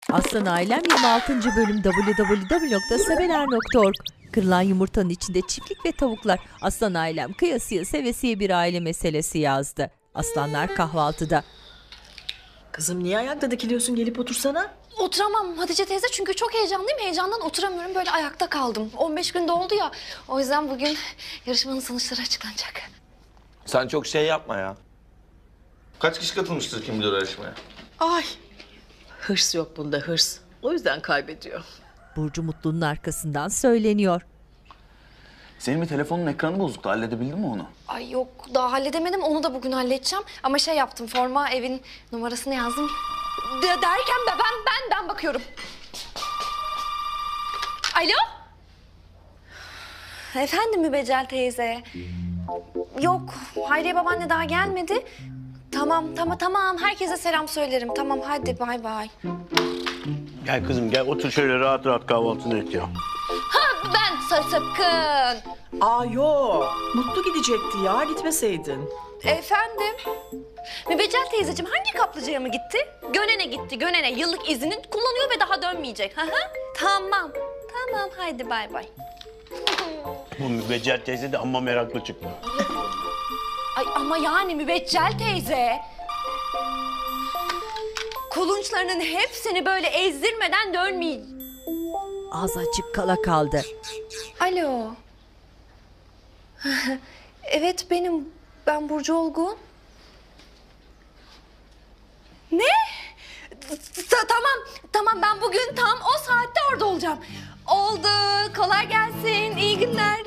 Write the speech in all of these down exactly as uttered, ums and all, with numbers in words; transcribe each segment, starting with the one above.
Aslan Ailem yirmi altıncı bölüm double-u double-u double-u nokta sebeler nokta org. Kırılan yumurtanın içinde çiftlik ve tavuklar. Aslan Ailem kıyasıya sevesiye bir aile meselesi yazdı. Aslanlar kahvaltıda. Kızım niye ayakta dikiliyorsun, gelip otursana. Oturamam Hatice teyze çünkü çok heyecanlıyım. Heyecandan oturamıyorum, böyle ayakta kaldım. on beş günde oldu ya. O yüzden bugün yarışmanın sonuçları açıklanacak. Sen çok şey yapma ya. Kaç kişi katılmıştır kim bilir yarışmaya? Ay, hırs yok bunda, hırs. O yüzden kaybediyor. Burcu Mutlu'nun arkasından söyleniyor. Senin bir telefonun ekranı bozuktu. Halledebildin mi onu? Ay yok, daha halledemedim. Onu da bugün halledeceğim. Ama şey yaptım, forma evin numarasını yazdım. De derken ben, ben, ben, ben bakıyorum. Alo? Efendim Mübeccel teyze? Yok, Hayriye babaanne daha gelmedi. Tamam, tamam, tamam. Herkese selam söylerim. Tamam, hadi bay bay. Gel kızım gel otur şöyle rahat rahat kahvaltını et ya. Ha, ben sa- sakın. Aa yok, Mutlu gidecekti ya, gitmeseydin. Efendim? Mübeccel teyzeciğim hangi kaplıcaya mı gitti? Gönen'e gitti, Gönen'e. Yıllık iznini kullanıyor ve daha dönmeyecek. Hı hı. Tamam, tamam. Haydi bay bay. Bu Mübeccel teyze de amma meraklı çıktı. Ay ama yani Mübeccel teyze. Kulunçlarının hepsini böyle ezdirmeden dönmeyecek. Ağzı açık kala kaldı. Alo. Evet benim. Ben Burcu Olgun. Ne? Ta- tamam. Tamam ben bugün tam o saatte orada olacağım. Oldu. Kolay gelsin. İyi günler.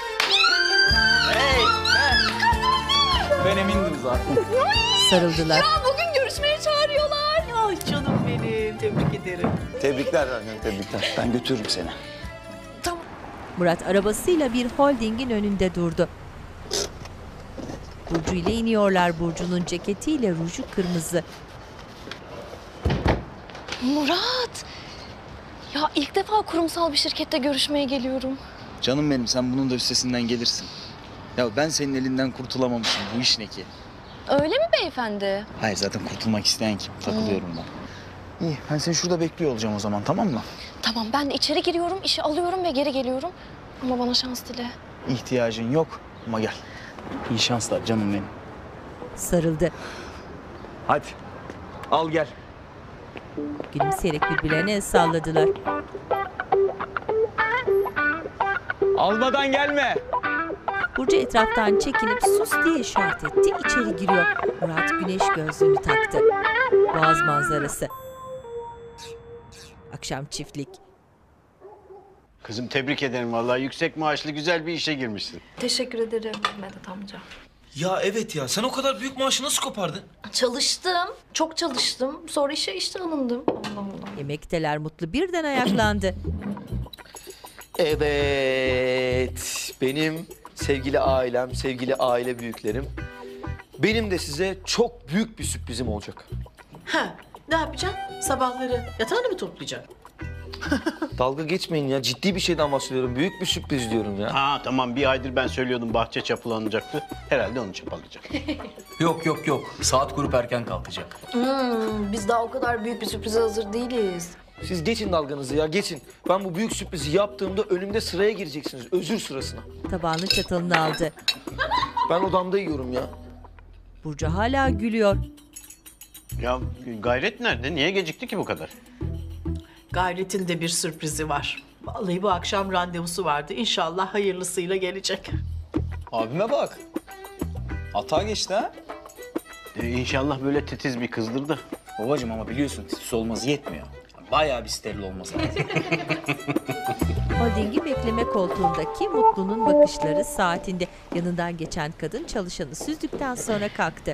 Hey! Ben emindim zaten. Sarıldılar. Ya bugün görüşmeye çağırıyorlar. Ay canım benim, tebrik ederim. Tebrikler annem, tebrikler. Ben götürürüm seni. Tamam. Murat arabasıyla bir holdingin önünde durdu. Burcu ile iniyorlar. Burcu'nun ceketiyle ruju kırmızı. Murat. Ya ilk defa kurumsal bir şirkette görüşmeye geliyorum. Canım benim, sen bunun da üstesinden gelirsin. Ya ben senin elinden kurtulamamışım. Bu iş ne ki? Öyle mi beyefendi? Hayır, zaten kurtulmak isteyen kim? Takılıyorum ben. İyi, ben seni şurada bekliyor olacağım o zaman, tamam mı? Tamam ben de içeri giriyorum, işi alıyorum ve geri geliyorum. Ama bana şans dile. İhtiyacın yok ama gel. İyi şanslar canım benim. Sarıldı. Hadi, al gel. Gülümseyerek birbirlerine el salladılar. Almadan gelme. Burcu etraftan çekinip sus diye işaret etti. İçeri giriyor. Murat güneş gözlüğünü taktı. Boğaz manzarası. Akşam çiftlik. Kızım tebrik ederim vallahi yüksek maaşlı güzel bir işe girmişsin. Teşekkür ederim Medet amca. Ya evet ya, sen o kadar büyük maaşı nasıl kopardın? Çalıştım, çok çalıştım. Sonra işe işte alındım. Allah Allah. Yemekteler mutlu birden ayaklandı. Evet, benim sevgili ailem, sevgili aile büyüklerim. Benim de size çok büyük bir sürprizim olacak. Ha, ne yapacaksın? Sabahları yatağını mı toplayacaksın? Dalga geçmeyin ya, ciddi bir şeyden bahsediyorum. Büyük bir sürpriz diyorum ya. Ha tamam bir aydır ben söylüyordum bahçe çapılanacaktı. Herhalde onu çapalayacak. Yok yok yok, saat kurup erken kalkacak. Hmm, biz daha o kadar büyük bir sürprize hazır değiliz. Siz geçin dalganızı ya, geçin. Ben bu büyük sürprizi yaptığımda önümde sıraya gireceksiniz, özür sırasına. Tabağını çatalını aldı. Ben odamda yiyorum ya. Burcu hala gülüyor. Ya Gayret nerede? Niye gecikti ki bu kadar? Gayret'in de bir sürprizi var. Vallahi bu akşam randevusu vardı. İnşallah hayırlısıyla gelecek. Abime bak. Atağa geçti ha. Ee, inşallah böyle titiz bir kızdır da. Babacığım ama biliyorsun titiz olması yetmiyor. Bayağı bir steril olması lazım. Holdingin bekleme koltuğundaki Mutlu'nun bakışları saatinde. Yanından geçen kadın çalışanı süzdükten sonra kalktı.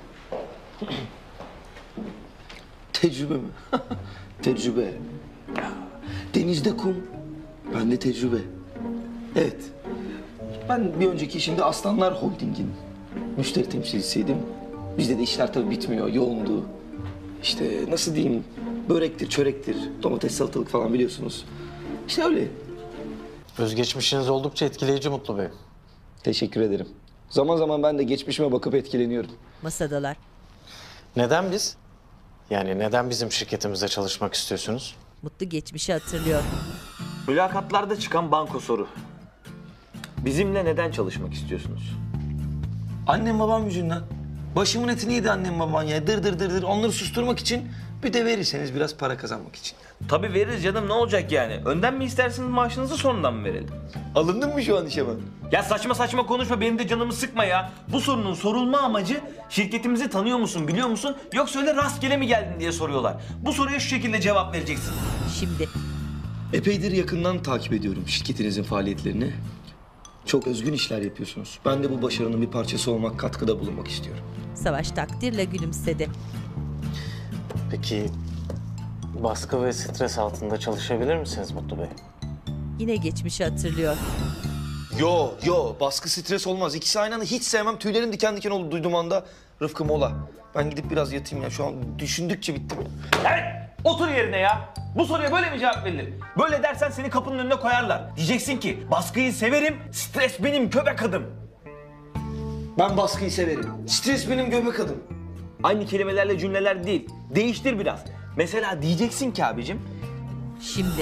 Tecrübe mi? Tecrübe. Denizde kum, bende tecrübe. Evet. Ben bir önceki işimde Aslanlar Holding'in müşteri temsilcisiydim. Bizde de işler tabii bitmiyor, yoğundu. İşte nasıl diyeyim, börektir, çörektir, domates, salatalık falan biliyorsunuz. İşte öyle. Özgeçmişiniz oldukça etkileyici Mutlu Bey. Teşekkür ederim. Zaman zaman ben de geçmişime bakıp etkileniyorum. Masadalar. Neden biz? Yani neden bizim şirketimizde çalışmak istiyorsunuz? Mutlu geçmişi hatırlıyor. Mülakatlarda çıkan banko soru. Bizimle neden çalışmak istiyorsunuz? Annem babam yüzünden. Başımın etini yedi annem baban ya. Dır dır dır dır. Onları susturmak için bir de verirseniz biraz para kazanmak için. Tabii veririz canım, ne olacak yani? Önden mi istersiniz maaşınızı, sonradan mı verelim? Alındın mı şu an işe ben? Ya saçma saçma konuşma, benim de canımı sıkma ya. Bu sorunun sorulma amacı şirketimizi tanıyor musun, biliyor musun? Yoksa öyle rastgele mi geldin diye soruyorlar. Bu soruya şu şekilde cevap vereceksin. Şimdi Epeydir yakından takip ediyorum şirketinizin faaliyetlerini. Çok özgün işler yapıyorsunuz. Ben de bu başarının bir parçası olmak, katkıda bulunmak istiyorum. Savaş takdirle gülümsedi. Peki baskı ve stres altında çalışabilir misiniz Mutlu Bey? Yine geçmişi hatırlıyor. Yo yo, baskı stres olmaz. İkisi aynı anda hiç sevmem. Tüylerim diken diken oldu duyduğum anda. Rıfkı mola. Ben gidip biraz yatayım ya. Şu an düşündükçe bittim. Evet, otur yerine ya. Bu soruya böyle mi cevap verilir? Böyle dersen seni kapının önüne koyarlar. Diyeceksin ki baskıyı severim, stres benim göbek adım. Ben baskıyı severim. Stres benim göbek adım. Aynı kelimelerle cümleler değil. Değiştir biraz. Mesela diyeceksin ki abicim, Şimdi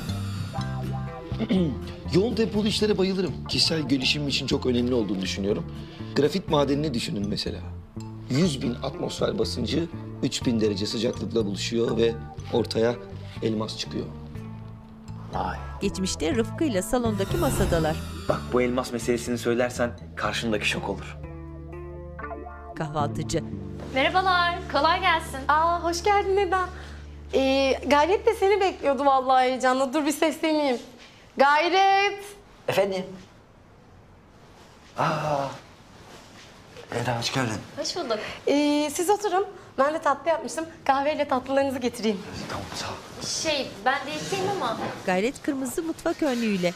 Yoğun tempolu işlere bayılırım. Kişisel gelişimim için çok önemli olduğunu düşünüyorum. Grafit madenini düşünün mesela. yüz bin atmosfer basıncı üç bin derece sıcaklıkla buluşuyor ve ortaya elmas çıkıyor. Vay. geçmişte Rıfkı ile salondaki masadalar. bak bu elmas meselesini söylersen karşındaki şok olur. Kahvaltıcı. Merhabalar, kolay gelsin. Aa hoş geldin Eda. Ee, Gayret de seni bekliyordu vallahi heyecanla. Dur bir sesleneyim. Gayret. Efendim? Aa, Eda hoş geldin. Hoş bulduk. Ee, siz oturun. Ben de tatlı yapmıştım. Kahveyle tatlılarınızı getireyim. Tamam sağ ol. Şey, ben diyetteyim ama Gayret kırmızı mutfak önlüğüyle.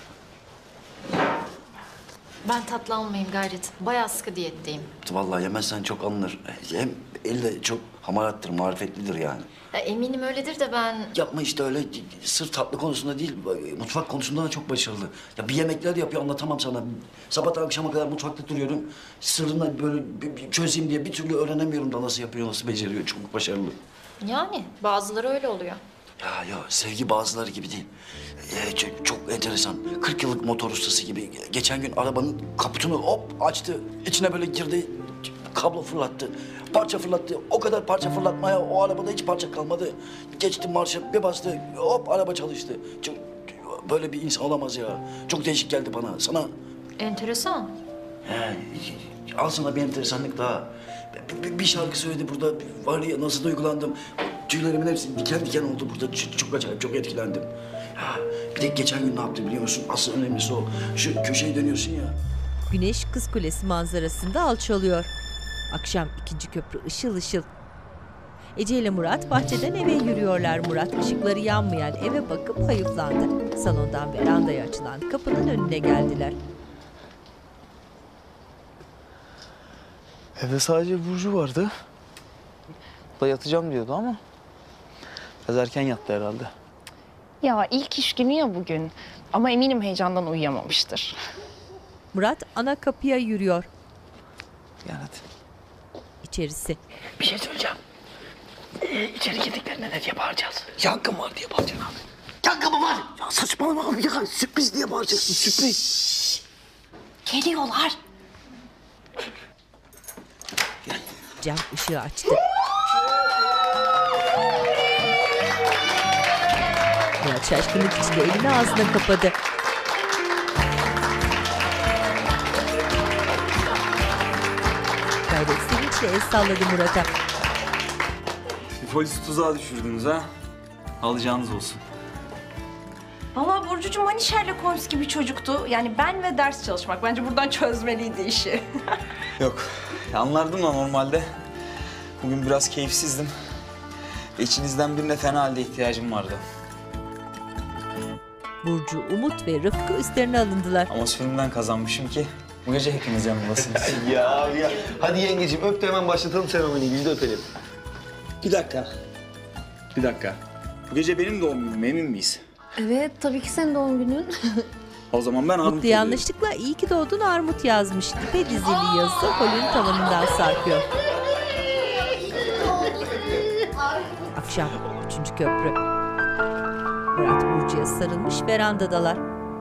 Ben tatlı almayayım Gayret. Bayağı sıkı diyetteyim. Vallahi yemezsen çok alınır. Hem eli de çok hamarattır, marifetlidir yani. Ya eminim öyledir de ben... Yapma işte öyle, sırf tatlı konusunda değil, mutfak konusunda da çok başarılı. Ya bir yemekler yapıyor, anlatamam sana. Sabahtan akşama kadar mutfakta duruyorum. Sırrını böyle bir- bir çözeyim diye bir türlü öğrenemiyorum da nasıl yapıyor, nasıl beceriyor. Çok başarılı. Yani bazıları öyle oluyor. Ya ya sevgi bazıları gibi değil. Ee, çok, çok enteresan. kırk yıllık motor ustası gibi. Geçen gün arabanın kaputunu hop açtı. İçine böyle girdi. Kablo fırlattı. Parça fırlattı. O kadar parça fırlatmaya o arabada hiç parça kalmadı. Geçti marşa bir bastı. Hop araba çalıştı. Çok, böyle bir insan olamaz ya. Çok değişik geldi bana. Sana Enteresan. he, al sana bir enteresanlık daha. Bir, bir- bir şarkı söyledi burada. Var ya nasıl duygulandım. Tüylerimin hepsi diken diken oldu burada. Çok, çok acayip, çok etkilendim. Ya, bir de geçen gün ne yaptı biliyor musun? Asıl önemlisi o. Şu köşeyi dönüyorsun ya. Güneş Kız Kulesi manzarasında alçalıyor. Akşam ikinci köprü ışıl ışıl. Ece ile Murat bahçeden eve yürüyorlar. Murat ışıkları yanmayan eve bakıp hayıflandı. Salondan verandaya açılan kapının önüne geldiler. Evde sadece Burcu vardı. Da yatacağım diyordu ama biraz erken yattı herhalde. Ya ilk iş günü ya bugün. Ama eminim heyecandan uyuyamamıştır. Murat ana kapıya yürüyor. Yani hadi. İçerisi. Bir şey söyleyeceğim. Ee, içeri girdiklerinde ne diye bağıracağız? Yangın var diye bağıracaksın abi. Yangın mı var? Ya saçmalama abi ya. Sürpriz diye bağıracaksın. Sürpriz. Geliyorlar. Cam ışığı açtı. Murat şaşkınlık içinde elini ağzına kapadı. Gayret sevinçle el salladı Murat'a. Bir polisi tuzağa düşürdünüz ha. Alacağınız olsun. Vallahi Burcucuğum hani Sherlock Holmes gibi çocuktu. Yani ben ve ders çalışmak. Bence buradan çözmeliydi işi. Yok. Anlardım da normalde. Bugün biraz keyifsizdim. İçinizden birine fena halde ihtiyacım vardı. Burcu, Umut ve Rıfkı üstlerine alındılar. Ama filmden kazanmışım ki bu gece hepiniz yanımdasınız. Ya ya. Hadi yengeciğim öp de hemen başlatalım seremoniyi. Biz de öpelim. Bir dakika. Bir dakika. Bu gece benim doğum günüm, emin miyiz? Evet, tabii ki senin doğum günün. O zaman ben Armut Mutlu yanlışlıkla iyi ki doğdun Armut yazmış. İpe dizili yazısı holün tavanından sarkıyor. Akşam üçüncü köprü. Murat Burcu'ya sarılmış verandadalar.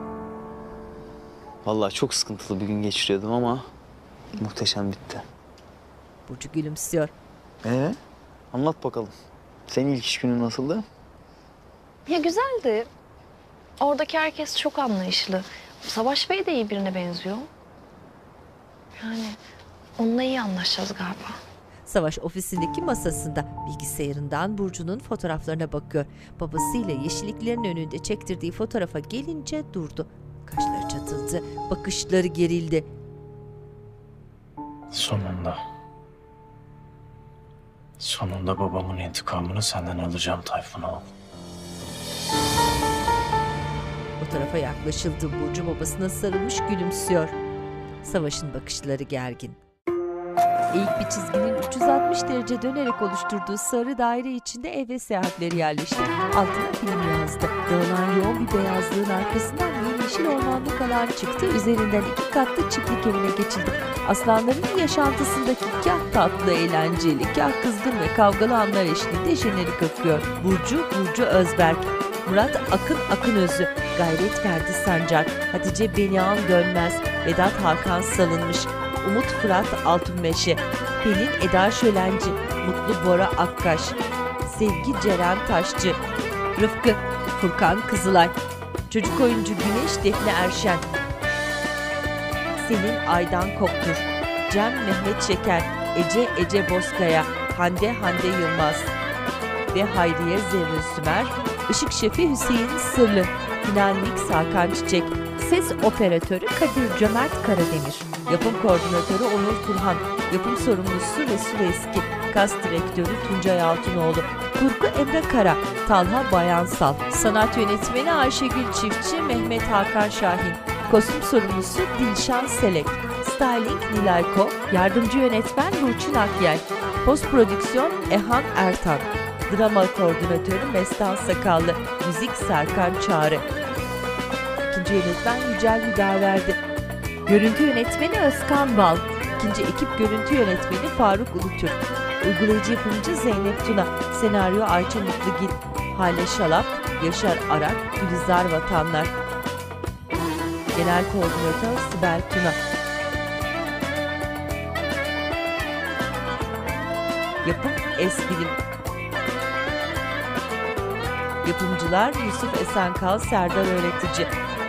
Vallahi çok sıkıntılı bir gün geçiriyordum ama muhteşem bitti. Burcu gülümsüyor. Ee, anlat bakalım. Senin ilk iş günün nasıldı? Ya güzeldi. Oradaki herkes çok anlayışlı. Savaş Bey de iyi birine benziyor. Yani onunla iyi anlaşacağız galiba. Savaş ofisindeki masasında bilgisayarından Burcu'nun fotoğraflarına bakıyor. Babasıyla yeşilliklerin önünde çektirdiği fotoğrafa gelince durdu. Kaşları çatıldı, bakışları gerildi. Sonunda. Sonunda babamın intikamını senden alacağım Tayfun oğlum. O tarafa yaklaşıldı. Burcu babasına sarılmış gülümsüyor. Savaş'ın bakışları gergin. Eğik bir çizginin üç yüz altmış derece dönerek oluşturduğu sarı daire içinde ev ve seyahatleri yerleşti. Altına film yazdı. Dağılan yoğun bir beyazlığın arkasından yemyeşil ormanlık alan çıktı. Üzerinden iki katlı çiftlik evine geçildi. Aslanların yaşantısındaki kah tatlı, eğlenceli, kah kızgın ve kavgalı anlar eşliğinde jenerik akıyor. Burcu, Burcu Özberk. Murat Akın Akınözü, Gayret Ferdi Sancak, Hatice Benihan Dönmez, Vedat Hakan Salınmış, Umut Fırat Altunmeşe, Pelin Eda Şölenci, Mutlu Bora Akkaş, Sevgi Ceren Taşçı, Rıfkı Furkan Kızılay, çocuk oyuncu Güneş Defne Erşen, Selin Aydan Koptur, Cem Mehmet Şeker, Ece Ece Bozkaya, Hande Hande Yılmaz ve Hayriye Zerrin Sümer, Işık Şefi Hüseyin Sırlı, Final Mix Hakan Çiçek, Ses Operatörü Kadir Cömert Karademir, Yapım Koordinatörü Onur Turhan, Yapım Sorumlusu Resul Eski, Kas Direktörü Tuncay Altınoğlu, Kurgu Emre Kara, Talha Bayansal, Sanat Yönetmeni Ayşegül Çiftçi, Mehmet Hakan Şahin, Kostüm Sorumlusu Dilşan Selek, Styling Nilayko, Yardımcı Yönetmen Burçin Akyel, Post Prodüksiyon Ehan Ertan, Drama Koordinatörü Mestan Sakallı, Müzik Serkan Çağrı. İkinci yönetmen Yücel Hüdaverdi. Görüntü yönetmeni Özkan Bal. İkinci ekip görüntü yönetmeni Faruk Ulutürk. Uygulayıcı yapımcı Zeynep Tuna. Senaryo Ayça Mutlu'gil. Hale Şalap, Yaşar Arak, Gülizar Vatanlar. Genel Koordinatör Sibel Tuna. Yapım Esbilim. Yapımcılar Yusuf Esenkal, Serdar Öğretici.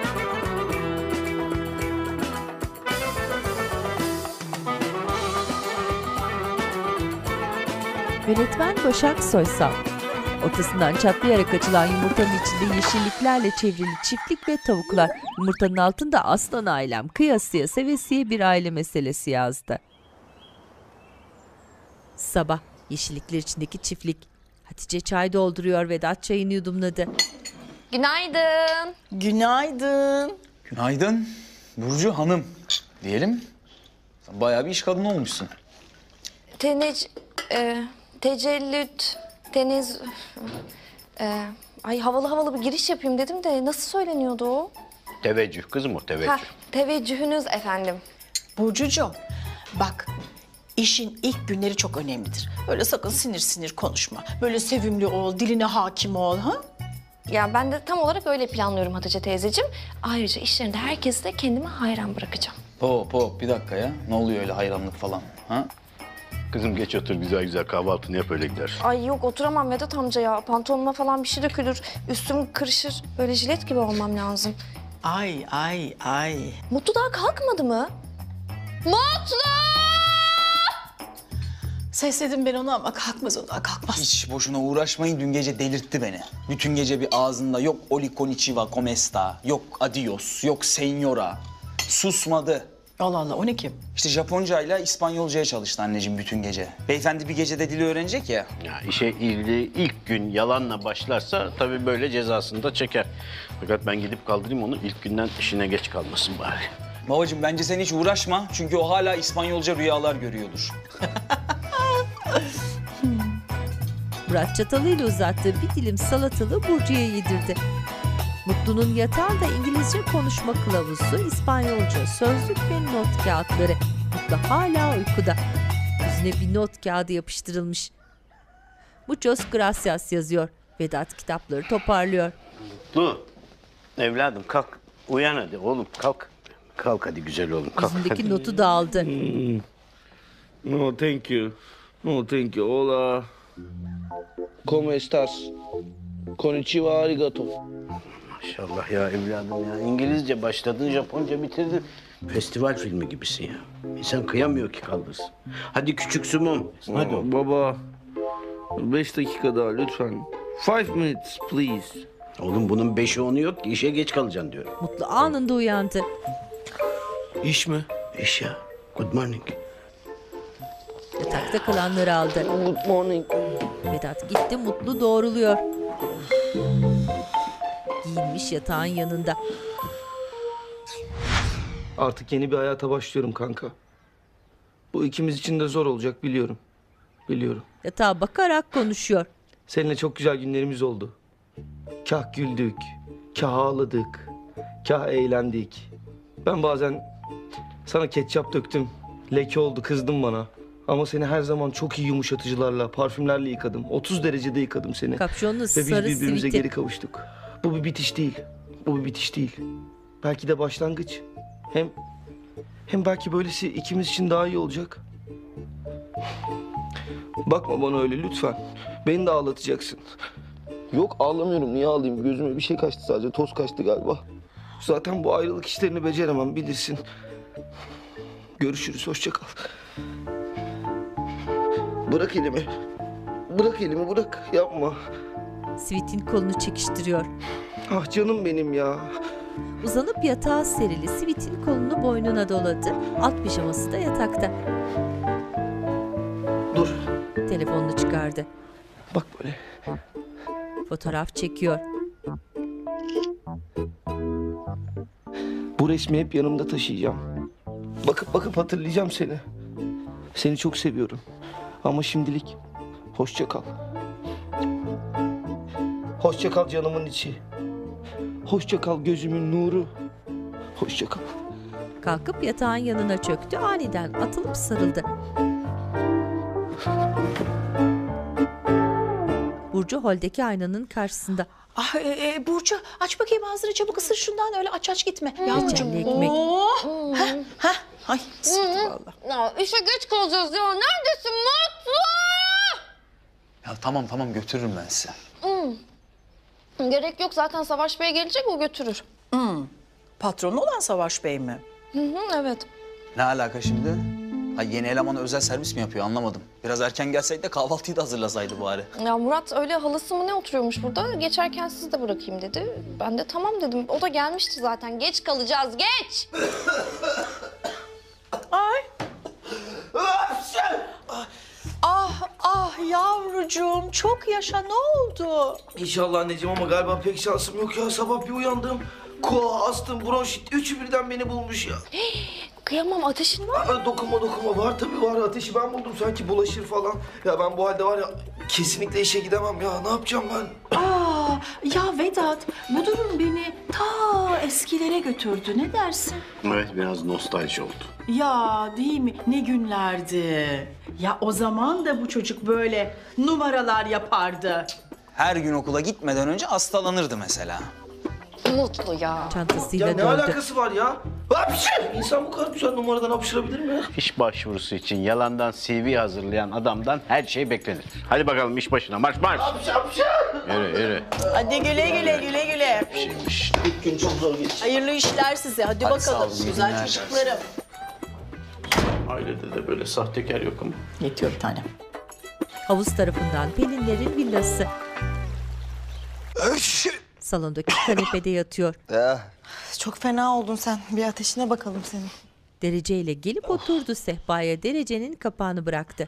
Yönetmen Başak Soysal. Ortasından çatlayarak açılan yumurtanın içinde yeşilliklerle çevrili çiftlik ve tavuklar. Yumurtanın altında aslan ailem, kıyasıya sevesiye bir aile meselesi yazdı. Sabah yeşillikler içindeki çiftlik. Hatice çay dolduruyor, Vedat çayını yudumladı. Günaydın. Günaydın. Günaydın Burcu Hanım diyelim. Sen bayağı bir iş kadını olmuşsun. Tenec... E, tecellüt... Teniz... E, ay havalı havalı bir giriş yapayım dedim de nasıl söyleniyordu o? Teveccüh kızım o teveccüh. Ha, teveccühünüz efendim. Burcucuğum, bak işin ilk günleri çok önemlidir. Böyle sakın sinir sinir konuşma. Böyle sevimli ol, diline hakim ol. Ha? Ya ben de tam olarak öyle planlıyorum Hatice teyzeciğim. Ayrıca işlerinde herkesi de kendime hayran bırakacağım. Hop hop bir dakika ya. Ne oluyor öyle hayranlık falan? Ha? Kızım geç otur güzel güzel kahvaltını yap öyle gider. Ay yok oturamam Vedat amca ya. Pantolonuma falan bir şey dökülür. Üstüm kırışır. Böyle jilet gibi olmam lazım. Ay ay ay. Mutlu daha kalkmadı mı? Mutlu! Sesledim ben onu ama kalkmaz o daha kalkmaz. Hiç boşuna uğraşmayın. Dün gece delirtti beni. Bütün gece bir ağzında yok oli konnichiwa komesta, yok adios, yok senyora. Susmadı. Allah Allah o ne kim? İşte Japonca ile İspanyolcaya çalıştı anneciğim bütün gece. Beyefendi bir gecede dili öğrenecek ya. Ya işe ilgili ilk gün yalanla başlarsa tabii böyle cezasını da çeker. Fakat ben gidip kaldırayım onu ilk günden işine geç kalmasın bari. Babacığım bence sen hiç uğraşma. Çünkü o hala İspanyolca rüyalar görüyordur. Murat çatalıyla uzattığı bir dilim salatalığı Burcu'ya yedirdi. Mutlu'nun yatağında İngilizce konuşma kılavuzu, İspanyolca sözlük ve not kağıtları. Mutlu hala uykuda. Yüzüne bir not kağıdı yapıştırılmış. Muchos gracias yazıyor. Vedat kitapları toparlıyor. Mutlu. Evladım kalk. Uyan hadi oğlum kalk. Kalk hadi güzel oğlum kalk. Yüzündeki hadi. notu da aldı. No, thank you. No, thank you. Hola. ¿Cómo estás? Konnichiwa, arigato. Maşallah ya evladım ya. İngilizce başladın, Japonca bitirdin. Festival filmi gibisin ya. İnsan kıyamıyor ki kaldırsın. Hadi küçük sumum. Hadi oğlum. Baba, beş dakika daha lütfen. Five minutes, please. Oğlum bunun beşi onu yok ki işe geç kalacaksın diyorum. Mutlu anında uyandı. İş mi? İş ya. Good morning. Yatakta kalanları aldı. Good morning. Vedat gitti, Mutlu doğruluyor. Giyinmiş yatağın yanında. Artık yeni bir hayata başlıyorum kanka. Bu ikimiz için de zor olacak biliyorum. Biliyorum. Yatağa bakarak konuşuyor. Seninle çok güzel günlerimiz oldu. Kah güldük, kah ağladık, kah eğlendik. Ben bazen sana ketçap döktüm, leke oldu, kızdın bana. Ama seni her zaman çok iyi yumuşatıcılarla, parfümlerle yıkadım. otuz derecede yıkadım seni. Kapşonlu Ve biz sarı birbirimize siviti. geri kavuştuk. Bu bir bitiş değil. Bu bir bitiş değil. Belki de başlangıç. Hem hem belki böylesi ikimiz için daha iyi olacak. Bakma bana öyle lütfen. Beni de ağlatacaksın. Yok ağlamıyorum. Niye ağlayayım? Gözüme bir şey kaçtı sadece. Toz kaçtı galiba. Zaten bu ayrılık işlerini beceremem bilirsin. Görüşürüz. Hoşça kal. Bırak elimi. Bırak elimi bırak. Yapma. Sivitin kolunu çekiştiriyor. Ah canım benim ya. Uzanıp yatağa serili Sivitin kolunu boynuna doladı. Alt pijaması da yatakta. Dur. Telefonunu çıkardı. Bak böyle. Fotoğraf çekiyor. Bu resmi hep yanımda taşıyacağım. Bakıp bakıp hatırlayacağım seni. Seni çok seviyorum. Ama şimdilik hoşça kal. Hoşça kal canımın içi. Hoşça kal gözümün nuru. Hoşça kal. Kalkıp yatağın yanına çöktü. Aniden atılıp sarıldı. Burcu holdeki aynanın karşısında. Ah, e, e, Burcu aç bakayım ağzını çabuk ısır şundan öyle aç aç gitme. Yavrucuğum. Reçelli ekmek. Oh. Heh, heh. Ay sıktı valla. Ya işe geç kalacağız ya. Neredesin Mutlu? Ya tamam tamam götürürüm ben size. Hmm. Gerek yok zaten Savaş Bey gelecek o götürür. Hmm. Patronu olan Savaş Bey mi? Hı hı evet. Ne alaka şimdi? Ha, yeni elemanı özel servis mi yapıyor anlamadım. Biraz erken gelseydi de kahvaltıyı da hazırlasaydı bari. Ya Murat öyle halası mı ne oturuyormuş burada. Geçerken sizi de bırakayım dedi. Ben de tamam dedim. O da gelmişti zaten. Geç kalacağız geç. Ay. Ah ah yavrucuğum çok yaşa ne oldu? İnşallah anneciğim ama galiba pek şansım yok ya. Sabah bir uyandım. Koa, astım, bronşit. Üçü birden beni bulmuş ya. Kıyamam ateşin var. Aa, dokunma dokunma var tabii var. Ateşi ben buldum sanki bulaşır falan. Ya ben bu halde var ya kesinlikle işe gidemem ya. Ne yapacağım ben? Aa ya Vedat bu durum beni ta eskilere götürdü ne dersin? Evet biraz nostalji oldu. Ya değil mi? Ne günlerdi. Ya o zaman da bu çocuk böyle numaralar yapardı. Her gün okula gitmeden önce hastalanırdı mesela. Mutlu ya. Çantasıyla Ya ne döndü. alakası var ya? Hapşır! İnsan bu kadar güzel numaradan hapşırabilir mi? İş başvurusu için yalandan C V hazırlayan adamdan her şey beklenir. Hadi bakalım iş başına marş marş. Hapşır hapşır! Yürü yürü. Hadi güle güle güle güle. Şeymiş. İlk gün çok zor geçti. Hayırlı işler size. Hadi, Hadi sağ bakalım olun, iyi güzel günler. çocuklarım. Ailede de böyle sahtekar yok ama. Yetiyor bir tane. Havuz tarafından Pelinlerin villası. Salondaki kanepede yatıyor. Çok fena oldun sen. Bir ateşine bakalım senin. Derece ile gelip oturdu sehpaya. Derecenin kapağını bıraktı.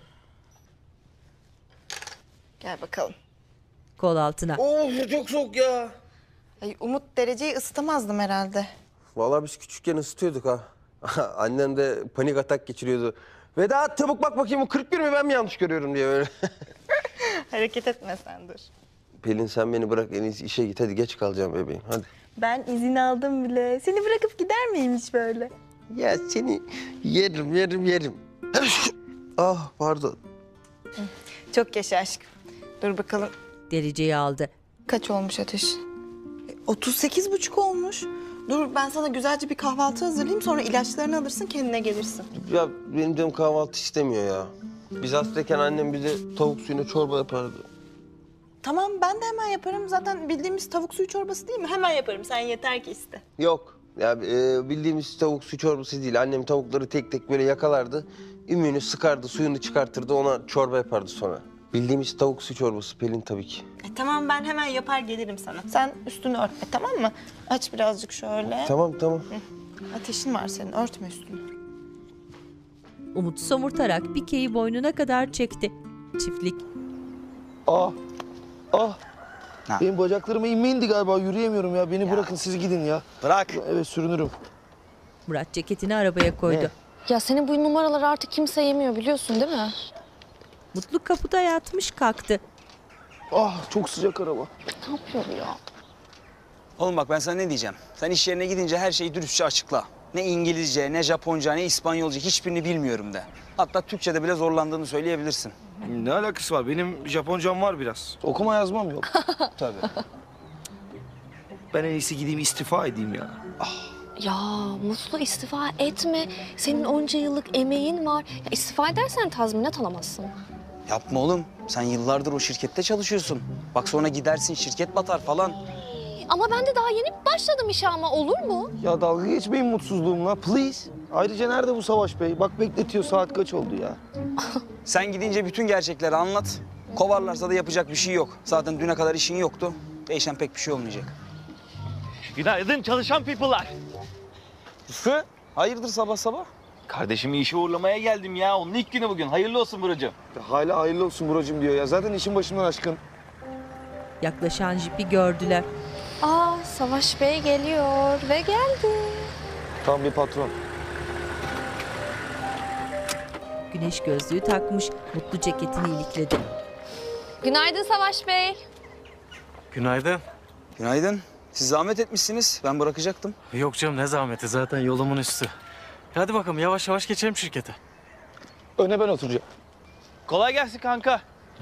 Gel bakalım. Kol altına. Of çok soğuk ya. Ay, Umut dereceyi ısıtamazdım herhalde. Vallahi biz küçükken ısıtıyorduk ha. Annem de panik atak geçiriyordu. Vedat çabuk bak bakayım bu kırk bir mi ben mi yanlış görüyorum diye böyle. Hareket etme sen dur. Pelin sen beni bırak en iyisi işe git hadi geç kalacağım bebeğim hadi. Ben izin aldım bile. Seni bırakıp gider miyim hiç böyle? Ya seni yerim yerim yerim. Ah pardon. Çok yaşa aşkım. Dur bakalım. Dereceyi aldı. Kaç olmuş Ateş? otuz sekiz buçuk olmuş. Dur ben sana güzelce bir kahvaltı hazırlayayım. Sonra ilaçlarını alırsın, kendine gelirsin. Ya benim canım kahvaltı istemiyor ya. Biz hastayken annem bize tavuk suyuna çorba yapardı. Tamam, ben de hemen yaparım. Zaten bildiğimiz tavuk suyu çorbası değil mi? Hemen yaparım. Sen yeter ki iste. Yok. Ya e, bildiğimiz tavuk su çorbası değil. Annem tavukları tek tek böyle yakalardı. Ümüğünü sıkardı, suyunu çıkartırdı, ona çorba yapardı sonra. Bildiğimiz tavuk su çorbası Pelin tabii ki. E, tamam, ben hemen yapar gelirim sana. Sen üstünü örtme, tamam mı? Aç birazcık şöyle. Tamam tamam. Hı. Ateşin var senin, örtme üstünü. Umut somurtarak Pike'yi boynuna kadar çekti. Çiftlik. Ah, ah. Benim bacaklarıma inme indi galiba, yürüyemiyorum ya. Beni bırakın, siz gidin ya. Bırak. Evet, sürünürüm. Murat ceketini arabaya koydu. Ya senin bu numaraları artık kimse yemiyor biliyorsun değil mi? Mutlu kapıda yatmış kalktı. Ah, çok sıcak araba. Ne yapıyor ya? Oğlum bak ben sana ne diyeceğim. Sen iş yerine gidince her şeyi dürüstçe açıkla. Ne İngilizce, ne Japonca, ne İspanyolca hiçbirini bilmiyorum de. Hatta Türkçe'de bile zorlandığını söyleyebilirsin. Ne alakası var? Benim Japoncam var biraz. Okuma yazmam yok. Tabii. Ben en iyisi gideyim istifa edeyim ya. Ya Mutlu istifa etme. Senin onca yıllık emeğin var. Ya, istifa edersen tazminat alamazsın. Yapma oğlum. Sen yıllardır o şirkette çalışıyorsun. Bak sonra gidersin şirket batar falan. Ama ben de daha yeni başladım işe ama olur mu? Ya dalga geçmeyin mutsuzluğumla, please. Ayrıca nerede bu Savaş Bey? Bak bekletiyor, saat kaç oldu ya? Sen gidince bütün gerçekleri anlat. Kovarlarsa da yapacak bir şey yok. Zaten düne kadar işin yoktu. Değişen pek bir şey olmayacak. Günaydın çalışan people'lar. Rıfkı, hayırdır sabah sabah? Kardeşimi işe uğurlamaya geldim ya. Onun ilk günü bugün. Hayırlı olsun Buracığım. Ya hala hayırlı olsun brocum diyor ya. Zaten işin başımdan aşkın. Yaklaşan jipi gördüler. Aa Savaş Bey geliyor ve geldi. Tam bir patron. Güneş gözlüğü takmış. Mutlu ceketini ilikledi. Günaydın Savaş Bey. Günaydın. Günaydın. Siz zahmet etmişsiniz. Ben bırakacaktım. Yok canım ne zahmeti, zaten yolumun üstü. Hadi bakalım yavaş yavaş geçelim şirkete. Öne ben oturacağım. Kolay gelsin kanka.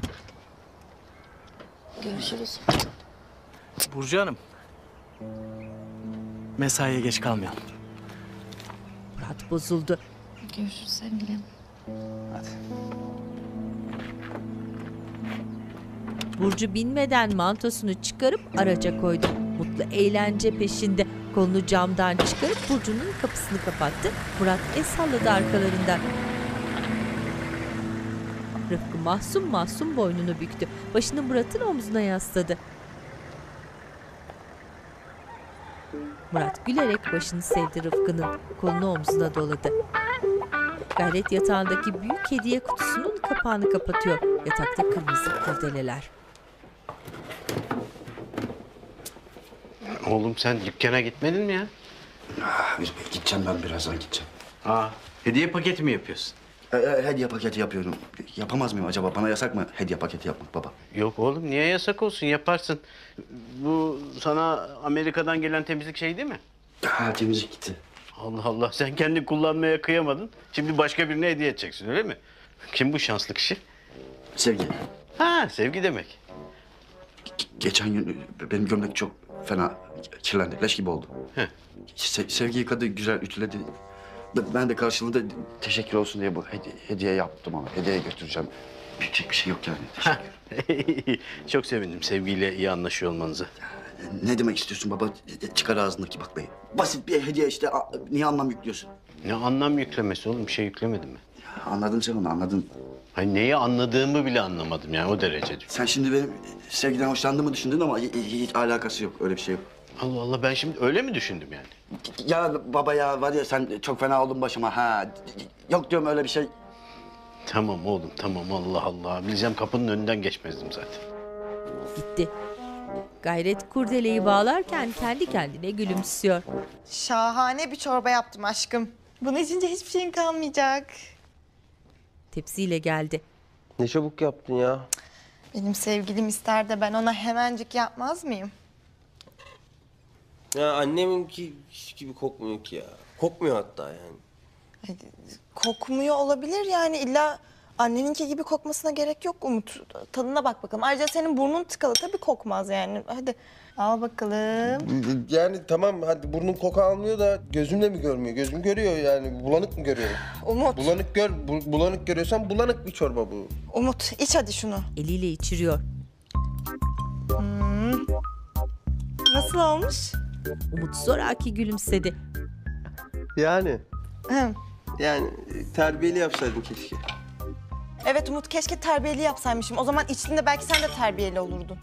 Görüşürüz. Burcu Hanım. Mesaiye geç kalmayalım. Murat bozuldu. Görüşürüz sevgilim. Burcu binmeden mantosunu çıkarıp araca koydu. Mutlu eğlence peşinde. Kolunu camdan çıkarıp Burcu'nun kapısını kapattı. Murat el salladı arkalarından. Rıfkı mahzun mahzun boynunu büktü. Başını Murat'ın omzuna yasladı. Murat gülerek başını sevdi Rıfkı'nın. Kolunu omzuna doladı. Gayret yatağındaki büyük hediye kutusunun kapağını kapatıyor. Yatakta kırmızı kurdeleler. Oğlum sen dükkana gitmedin mi ya? Ah, gideceğim ben birazdan gideceğim. Aa, hediye paketi mi yapıyorsun? E, e, hediye paketi yapıyorum. Yapamaz mıyım acaba? Bana yasak mı hediye paketi yapmak baba? Yok oğlum, niye yasak olsun? Yaparsın. Bu sana Amerika'dan gelen temizlik şey değil mi? Ha, temizlik gitti. Allah Allah, sen kendi kullanmaya kıyamadın. Şimdi başka birine hediye edeceksin, öyle mi? Kim bu şanslı kişi? Sevgi. Ha, Sevgi demek. Geçen gün benim gömlek çok fena kirlendi. Leş gibi oldu. Heh. Se Sevgi yıkadı, güzel ütüledi. Ben de karşılığında teşekkür olsun diye bu hediye, hediye yaptım ama hediye götüreceğim. Büyük bir şey yok yani. Teşekkür. Çok sevindim Sevgi'yle iyi anlaşıyor olmanıza. Ne demek istiyorsun baba? Çıkar ağzındaki baklayı. Basit bir hediye işte. Niye anlam yüklüyorsun? Ne anlam yüklemesi oğlum? Bir şey yüklemedim mi? Anladın sen onu, anladın. Hayır, neyi anladığımı bile anlamadım yani, o derece. Sen şimdi benim Sevgiden hoşlandığımı düşündün ama hiç alakası yok. Öyle bir şey yok. Allah Allah, ben şimdi öyle mi düşündüm yani? Ya baba ya, var ya sen çok fena oldun başıma ha. Yok diyorum öyle bir şey. Tamam oğlum, tamam, Allah Allah. Bilsem kapının önünden geçmezdim zaten. Gitti. Gayret kurdeleyi bağlarken kendi kendine gülümsüyor. Şahane bir çorba yaptım aşkım. Bunu içince hiçbir şeyin kalmayacak. Tepsiyle geldi. Ne çabuk yaptın ya. Benim sevgilim ister de ben ona hemencik yapmaz mıyım? Ya anneminki hiç gibi kokmuyor ki ya. Kokmuyor hatta yani. Kokmuyor olabilir yani, illa Anneninki gibi kokmasına gerek yok Umut. Tadına bak bakalım. Ayrıca senin burnun tıkalı, tabii kokmaz yani. Hadi al bakalım. Yani tamam hadi burnum koku almıyor da gözümle mi görmüyor? Gözüm görüyor yani. Bulanık mı görüyorum? Umut. Bulanık gör, bu- bulanık görüyorsan bulanık bir çorba bu. Umut iç hadi şunu. Eliyle içiriyor. Hmm. Nasıl olmuş? Umut zoraki gülümsedi. Yani. Hı. Yani terbiyeli yapsaydın keşke. Evet Umut, keşke terbiyeli yapsaymışım. O zaman içtiğinde belki sen de terbiyeli olurdun.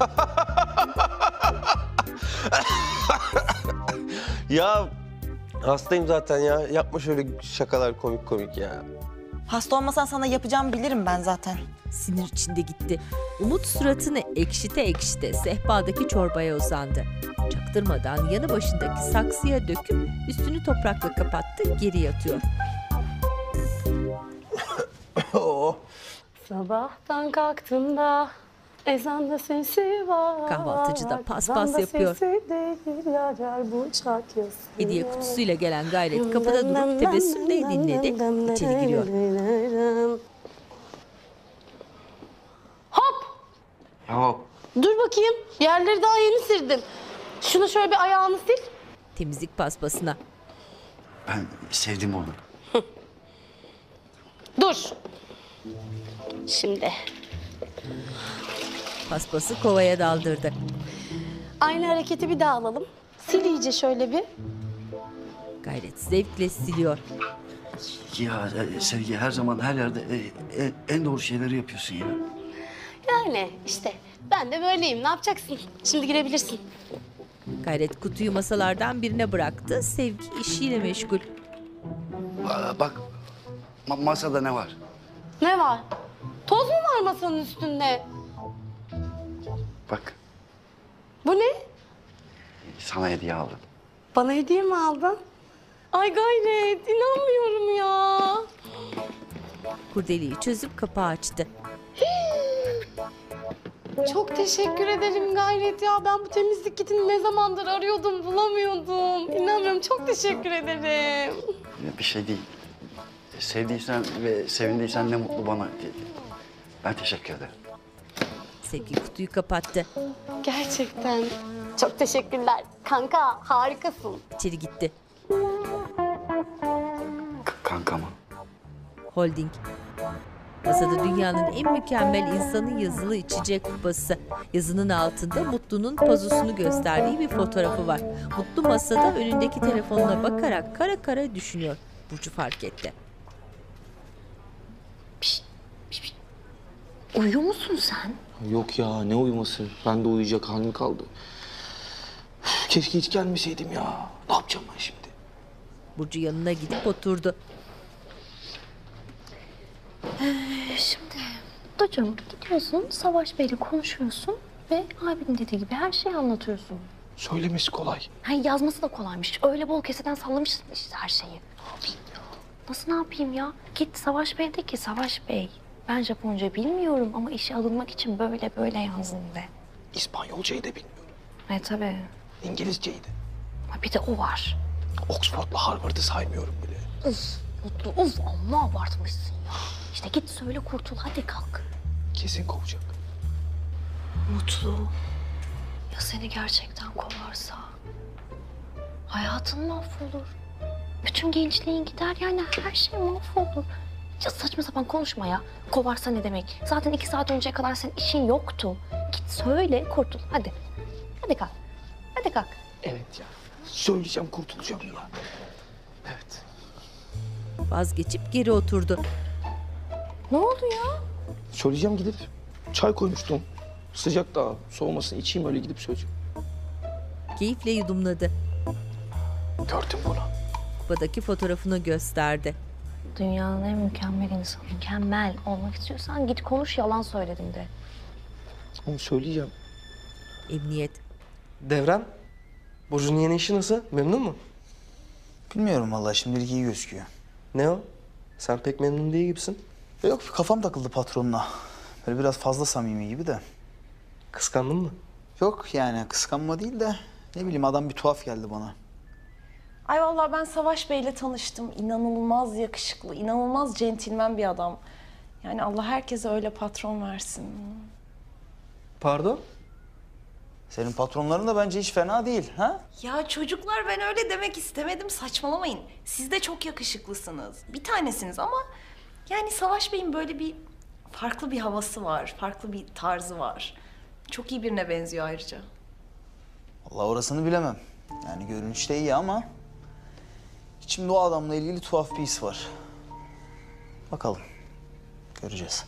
Ya hastayım zaten ya. Yapma şöyle şakalar komik komik ya. Hasta olmasan sana yapacağımı bilirim ben zaten. Sinir içinde gitti. Umut suratını ekşite ekşite sehpadaki çorbaya uzandı. Çaktırmadan yanı başındaki saksıya döküp üstünü toprakla kapattı, geri yatıyor. Sabahtan kalktığında ezanda sesi var. Kahvaltıcı da paspas yapıyor. Hediye kutusuyla gelen Gayret kapıda durup tebessümle dinledi. İçeri giriyor. Hop! Hop. Dur bakayım. Yerleri daha yeni sildim. Şunu şöyle bir ayağını sil. Temizlik paspasına. Ben sevdim onu. Dur. Şimdi. Paspası kovaya daldırdı. Aynı hareketi bir daha alalım. Sil iyice şöyle bir. Gayret zevkle siliyor. Ya e, Sevgi her zaman her yerde e, e, en doğru şeyleri yapıyorsun ya. Yani işte ben de böyleyim. Ne yapacaksın? Şimdi girebilirsin. Gayret kutuyu masalardan birine bıraktı. Sevgi işiyle meşgul. Aa, bak ma- masada ne var? Ne var? Toz mu var masanın üstünde? Bak Bu ne? sana hediye aldım. Bana hediye mi aldın? Ay Gayret, inanmıyorum ya. Kurdeleyi çözüp kapağı açtı. Çok teşekkür ederim Gayret ya. Ben bu temizlik kitini ne zamandır arıyordum, bulamıyordum. İnanmıyorum, çok teşekkür ederim. Bir şey değil. Sevdiysen ve sevindiysen ne mutlu bana. Ben teşekkür ederim. Sevgi kutuyu kapattı. Gerçekten. Çok teşekkürler. Kanka, harikasın. İçeri gitti. K- kanka mı? Holding. Masada dünyanın en mükemmel insanın yazılı içecek kupası. Yazının altında Mutlu'nun pazusunu gösterdiği bir fotoğrafı var. Mutlu masada önündeki telefonuna bakarak kara kara düşünüyor. Burcu fark etti. Uyuyor musun sen? Yok ya, ne uyuması? Ben de uyuyacak halim kaldı. Üf, keşke hiç gelmeseydim ya. Ne yapacağım ben şimdi? Burcu yanına gidip oturdu. Şimdi Mutlucuğum gidiyorsun Savaş Bey'le konuşuyorsun ve abinin dediği gibi her şeyi anlatıyorsun. Söylemesi kolay. Ha, yazması da kolaymış. Öyle bol keseden sallamışsın işte her şeyi. Ne yapayım ya? Nasıl ne yapayım ya? Git Savaş Bey de ki Savaş Bey ben Japonca bilmiyorum ama işe alınmak için böyle böyle yazdım de. İspanyolcayı da bilmiyorum. E tabii. İngilizceyi de. Ha, bir de o var. Oxford'la Harvard'ı saymıyorum bile. Uf Mutlu uf amma abartmışsın ya. İşte git söyle kurtul hadi kalk. Kesin kovacak. Mutlu. Ya seni gerçekten kovarsa? Hayatın mahvolur. Bütün gençliğin gider yani her şey mahvolur. Ya saçma sapan konuşma ya. Kovarsa ne demek? Zaten iki saat önceye kadar senin işin yoktu. Git söyle kurtul hadi. Hadi kalk. Hadi kalk. Evet ya. Söyleyeceğim, kurtulacağım ya. Evet. Vazgeçip geri oturdu. Ne oldu ya? Söyleyeceğim, gidip çay koymuştum. Sıcak daha. Soğumasın, içeyim öyle gidip söyleyeceğim. Keyifle yudumladı. Gördüm bunu. Kupadaki fotoğrafını gösterdi. Dünyanın en mükemmel insanı. Mükemmel olmak istiyorsan git konuş yalan söyledim de. Onu söyleyeceğim. Emniyet. Devrem, Burcu'nun yeni işi nasıl? Memnun mu? Bilmiyorum vallahi şimdilik iyi gözüküyor. Ne o? Sen pek memnun değil gibisin. Yok kafam takıldı patronla. Böyle biraz fazla samimi gibi de. Kıskandın mı? Yok yani kıskanma değil de ne bileyim adam bir tuhaf geldi bana. Ay vallahi ben Savaş Bey'le tanıştım. İnanılmaz yakışıklı, inanılmaz centilmen bir adam. Yani Allah herkese öyle patron versin. Pardon? Senin patronların da bence hiç fena değil, ha? Ya çocuklar ben öyle demek istemedim, saçmalamayın. Siz de çok yakışıklısınız. Bir tanesiniz ama yani Savaş Bey'in böyle bir farklı bir havası var, farklı bir tarzı var. Çok iyi birine benziyor ayrıca. Vallahi orasını bilemem. Yani görünüşte iyi ama içimde o adamla ilgili tuhaf bir his var. Bakalım. Göreceğiz.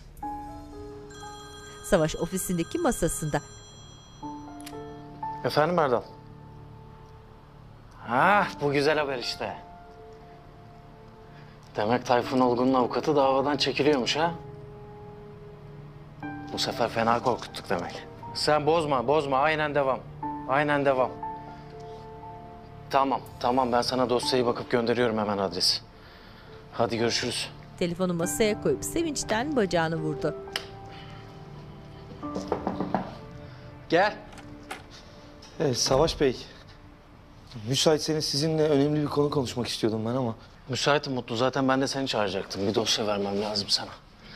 Savaş ofisindeki masasında. Efendim Erdal? Ha, bu güzel haber işte. Demek Tayfun Olgun'un avukatı davadan çekiliyormuş ha? Bu sefer fena korkuttuk demek. Sen bozma, bozma. Aynen devam. Aynen devam. Tamam, tamam. Ben sana dosyayı bakıp gönderiyorum hemen adresi. Hadi görüşürüz. Telefonu masaya koyup sevinçten bacağını vurdu. Gel. Evet Savaş Bey. Müsaitseniz sizinle önemli bir konu konuşmak istiyordum ben ama. Müsaitim Mutlu. Zaten ben de seni çağıracaktım. Bir dosya vermem lazım sana.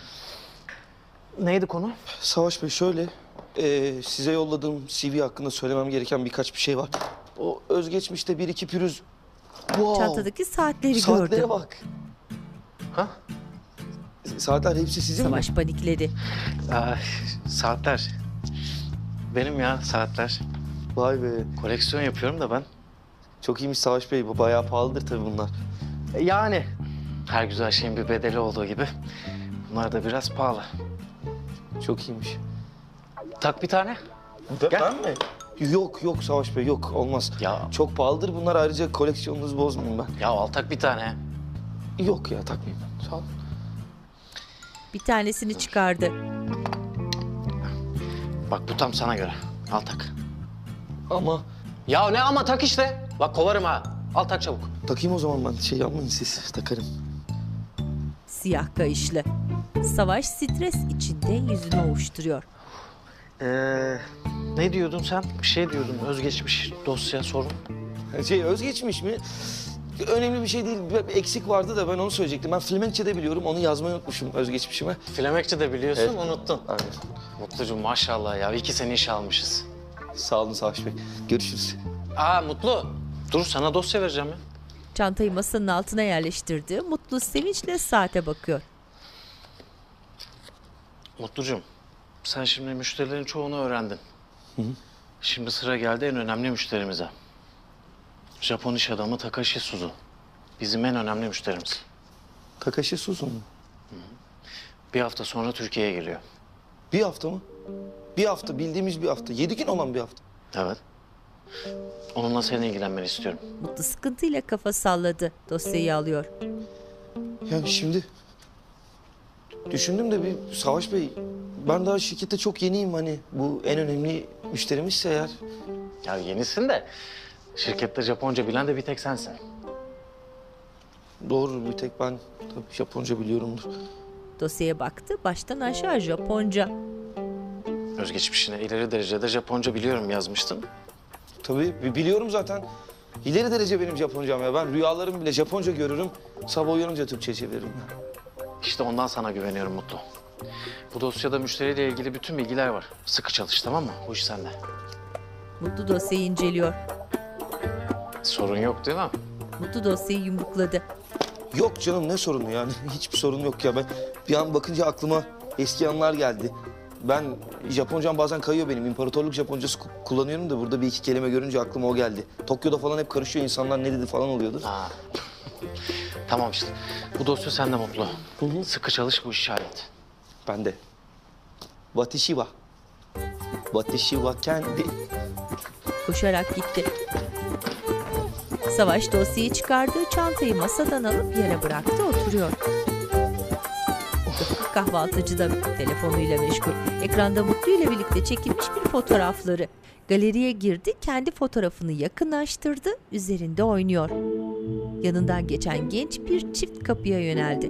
Neydi konu? Savaş Bey şöyle, e, size yolladığım C V hakkında söylemem gereken birkaç bir şey var. O özgeçmişte bir iki pürüz... Wow. Çantadaki saatleri Saatlere gördü. bak. Ha? Saatler hepsi sizin Savaş mi? panikledi. Ay, saatler. Benim ya saatler. Vay be. Koleksiyon yapıyorum da ben. Çok iyiymiş Savaş Bey. Bu bayağı pahalıdır tabii bunlar. Yani her güzel şeyin bir bedeli olduğu gibi bunlar da biraz pahalı. Çok iyiymiş. Tak bir tane. Ben, Gel. ben mi? Yok yok Savaş Bey yok olmaz. Ya. Çok pahalıdır bunlar, ayrıca koleksiyonunuzu bozmayayım ben. Ya al tak bir tane. Yok ya takmayayım ben. Sağ olun. Bir tanesini çıkardı. Bak bu tam sana göre. Al tak. Ama... Ya ne ama tak işte. Bak kovarım ha. Al tak çabuk. Takayım o zaman ben. Şey yapmayın siz. Takarım. Siyah kayışlı. Savaş stres içinde yüzünü ovuşturuyor. Ee, ne diyordun sen? Bir şey diyordun. Özgeçmiş dosya sorun. Şey özgeçmiş mi? Önemli bir şey değil. Bir eksik vardı da ben onu söyleyecektim. Ben Flemenkçe'de biliyorum. Onu yazmayı unutmuşum özgeçmişime. Flemenkçe de biliyorsun, Evet. unuttun. Aynen. Mutlucuğum maşallah ya. İyi ki seni işe almışız. Sağ olun Savaş Bey. Görüşürüz. Aa Mutlu. Dur sana dosya vereceğim ya. Çantayı masanın altına yerleştirdi. Mutlu sevinçle saate bakıyor. Mutlucuğum, sen şimdi müşterilerin çoğunu öğrendin. Hı hı. Şimdi sıra geldi en önemli müşterimize. Japon iş adamı Takashi Suzu. Bizim en önemli müşterimiz. Takashi Suzu mu? Bir hafta sonra Türkiye'ye geliyor. Bir hafta mı? Bir hafta, bildiğimiz bir hafta. Yedi gün olan bir hafta. Evet. Onunla senin ilgilenmeni istiyorum. Mutlu sıkıntıyla kafa salladı. Dosyayı alıyor. Yani şimdi... Düşündüm de bir Savaş Bey... Ben daha şirkette çok yeniyim hani. Bu en önemli müşterimizse eğer... Ya yenisin de şirkette Japonca bilen de bir tek sensin. Doğru, bir tek ben tabii Japonca biliyorumdur. Dosyaya baktı. Baştan aşağı Japonca. Özgeçmişine ileri derecede Japonca biliyorum yazmıştın. Tabii bi- biliyorum zaten. İleri derece benim Japoncam ya. Ben rüyalarım bile Japonca görürüm. Sabah uyanınca Türkçe çeviririm. İşte ondan sana güveniyorum Mutlu. Bu dosyada müşteriyle ilgili bütün bilgiler var. Sıkı çalış, tamam mı? Bu iş sende. Mutlu dosyayı inceliyor. Sorun yok değil mi? Mutlu dosyayı yumrukladı. Yok canım, ne sorunu yani? Hiçbir sorun yok ya. Ben bir an bakınca aklıma eski anılar geldi. Ben Japoncam bazen kayıyor benim. İmparatorluk Japoncası ku- kullanıyorum da burada bir iki kelime görünce aklıma o geldi. Tokyo'da falan hep karışıyor, insanlar ne dedi falan oluyordu. Ha. Tamam işte. Bu dosya sende Mutlu. Sıkı çalış, bu işi hallet. Ben de. Watashi wa. Watashi wa kendi. Koşarak gitti. Savaş dosyayı çıkardığı çantayı masadan alıp yere bıraktı, oturuyor. Rıfkı kahvaltıcıda telefonuyla meşgul. Ekranda Mutlu ile birlikte çekilmiş bir fotoğrafları. Galeriye girdi, kendi fotoğrafını yakınlaştırdı, üzerinde oynuyor. Yanından geçen genç bir çift kapıya yöneldi.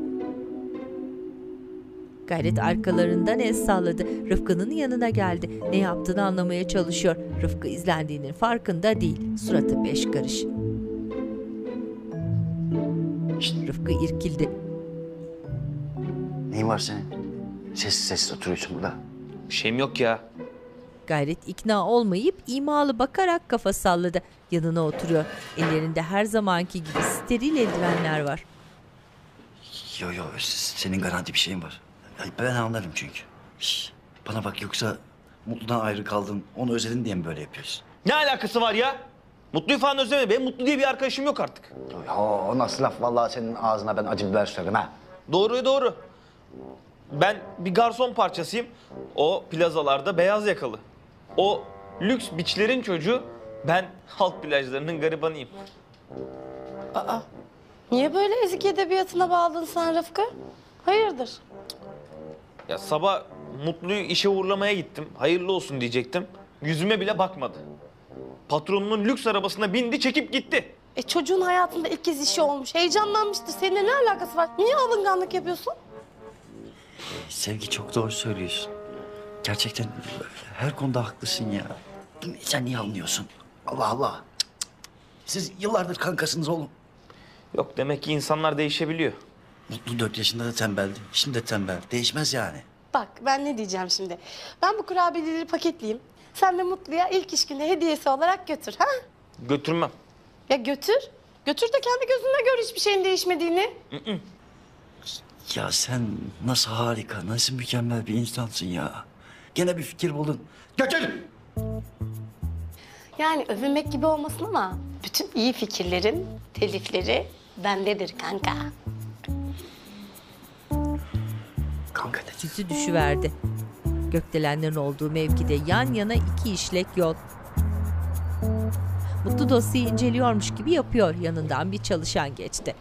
Gayret arkalarından el salladı. Rıfkı'nın yanına geldi. Ne yaptığını anlamaya çalışıyor. Rıfkı izlendiğinin farkında değil. Suratı beş karış. Şşt, Rıfkı irkildi. Neyin var senin? Sessiz sessiz oturuyorsun burada. Bir şeyim yok ya. Gayret ikna olmayıp imalı bakarak kafa salladı. Yanına oturuyor. Ellerinde her zamanki gibi steril eldivenler var. Yo yo senin garanti bir şeyin var. Ya ben anlarım çünkü. Şş, bana bak yoksa Mutlu'dan ayrı kaldın, onu özledin diye mi böyle yapıyorsun? Ne alakası var ya? Mutlu'yu falan özleme. Benim Mutlu diye bir arkadaşım yok artık. Ya, o nasıl laf? Vallahi senin ağzına ben acı biber sürerim ha. Doğru doğru. Ben bir garson parçasıyım. O plazalarda beyaz yakalı. O lüks biçlerin çocuğu. Ben halk plajlarının garibanıyım. Aa, niye böyle ezik edebiyatına bağladın sen Rıfkı? Hayırdır? Ya sabah Mutlu'yu işe uğurlamaya gittim. Hayırlı olsun diyecektim. Yüzüme bile bakmadı. Patronunun lüks arabasına bindi, çekip gitti. E çocuğun hayatında ilk kez işi olmuş. Heyecanlanmıştır. Seninle ne alakası var? Niye alınganlık yapıyorsun? Sevgi çok doğru söylüyorsun. Gerçekten her konuda haklısın ya. Sen niye anlıyorsun? Allah Allah. Cık cık. Siz yıllardır kankasınız oğlum. Yok demek ki insanlar değişebiliyor. Mutlu dört yaşında da tembeldi. Şimdi de tembel. Değişmez yani. Bak ben ne diyeceğim şimdi. Ben bu kurabiyeleri paketleyeyim. Sen de Mutlu'ya ilk iş günü hediyesi olarak götür ha? Götürmem. Ya götür. Götür de kendi gözünle gör hiçbir şeyin değişmediğini. Ya sen nasıl harika, nasıl mükemmel bir insansın ya. Gene bir fikir buldun. Götür! Yani övünmek gibi olmasın ama bütün iyi fikirlerin telifleri bendedir kanka. Kanka dedi. Yüzü düşüverdi. Gökdelenlerin olduğu mevkide yan yana iki işlek yol. Mutlu dosyayı inceliyormuş gibi yapıyor. Yanından bir çalışan geçti.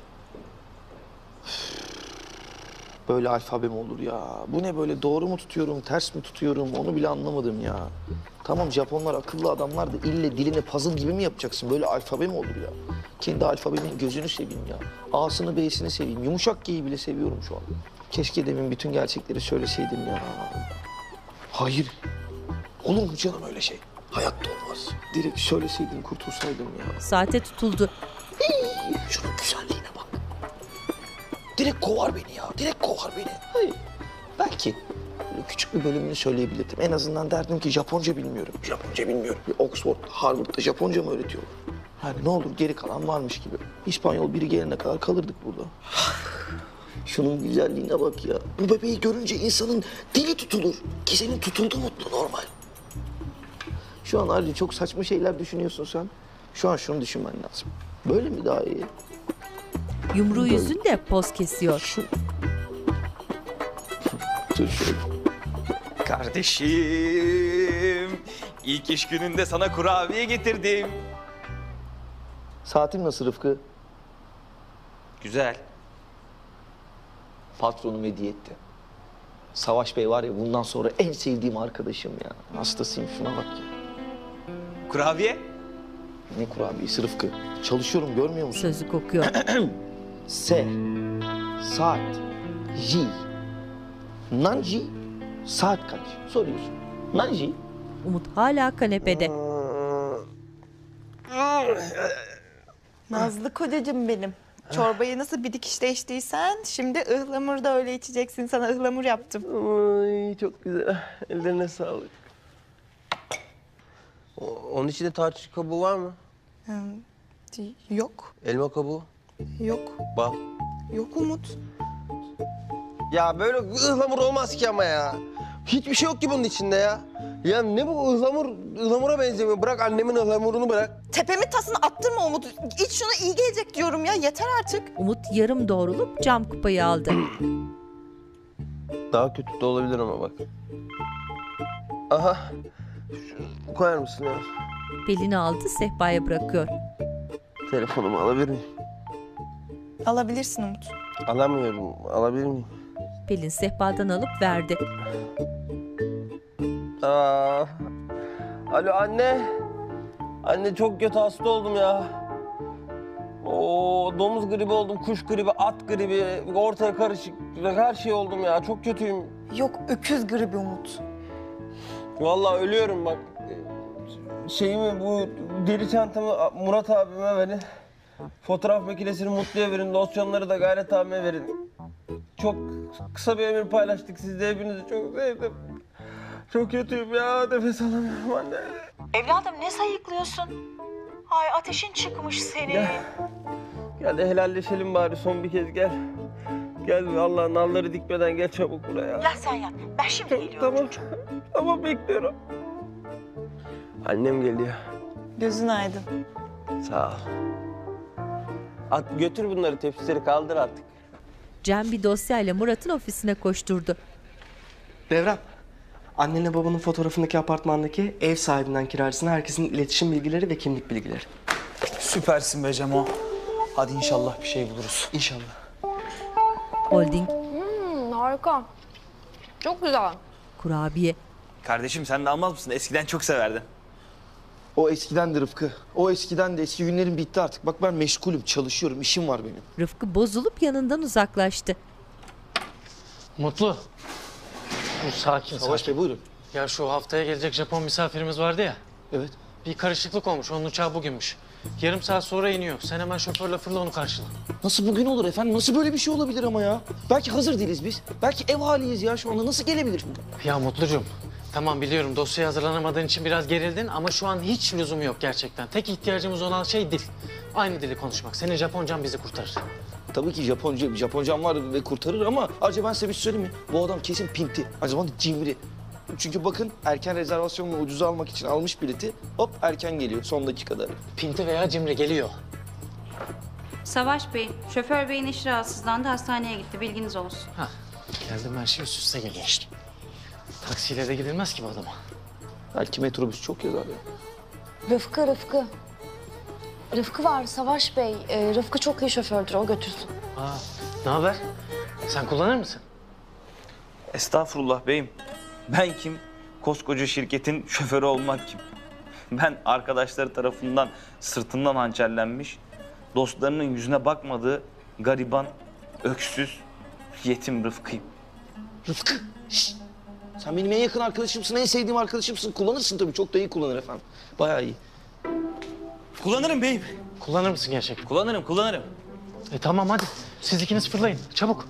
Böyle alfabe mi olur ya? Bu ne böyle, doğru mu tutuyorum, ters mi tutuyorum onu bile anlamadım ya. Tamam Japonlar akıllı adamlar da ille dilini puzzle gibi mi yapacaksın? Böyle alfabe mi olur ya? Kendi alfabemin gözünü seveyim ya. A'sını B'sini seveyim. Yumuşak G'yi bile seviyorum şu an. Keşke demin bütün gerçekleri söyleseydim ya. Hayır. Olur mu canım öyle şey? Hayatta olmaz. Direkt söyleseydin kurtulsaydım ya. Saate tutuldu. Hii, şunun güzelliğine bak. Direkt kovar beni ya. Direkt kovar beni. Hayır. Belki böyle küçük bir bölümünü söyleyebilirdim. En azından derdim ki Japonca bilmiyorum. Japonca bilmiyorum. Bir Oxford, Harvard'da Japonca mı öğretiyorlar? Yani ne olur geri kalan varmış gibi. İspanyol biri gelene kadar kalırdık burada. Şunun güzelliğine bak ya. Bu bebeği görünce insanın dili tutulur. Ki senin tutuldu Mutlu normal. Şu an Arli çok saçma şeyler düşünüyorsun sen. Şu an şunu düşünmen lazım. Böyle mi daha iyi? Yumruğu yüzünde poz kesiyor. Şu... Dur şöyle. Kardeşim, ilk iş gününde sana kurabiye getirdim. Saatin nasıl Rıfkı? Güzel. Patronum hediye etti. Savaş Bey var ya bundan sonra en sevdiğim arkadaşım ya. Hastasıyım şuna bak ya. Kurabiye? Ne kurabiyesi Rıfkı? Çalışıyorum görmüyor musun? Sözü kokuyor. Se, saat, ji, nanji, saat kaç? Soruyorsun. Nanji. Umut hala kanepede. Nazlı kocacığım benim. Çorbayı nasıl bir dikişte içtiysen şimdi ıhlamur da öyle içeceksin. Sana ıhlamur yaptım. Ay çok güzel. Ellerine sağlık. O- Onun içinde tarçın kabuğu var mı? Hmm, yok, Elma kabuğu, yok, bal. yok Umut. Ya böyle ıhlamur olmaz ki ama ya. Hiçbir şey yok ki bunun içinde ya. Ya ne bu ıhlamur, ıhlamura benzemiyor. Bırak annemin ıhlamurunu bırak. Tepemin tasını attırma Umut. İç şunu iyi gelecek diyorum ya. Yeter artık. Umut yarım doğrulup cam kupayı aldı. Daha kötü de olabilir ama bak. Aha. Şunu koyar mısın ya? Pelin aldı, sehpaya bırakıyor. Telefonumu alabilir miyim? Alabilirsin Umut. Alamıyorum. Alabilir miyim? Pelin sehpadan alıp verdi. Aa. Alo anne. Anne çok kötü hasta oldum ya. Oo, domuz gribi oldum, kuş gribi, at gribi, ortaya karışık her şey oldum ya. Çok kötüyüm. Yok öküz gribi Umut. Vallahi ölüyorum bak. Şeyimi bu deri çantamı Murat abime verin. Fotoğraf makinesini Mutlu'ya verin. Losyonları da Gayret abime verin. çok kısa bir ömür paylaştık. Siz de hepinizi çok sevdim. Çok kötüyüm ya. Nefes alamıyorum anne. Evladım ne sayıklıyorsun? Ay ateşin çıkmış senin. Gel. Gel de helalleşelim bari son bir kez gel. Gel Allah'ın nalları dikmeden gel çabuk buraya. Ya sen yat. Ben şimdi geliyorum Tamam. çocuğum. Tamam bekliyorum. Annem geliyor. Gözün aydın. Sağ ol. At götür bunları, tepsileri kaldır artık. Cem bir dosyayla Murat'ın ofisine koşturdu. Devrem, annenle babanın fotoğrafındaki apartmandaki ev sahibinden kiracısına herkesin iletişim bilgileri ve kimlik bilgileri. Süpersin be Cemo. Hadi inşallah bir şey buluruz. İnşallah. Holding, Hmm, harika. Çok güzel. kurabiye. Kardeşim sen de almaz mısın? Eskiden çok severdin. O eskiden de Rıfkı. O eskiden de eski günlerim bitti artık. Bak ben meşgulüm, çalışıyorum, işim var benim. Rıfkı bozulup yanından uzaklaştı. Mutlu. Dur sakin Savaş sakin. Bey buyurun. Ya şu haftaya gelecek Japon misafirimiz vardı ya. Evet. Bir karışıklık olmuş. Onun uçağı bugünmüş. Yarım saat sonra iniyor. Sen hemen şoförle fırla onu karşıla. Nasıl bugün olur efendim? Nasıl böyle bir şey olabilir ama ya? Belki hazır değiliz biz. Belki ev haliyiz ya şu anda. Nasıl gelebilir? Ya Mutlucuğum. Tamam biliyorum dosyaya hazırlanamadığın için biraz gerildin ama şu an hiç lüzumu yok gerçekten. Tek ihtiyacımız olan şey dil. Aynı dili konuşmak. Senin Japoncan bizi kurtarır. Tabii ki Japonca, Japoncam var ve kurtarır ama acaba ben size bir şey söyleyeyim mi? Bu adam kesin pinti. Acaba cimri. Çünkü bakın erken rezervasyonla ucuza almak için almış bileti. Hop erken geliyor son dakikada. Pinti veya cimri geliyor. Savaş Bey, şoför beyin eşi rahatsızlandı, hastaneye gitti. Bilginiz olsun. Hah, geldim her şey üst üste geliyor işte. Taksiyle de gidilmez ki bu adama. Belki metrobüs çok yazar ya. Rıfkı, Rıfkı. Rıfkı var Savaş Bey. Ee, Rıfkı çok iyi şofördür, o götürsün. Aa, ne haber? Sen kullanır mısın? Estağfurullah beyim. Ben kim? Koskoca şirketin şoförü olmak kim? Ben arkadaşları tarafından sırtından hançerlenmiş, dostlarının yüzüne bakmadığı gariban, öksüz, yetim Rıfkı'yım. Rıfkı, şşt! Sen benim en yakın arkadaşımsın, en sevdiğim arkadaşımsın. Kullanırsın tabii, çok da iyi kullanır efendim. Bayağı iyi. Kullanırım beyim. Kullanır mısın gerçekten? Kullanırım, kullanırım. E tamam hadi. Siz ikiniz fırlayın. Çabuk.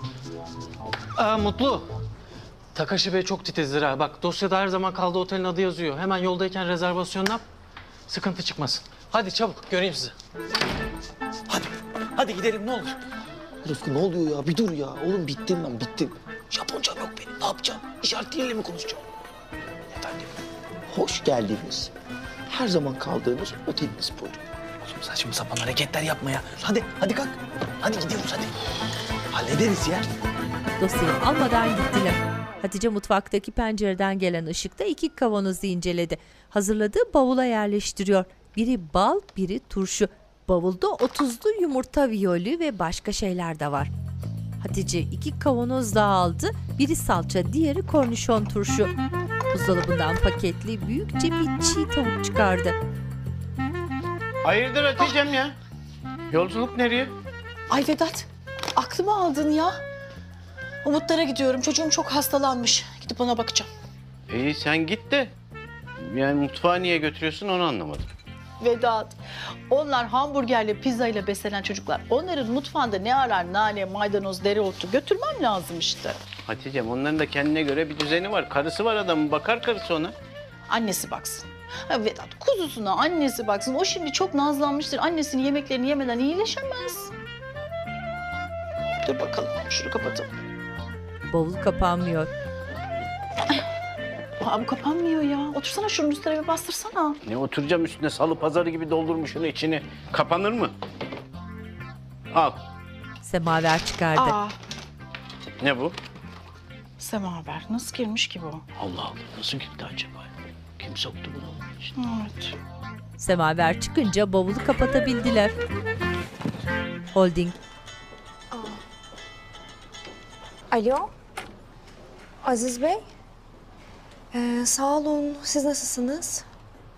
Aa, Mutlu. Takashi Bey çok titizdir ha. Bak dosyada her zaman kaldığı otelin adı yazıyor. Hemen yoldayken rezervasyon yap. Sıkıntı çıkmasın. Hadi çabuk göreyim sizi. Hadi, hadi gidelim ne olur. Rıfkı ne oluyor ya? Bir dur ya. Oğlum bittim ben, bittim. Japoncam yok benim. Ne yapacağım? İşaret diliyle mi konuşacağım? Efendim, hoş geldiniz. Her zaman kaldığımız oteliniz buyurun. Oğlum saçma sapan hareketler yapma ya. Hadi, hadi kalk. Hadi gidiyoruz hadi. Hallederiz ya. Dosyayı almadan gittiler. Hatice mutfaktaki pencereden gelen ışıkta iki kavanozu inceledi. Hazırladığı bavula yerleştiriyor. Biri bal, biri turşu. Bavulda otuzlu yumurta viyolü ve başka şeyler de var. Hatice iki kavanoz daha aldı. Biri salça, diğeri kornişon turşu. Buzdolabından paketli büyükçe bir çiğ tavuk çıkardı. Hayırdır Hatice'm ya? Yolculuk nereye? Ay Vedat, aklımı aldın ya. Umutlara gidiyorum. Çocuğum çok hastalanmış. Gidip ona bakacağım. İyi sen git de. Yani mutfağa niye götürüyorsun onu anlamadım. Vedat, onlar hamburgerle, pizzayla beslenen çocuklar. Onların mutfağında ne arar nane, maydanoz, dereotu götürmem lazım işte. Hatice'm onların da kendine göre bir düzeni var. Karısı var adamın. Bakar karısı ona. Annesi baksın. Ha Vedat, kuzusuna annesi baksın. O şimdi çok nazlanmıştır. Annesinin yemeklerini yemeden iyileşemez. Dur bakalım, şunu kapatalım. Bavul kapanmıyor. Aa, bu kapanmıyor ya. Otursana şunun üstüne bir bastırsana. Ne oturacağım üstüne salı pazarı gibi doldurmuşsun içini. Kapanır mı? Al. Semaver çıkardı. Aa, Ne bu? semaver. Nasıl girmiş ki bu? Allah Allah nasıl gitti acaba? Kim soktu bunu onun için? Evet. Semaver çıkınca bavulu kapatabildiler. Holding. Alo. Aziz Bey. Ee, sağ olun. Siz nasılsınız?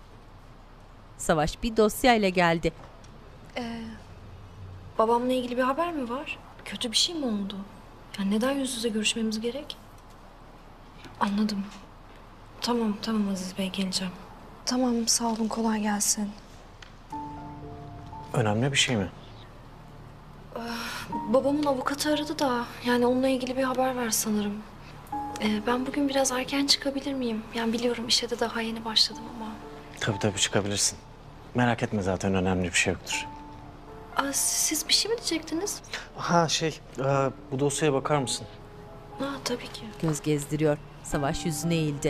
Savaş bir dosyayla geldi. Ee, babamla ilgili bir haber mi var? Kötü bir şey mi oldu? Yani neden yüz yüze görüşmemiz gerek? Anladım. Tamam, tamam Aziz Bey geleceğim. Tamam, sağ olun. Kolay gelsin. Önemli bir şey mi? Babamın avukatı aradı da yani onunla ilgili bir haber ver sanırım. Ee, ben bugün biraz erken çıkabilir miyim? Yani biliyorum işe de daha yeni başladım ama. Tabii tabii çıkabilirsin. Merak etme zaten önemli bir şey yoktur. Aa, siz bir şey mi diyecektiniz? Ha şey, e, bu dosyaya bakar mısın? Ha tabii ki. Göz gezdiriyor. Savaş yüzüne eğildi.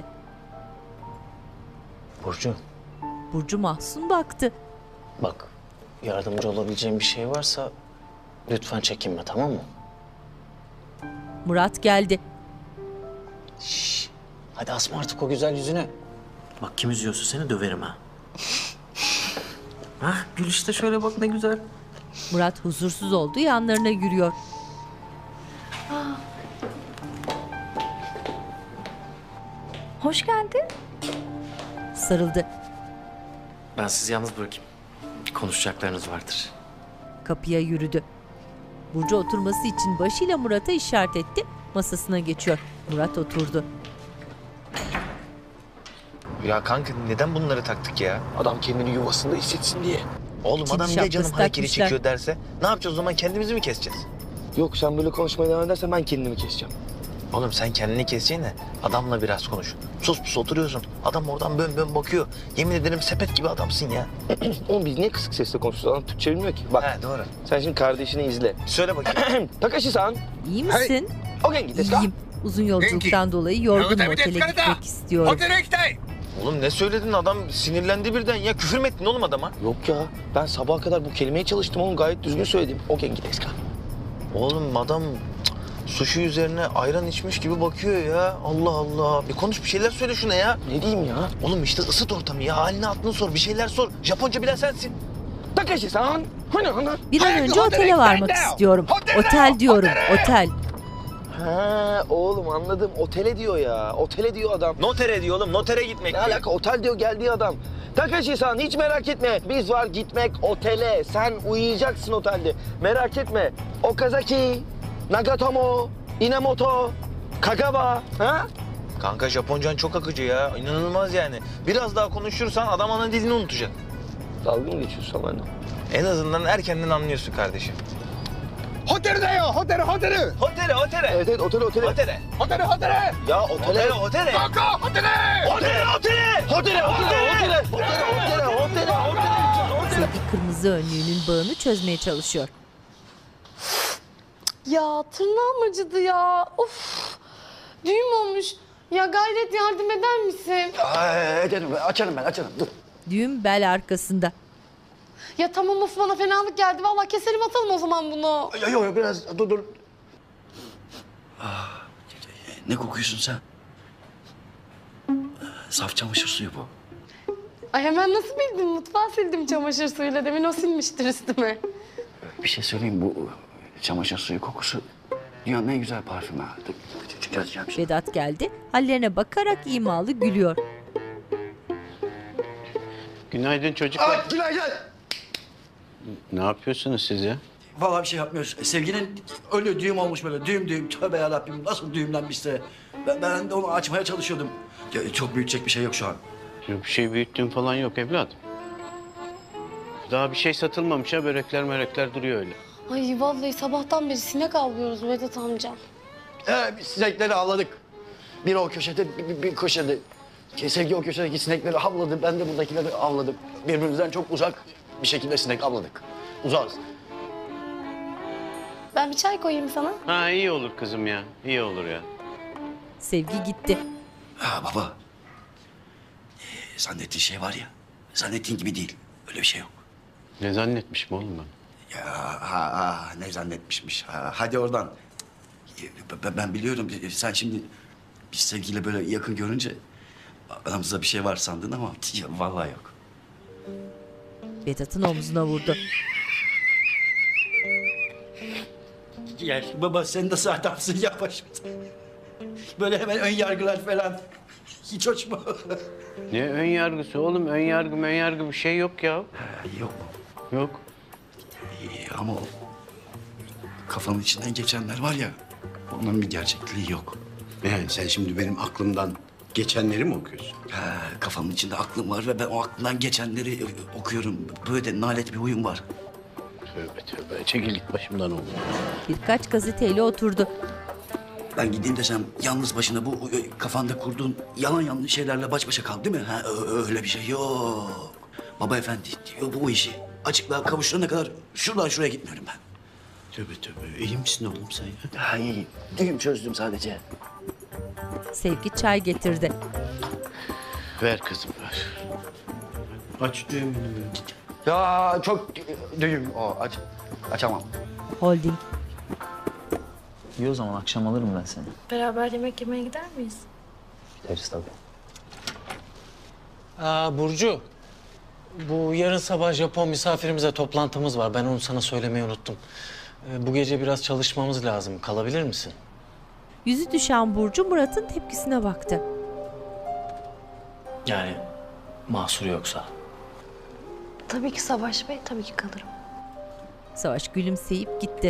Burcu, Burcu mahzun baktı. bak yardımcı olabileceğim bir şey varsa lütfen çekinme, tamam mı? Murat geldi. Şşş, hadi asma artık o güzel yüzüne. Bak kim üzüyorsa seni döverim ha. Hah, gül işte şöyle bak ne güzel. Murat huzursuz oldu, yanlarına yürüyor. Aa. Hoş geldin. Sarıldı. Ben sizi yalnız bırakayım. Konuşacaklarınız vardır. Kapıya yürüdü. Burcu oturması için başıyla Murat'a işaret etti. Masasına geçiyor. Murat oturdu. Ya kanka neden bunları taktık ya? Adam kendini yuvasında hissetsin diye. Oğlum Çift adam niye canım şapkası haykiri takmışlar. çekiyor derse ne yapacağız o zaman, kendimizi mi keseceğiz? Yok sen böyle konuşmaya devam edersen ben kendimi keseceğim. Oğlum sen kendini keseceğin de adamla biraz konuş. Sus pus oturuyorsun. Adam oradan bön bön bakıyor. Yemin ederim sepet gibi adamsın ya. Oğlum biz niye kısık sesle konuşuyoruz? Adam Türkçe bilmiyor ki. Bak. He doğru. Sen şimdi kardeşini izle. Söyle bakayım. Takashi-san. İyi misin? O genki desu ka? İyiyim. Uzun yolculuktan dolayı yorgunum, otele gitmek istiyorum. Oğlum ne söyledin, adam sinirlendi birden ya, küfür mü ettin oğlum adama? Yok ya ben sabaha kadar bu kelimeye çalıştım oğlum, gayet düzgün söyledim. O genki desu ka? Oğlum adam cık, sushi üzerine ayran içmiş gibi bakıyor ya. Allah Allah. Bir konuş, bir şeyler söyle şuna ya. Ne diyeyim ya? Oğlum işte ısıt ortamı ya. Halini aklını sor. Bir şeyler sor. Japonca bilen sensin. Takashi-san. Bir an önce otele varmak istiyorum. Otel diyorum, otel. Ha oğlum anladım. Otele diyor ya. Otele diyor adam. Notere diyor oğlum. Notere gitmek. Ne alaka? Otel diyor geldiği adam. Takashi-san hiç merak etme. Biz var gitmek otele. Sen uyuyacaksın otelde. Merak etme. Okazaki, Nagatomo, Inamoto, Kagawa. Ha? Kanka Japoncan çok akıcı ya. İnanılmaz yani. Biraz daha konuşursan adam ana dilini unutacak. Dalga mı geçiyorsun lan? En azından erkenden anlıyorsun kardeşim. Otele de ya. Otele, otele. Otele, otele. Evet evet otele, otele. Otele. Otele, otele. Ya otele. Otele, otele. Kanka otele. Otele, otele. Otele, otele, otele. Otele, otele, otele. Sevgi kırmızı önlüğünün bağını çözmeye çalışıyor. Ya tırnağım acıdı ya. Of. Düğüm olmuş. Ya Gayret yardım eder misin? Aa, ederim, açarım ben, açarım. Dur. Düğüm bel arkasında. Ya tamam of, bana fenalık geldi. Vallahi keselim atalım o zaman bunu. Yok yok biraz dur dur. Ah, ne kokuyorsun sen? Saf çamaşır suyu bu. Ay hemen nasıl bildin? Mutfağı sildim çamaşır suyuyla. Demin o silmiştir üstüme. Bir şey söyleyeyim, bu çamaşır suyu kokusu dünyanın en güzel parfümü. Dur, çıkaracağım şimdi. Vedat geldi. Hallerine bakarak imalı gülüyor. Günaydın çocuklar. Ay, günaydın. Ne yapıyorsunuz siz ya? Vallahi bir şey yapmıyoruz. Sevginin ölü düğüm olmuş böyle. Düğüm düğüm. Tövbe yarabbim, nasıl düğümlenmişse. Ben, ben de onu açmaya çalışıyordum. Ya, çok büyütecek bir şey yok şu an. Yok bir şey büyüttüğüm falan yok evladım. Daha bir şey satılmamış ha, börekler mörekler duruyor öyle. Ay vallahi sabahtan beri sinek avlıyoruz Vedat amca. Ee, biz sinekleri avladık. Biri o köşede, bir, bir, bir köşede. Sevgi o köşedeki sinekleri avladı. Ben de buradakileri avladım. Birbirimizden çok uzak bir şekilde sinek avladık. Uzağız. Ben bir çay koyayım sana. Ha iyi olur kızım ya, iyi olur ya. Sevgi gitti. Ha baba. Ee, zannettiğin şey var ya, zannettiğin gibi değil. Öyle bir şey yok. Ne zannetmişim oğlum ben? Ya ha, ha ne zannetmişmiş. Ha, hadi oradan. Ben, ben biliyorum, sen şimdi biz Sevgi'yle böyle yakın görünce aramızda bir şey var sandın ama ya, vallahi yok. Vedat'ın omzuna vurdu. Gel baba, sen nasıl adamsın ya başımda. Böyle hemen ön yargılar falan. Hiç hoş mu? Ne ön yargısı oğlum? Ön yargı, ön yargı bir şey yok ya. Ha, yok mu? Yok. Ee, ama o kafanın içinden geçenler var ya, onun bir gerçekliği yok. Yani sen şimdi benim aklımdan geçenleri mi okuyorsun? Ha, kafamın içinde aklım var ve ben o aklımdan geçenleri okuyorum. Böyle de nalet bir huyum var. Tövbe tövbe. Çekil git başımdan oğlum. Birkaç gazeteyle oturdu. Ben gideyim desem yalnız başına bu kafanda kurduğun yalan yanlış şeylerle baş başa kal değil mi? Ha, öyle bir şey yok. Baba efendi diyor bu işi açıklığa kavuşturana kadar şuradan şuraya gitmiyorum ben. Tövbe tövbe. İyi misin oğlum sen ya? Ha, iyiyim. Düğüm çözdüm sadece. Sevgi çay getirdi. Ver kızım ver. Aç düğümünü. Ya çok düğüm o aç. Açamam. Holding. İyi o zaman akşam alırım ben seni. Beraber yemek yemeye gider miyiz? Gideriz tabii. Aa, Burcu, bu yarın sabah Japon misafirimize toplantımız var. Ben onu sana söylemeyi unuttum. Ee, bu gece biraz çalışmamız lazım. Kalabilir misin? Yüzü düşen Burcu Murat'ın tepkisine baktı. Yani mahsur yoksa. Tabii ki Savaş Bey, tabii ki kalırım. Savaş gülümseyip gitti.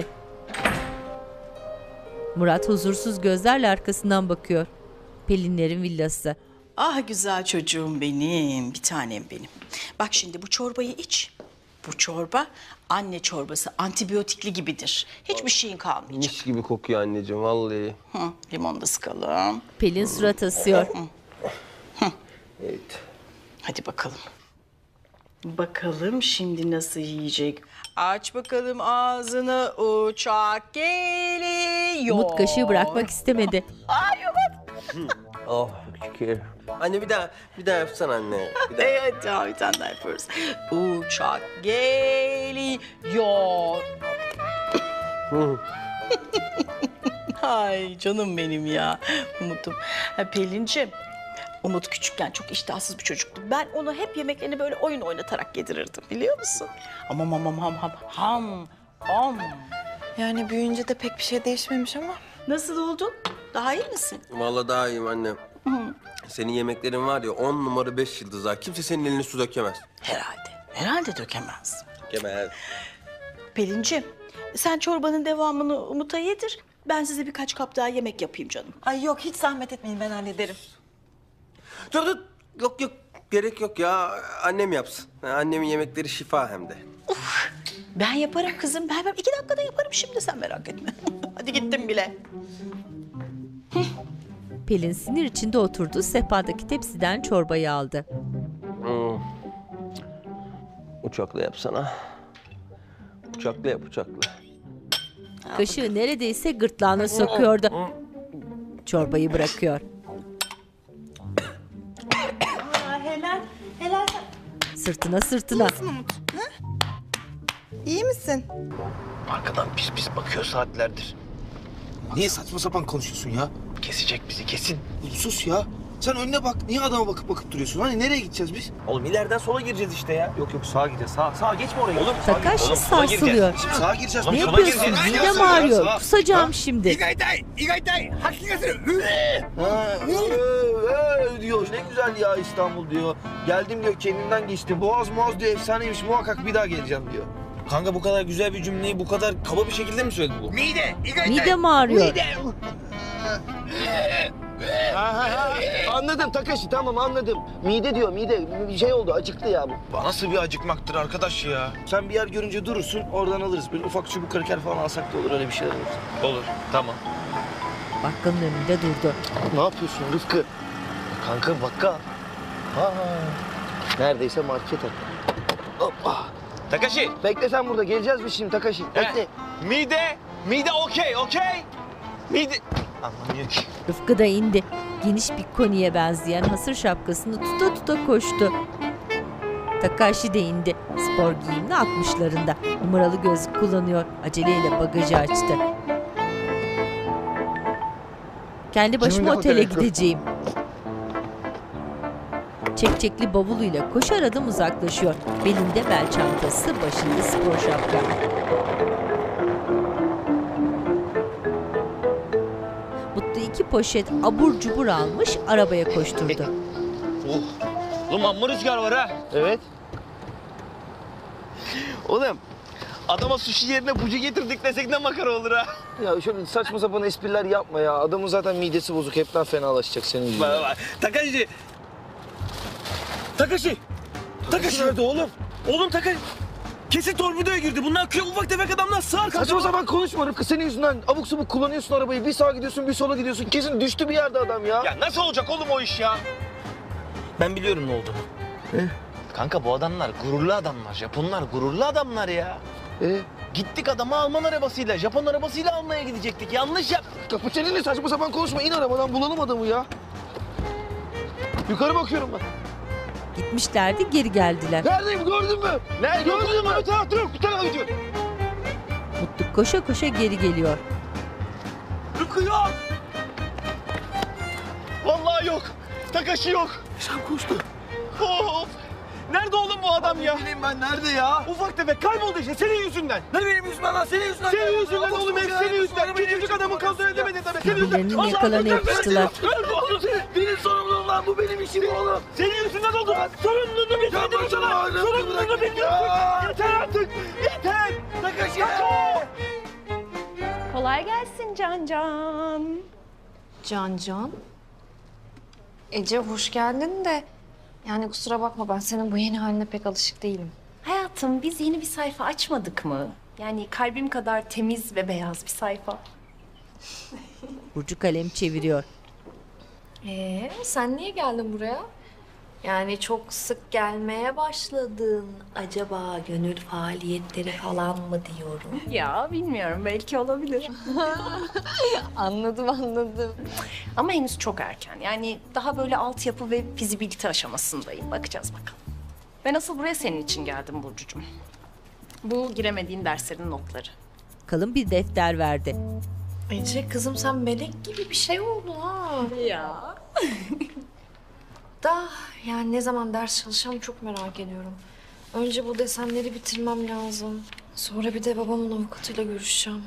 Murat huzursuz gözlerle arkasından bakıyor. Pelinlerin villası. Ah güzel çocuğum benim, bir tanem benim. Bak şimdi bu çorbayı iç. Bu çorba anne çorbası, antibiyotikli gibidir. Hiçbir şeyin kalmayacak. Mis gibi kokuyor anneciğim vallahi. Hı, limon da sıkalım. Pelin surat asıyor. Evet. Hadi bakalım. Bakalım şimdi nasıl yiyecek. Aç bakalım ağzını, uçak geliyor. Umut kaşığı bırakmak istemedi. Ay Umut. Oh şükür. Anne bir daha, bir daha yapsana anne. Bir daha. Evet tamam bir tane daha yapıyoruz. Uçak geliyor. Ay canım benim ya Umut'um. Ha, Pelin'ciğim, Umut küçükken çok iştahsız bir çocuktu. Ben onu hep yemeklerini böyle oyun oynatarak yedirirdim biliyor musun? Amam amam ham ham ham ham. Yani büyüyünce de pek bir şey değişmemiş ama. Nasıl oldun? Daha iyi misin? Vallahi daha iyiyim anne. Senin yemeklerin var ya on numara beş yıldızlar. Kimse senin eline su dökemez. Herhalde. Herhalde dökemez. Dökemez. Pelinciğim, sen çorbanın devamını Umut'a yedir. Ben size birkaç kap daha yemek yapayım canım. Ay yok hiç zahmet etmeyin ben hallederim. Dur dur. Yok yok. Gerek yok ya. Annem yapsın. Annemin yemekleri şifa hem de. Uf, ben yaparım kızım. Ben, ben iki dakikada yaparım şimdi sen merak etme. Hadi gittim bile. Pelin sinir içinde oturdu. Sehpadaki tepsiden çorbayı aldı. Hmm. Uçakla yapsana. Uçakla yap uçakla. Kaşığı neredeyse gırtlağına sokuyordu. Çorbayı bırakıyor. Aa, helal, helal. Sırtına sırtına. İyi misin? Arkadan pis pis bakıyor saatlerdir. Niye saçma sapan konuşuyorsun ya? Kesecek bizi kesin. Oğlum sus ya. Sen önüne bak. Niye adama bakıp bakıp duruyorsun? Hani nereye gideceğiz biz? Oğlum ileriden sola gireceğiz işte ya. Yok yok sağa gideceğiz. Sağa, sağa geçme oraya. Oğlum Takashi sarsılıyor. Şimdi sağa gireceğiz. Ne Sola yapıyorsun? gireceğiz. Midem ağrıyor. Kusacağım şimdi. İgaytay, igaytay. Hakikatini. Ha, ee, ee, diyor. Ne güzel ya İstanbul diyor. Geldim diyor kendinden geçti. Boğaz muaz diyor efsaneymiş. Muhakkak bir daha geleceğim diyor. Kanka bu kadar güzel bir cümleyi bu kadar kaba bir şekilde mi söyledi bu? Mide, igaytay. Midem ağrıyor. Mide. Ha, ha, ha. Anladım Takashi tamam anladım. Mide diyor mide bir şey oldu acıktı ya bu. Nasıl bir acıkmaktır arkadaş ya? Sen bir yer görünce durursun oradan alırız. Böyle ufak çubuk kraker falan alsak da olur öyle bir şeyler olur. Olur tamam. Bakkalın önünde durdu. Ne yapıyorsun Rıfkı? Kanka bakkal. Ha. Neredeyse market at. Hoppa. Takashi. Bekle sen burada geleceğiz biz şimdi Takashi. Bekle. He. Mide. Mide okey okey. Mide. Anlamıyor ki. Rıfkı da indi. Geniş bir koniye benzeyen hasır şapkasını tuta tuta koştu. Takashi de indi. Spor giyimli altmışlarında. Numaralı gözlük kullanıyor. Aceleyle bagajı açtı. Kendi başıma otele gideceğim. Çekçekli bavuluyla koşar adım uzaklaşıyor. Belinde bel çantası, başında spor şapka. Mutlu iki poşet abur cubur almış, arabaya koşturdu. Oh. Oğlum amma rüzgar var ha. Evet. Oğlum adama sushi yerine bucu getirdik desek ne makara olur ha. Ya şöyle saçma sapan espriler yapma ya. Adamın zaten midesi bozuk. Hepten fenalaşacak senin yüzünden. Bak bak. Takashi. Takashi. Takashi nerede oğlum? Oğlum Takashi. Kesin torpidoya girdi. Bunlar kıya ufak tefek adamlar sığar. Saçma sapan konuşma Rıfkı. Senin yüzünden abuk subuk kullanıyorsun arabayı. Bir sağa gidiyorsun bir sola gidiyorsun. Kesin düştü bir yerde adam ya. Ya nasıl olacak oğlum o iş ya? Ben biliyorum ne olduğunu. E? Kanka bu adamlar gururlu adamlar. Japonlar gururlu adamlar ya. E? Gittik adamı Alman arabasıyla, Japon arabasıyla almaya gidecektik. Yanlış yap. Kapı çeneni saçma sapan konuşma. İn arabadan bulalım adamı ya. Yukarı bakıyorum ben. Gitmişlerdi, geri geldiler. Neredeyim gördün mü? Nerede? Gördün mü? Bir tarafta yok. Bir tarafa gidiyor. Mutlu koşa koşa geri geliyor. Rıfkı yok. Vallahi yok. Takashi yok. Sen koştu. Of. Nerede oğlum bu adam ya? Bileyim ben nerede ya? Ufak tefek kayboldu işte senin yüzünden. Ne benim yüzümden lan? Senin yüzünden. Senin yüzünden oğlum hep senin yüzünden. Küçücük adamın kontrol edemedin tabii. Senin yüzünden. Birbirlerinin yakalana yapıştılar. Benim sorumluluğum lan. Bu benim işim oğlum. Senin yüzünden oldu. Sorumluluğunu bilmedim sana. Sorumluluğunu bilmiyorsun. Yeter artık. Yeter. Takashi. Kolay gelsin Can Can. Can Can. Ece hoş geldin de yani kusura bakma ben senin bu yeni haline pek alışık değilim. Hayatım biz yeni bir sayfa açmadık mı? Yani kalbim kadar temiz ve beyaz bir sayfa. Burcu kalem çeviriyor. Ee, sen niye geldin buraya? Yani çok sık gelmeye başladın. Acaba gönül faaliyetleri falan mı diyorum? Ya bilmiyorum belki olabilir. Anladım anladım. Ama henüz çok erken. Yani daha böyle altyapı ve fizibilite aşamasındayım. Bakacağız bakalım. Ben asıl buraya senin için geldim Burcucuğum. Bu giremediğin derslerin notları. Kalın bir defter verdi. Ece kızım sen melek gibi bir şey oldun ha. Ya. Da yani ne zaman ders çalışacağım çok merak ediyorum. Önce bu desenleri bitirmem lazım. Sonra bir de babamın avukatıyla görüşeceğim.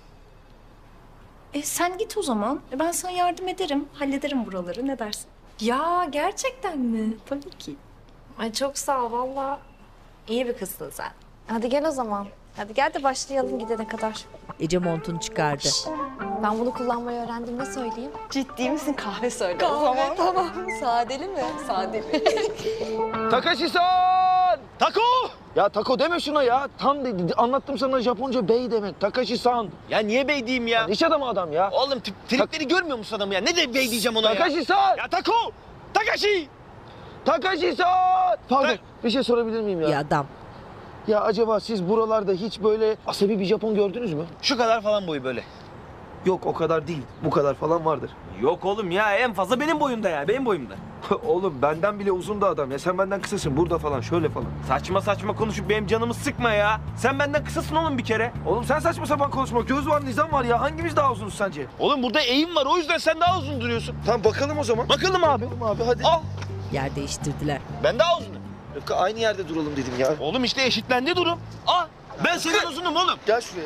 E sen git o zaman. E, ben sana yardım ederim. Hallederim buraları. Ne dersin? Ya gerçekten mi? Tabii ki. Ay çok sağ ol valla. İyi bir kızsın sen. Hadi gel o zaman. Hadi gel de başlayalım gidene kadar. Ece montunu çıkardı. Ben bunu kullanmayı öğrendim ne söyleyeyim? Ciddi misin? Kahve söyle Kahve, o zaman. tamam. Sadeli mi? Sadeli. Takashi-san! Tako! Ya Tako deme şuna ya. Tam dedi, anlattım sana Japonca bey demek. Takashi-san. Ya niye bey diyeyim ya? İş adamı adam ya. Oğlum tip, tripleri görmüyor musun adamı ya? Ne de bey diyeceğim ona ya? Takashi-san! Ya Tako! Takashi! Takashi-san! Pardon, bir şey sorabilir miyim ya? Ya adam. Ya acaba siz buralarda hiç böyle asabi bir Japon gördünüz mü? Şu kadar falan boyu böyle. Yok o kadar değil. Bu kadar falan vardır. Yok oğlum ya en fazla benim boyumda ya benim boyumda. Oğlum benden bile uzun da adam ya. Sen benden kısasın burada falan şöyle falan. Saçma saçma konuşup benim canımı sıkma ya. Sen benden kısasın oğlum bir kere. Oğlum sen saçma sapan konuşma. Göz var nizam var ya. Hangimiz daha uzunuz sence? Oğlum burada eğim var o yüzden sen daha uzun duruyorsun. Tamam bakalım o zaman. Bakalım abi. Bakalım abi hadi. Al. Yer değiştirdiler. Ben daha uzunum. Rıfkı aynı yerde duralım dedim ya. Oğlum işte eşitlendi durum. Al. Ben senin uzunum oğlum. Gel şuraya.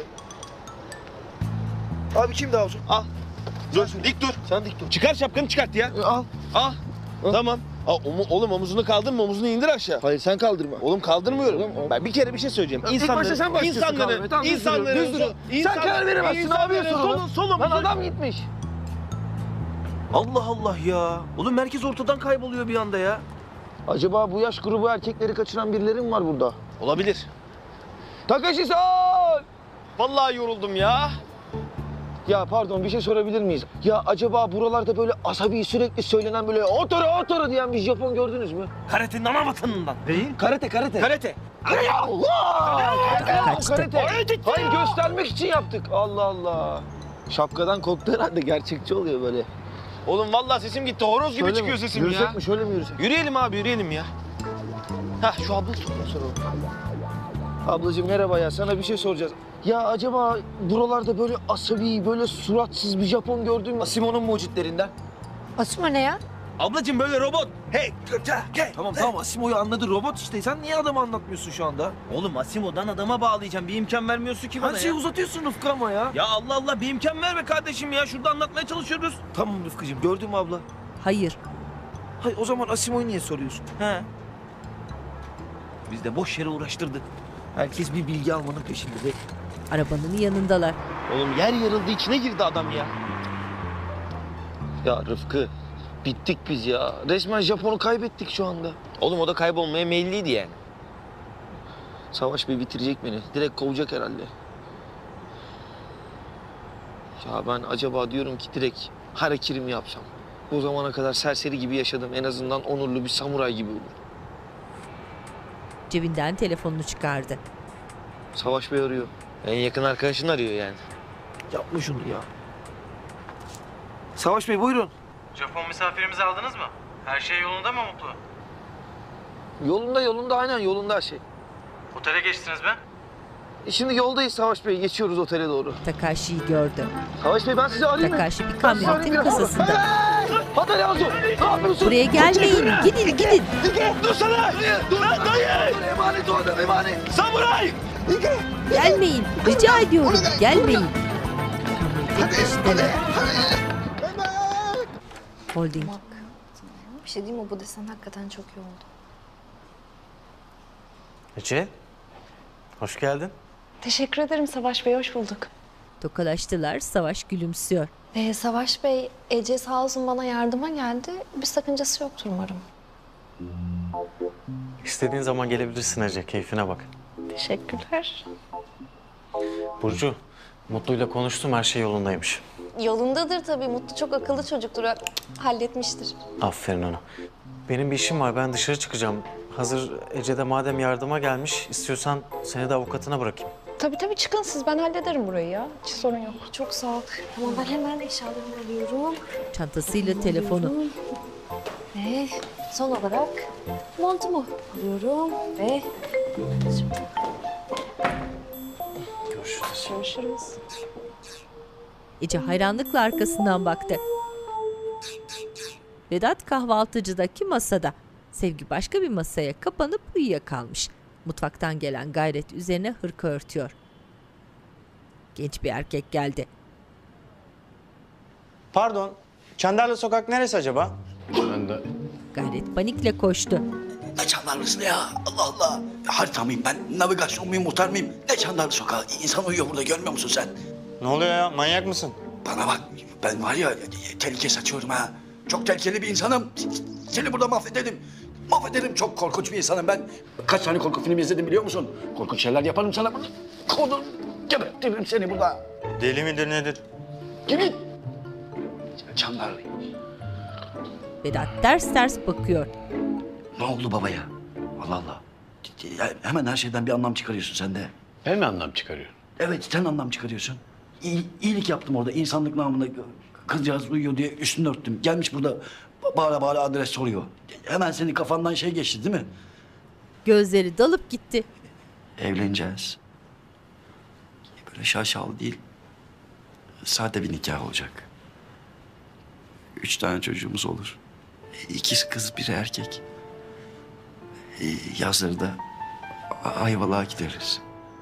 Abi kim daha uzun? Al. Dur dik dur. Sen dik dur. Çıkar şapkanı çıkart ya. E, al. Al. Tamam. Al, omu- oğlum omuzunu kaldırma, omuzunu indir aşağı. Hayır sen kaldırma. Oğlum kaldırmıyorum. Oğlum, o- Ben bir kere bir şey söyleyeceğim. Ya, ilk başta sen başlıyorsun insanların, kaldırmaya. Tamam, düz insanların, duruyorum, düz duruyorum. Sen insan- karar veremezsin abi insanların sorunu. solun, solun. Lan adam gitmiş. Allah Allah ya. Oğlum merkez ortadan kayboluyor bir anda ya. Acaba bu yaş grubu erkekleri kaçıran birileri mi var burada? Olabilir. Takashi-san! Vallahi yoruldum ya. Ya pardon bir şey sorabilir miyiz? Ya acaba buralarda böyle asabi sürekli söylenen böyle otara otara diyen bir Japon gördünüz mü? Karate'nin ana vatanından. Değil. Karate karate. Karate. Ay Allah! Kaçtı. Karate. Hayır göstermek için yaptık. Allah Allah. Şapkadan korktu herhalde gerçekçi oluyor böyle. Oğlum vallahi sesim gitti. Horoz gibi Şöyle mi? çıkıyor sesim Yürüsek ya. mi şöyle mi yürüsek? Yürüyelim abi yürüyelim ya. Hah şu abla sorun sorun. Ablacığım merhaba ya sana bir şey soracağız. Ya acaba buralarda böyle asabi, böyle suratsız bir Japon gördün mü? Asimo'nun mucitlerinden. Asma ne ya? Ablacığım böyle robot. Hey. Hey. Tamam tamam Asimo'yu anladı robot işte. Sen niye adamı anlatmıyorsun şu anda? Oğlum Asimo'dan adama bağlayacağım. Bir imkan vermiyorsun ki bana Her şeyi ya. uzatıyorsun Rıfkı ama ya. Ya Allah Allah bir imkan ver be kardeşim ya. Şurada anlatmaya çalışıyoruz. Tamam Rıfkı'cığım gördün mü abla? Hayır. Hayır o zaman Asimo'yu niye soruyorsun? He. Biz de boş yere uğraştırdık. Herkes bir bilgi almanın peşinde. Be. Arabanın yanındalar. Oğlum yer yarıldı içine girdi adam ya. Ya Rıfkı bittik biz ya. Resmen Japon'u kaybettik şu anda. Oğlum o da kaybolmaya meyilliydi yani. Savaş Bey bitirecek beni. Direkt kovacak herhalde. Ya ben acaba diyorum ki direkt harakiri mi yapsam? O zamana kadar serseri gibi yaşadım. En azından onurlu bir samuray gibi olur. Cebinden telefonunu çıkardı. Savaş Bey arıyor. En yakın arkadaşın arıyor yani. Yapma şunu ya. Savaş Bey buyurun. Japon misafirimizi aldınız mı? Her şey yolunda mı Mutlu? Yolunda yolunda aynen yolunda her şey. Otele geçtiniz mi? E şimdi yoldayız Savaş Bey. Geçiyoruz otele doğru. Takashi'yi gördü. Savaş Bey ben sizi arayayım mı? Takashi bir Ben sizi kamyonetin arayayım biraz. kasasında. Hey! Hadi Yazo! Ne yapıyorsun? Buraya gelmeyin. Gidin gidin. Dur sana! Dur lan dayı! Dur emanet o adam emanet. Samuray! Gelmeyin. Rica ediyorum. Gelmeyin. Kamyonetin peşindeler. Holding. Bir şey diyeyim mi? Bu desen hakikaten çok iyi oldu. Ece, hoş geldin. Teşekkür ederim Savaş Bey, hoş bulduk. Tokalaştılar. Savaş gülümsüyor. Ee, Savaş Bey, Ece sağ olsun bana yardıma geldi. Bir sakıncası yoktur umarım. İstediğin zaman gelebilirsin Ece, keyfine bak. Teşekkürler. Burcu, Mutlu'yla konuştum, her şey yolundaymış. Yolundadır tabii. Mutlu çok akıllı çocuktur. Halletmiştir. Aferin ona. Benim bir işim var, ben dışarı çıkacağım. Hazır Ece de madem yardıma gelmiş, istiyorsan seni de avukatına bırakayım. Tabii tabii çıkın siz. Ben hallederim burayı ya. Hiç sorun yok. Çok sağ ol. Tamam ben hemen eşyalarımı alıyorum. Çantasıyla telefonu. Ve son olarak montumu alıyorum ve... Görüşürüz. Görüşürüz. Ece hayranlıkla arkasından baktı. Vedat kahvaltıcıdaki masada. Sevgi başka bir masaya kapanıp uyuyakalmış. Mutfaktan gelen Gayret üzerine hırka örtüyor. Genç bir erkek geldi. Pardon, Çandarlı Sokak neresi acaba? Ben de... Gayret panikle koştu. Ne Çandarlısı ya? Allah Allah. Harita mıyım ben? Navigasyon muyum, muhtar mıyım? Ne Çandarlı Sokağı? İnsan uyuyor burada, görmüyor musun sen? Ne oluyor ya? Manyak mısın? Bana bak, ben var ya tehlike saçıyorum ha. Çok tehlikeli bir insanım. Seni burada mahvederim. Mahvederim. Çok korkunç bir insanım ben. Kaç tane korku filmi izledim biliyor musun? Korkunç şeyler yaparım sana. Kodum, gebertirim seni burada. Deli midir nedir? Kimin? Çandarlı. Vedat ters ters bakıyor. Ne oldu babaya? Allah Allah. Ya, hemen her şeyden bir anlam çıkarıyorsun sen de. Ben mi anlam çıkarıyorum? Evet, sen anlam çıkarıyorsun. İyi, iyilik yaptım orada. İnsanlık namına kızcağız uyuyor diye üstünü örttüm. Gelmiş burada bağıra bağıra adres soruyor. Hemen senin kafandan şey geçti değil mi? Gözleri dalıp gitti. Evleneceğiz. Böyle şaşalı değil. Sade bir nikah olacak. Üç tane çocuğumuz olur. İkisi kız, biri erkek. Yazları da Ayvalık'a gideriz.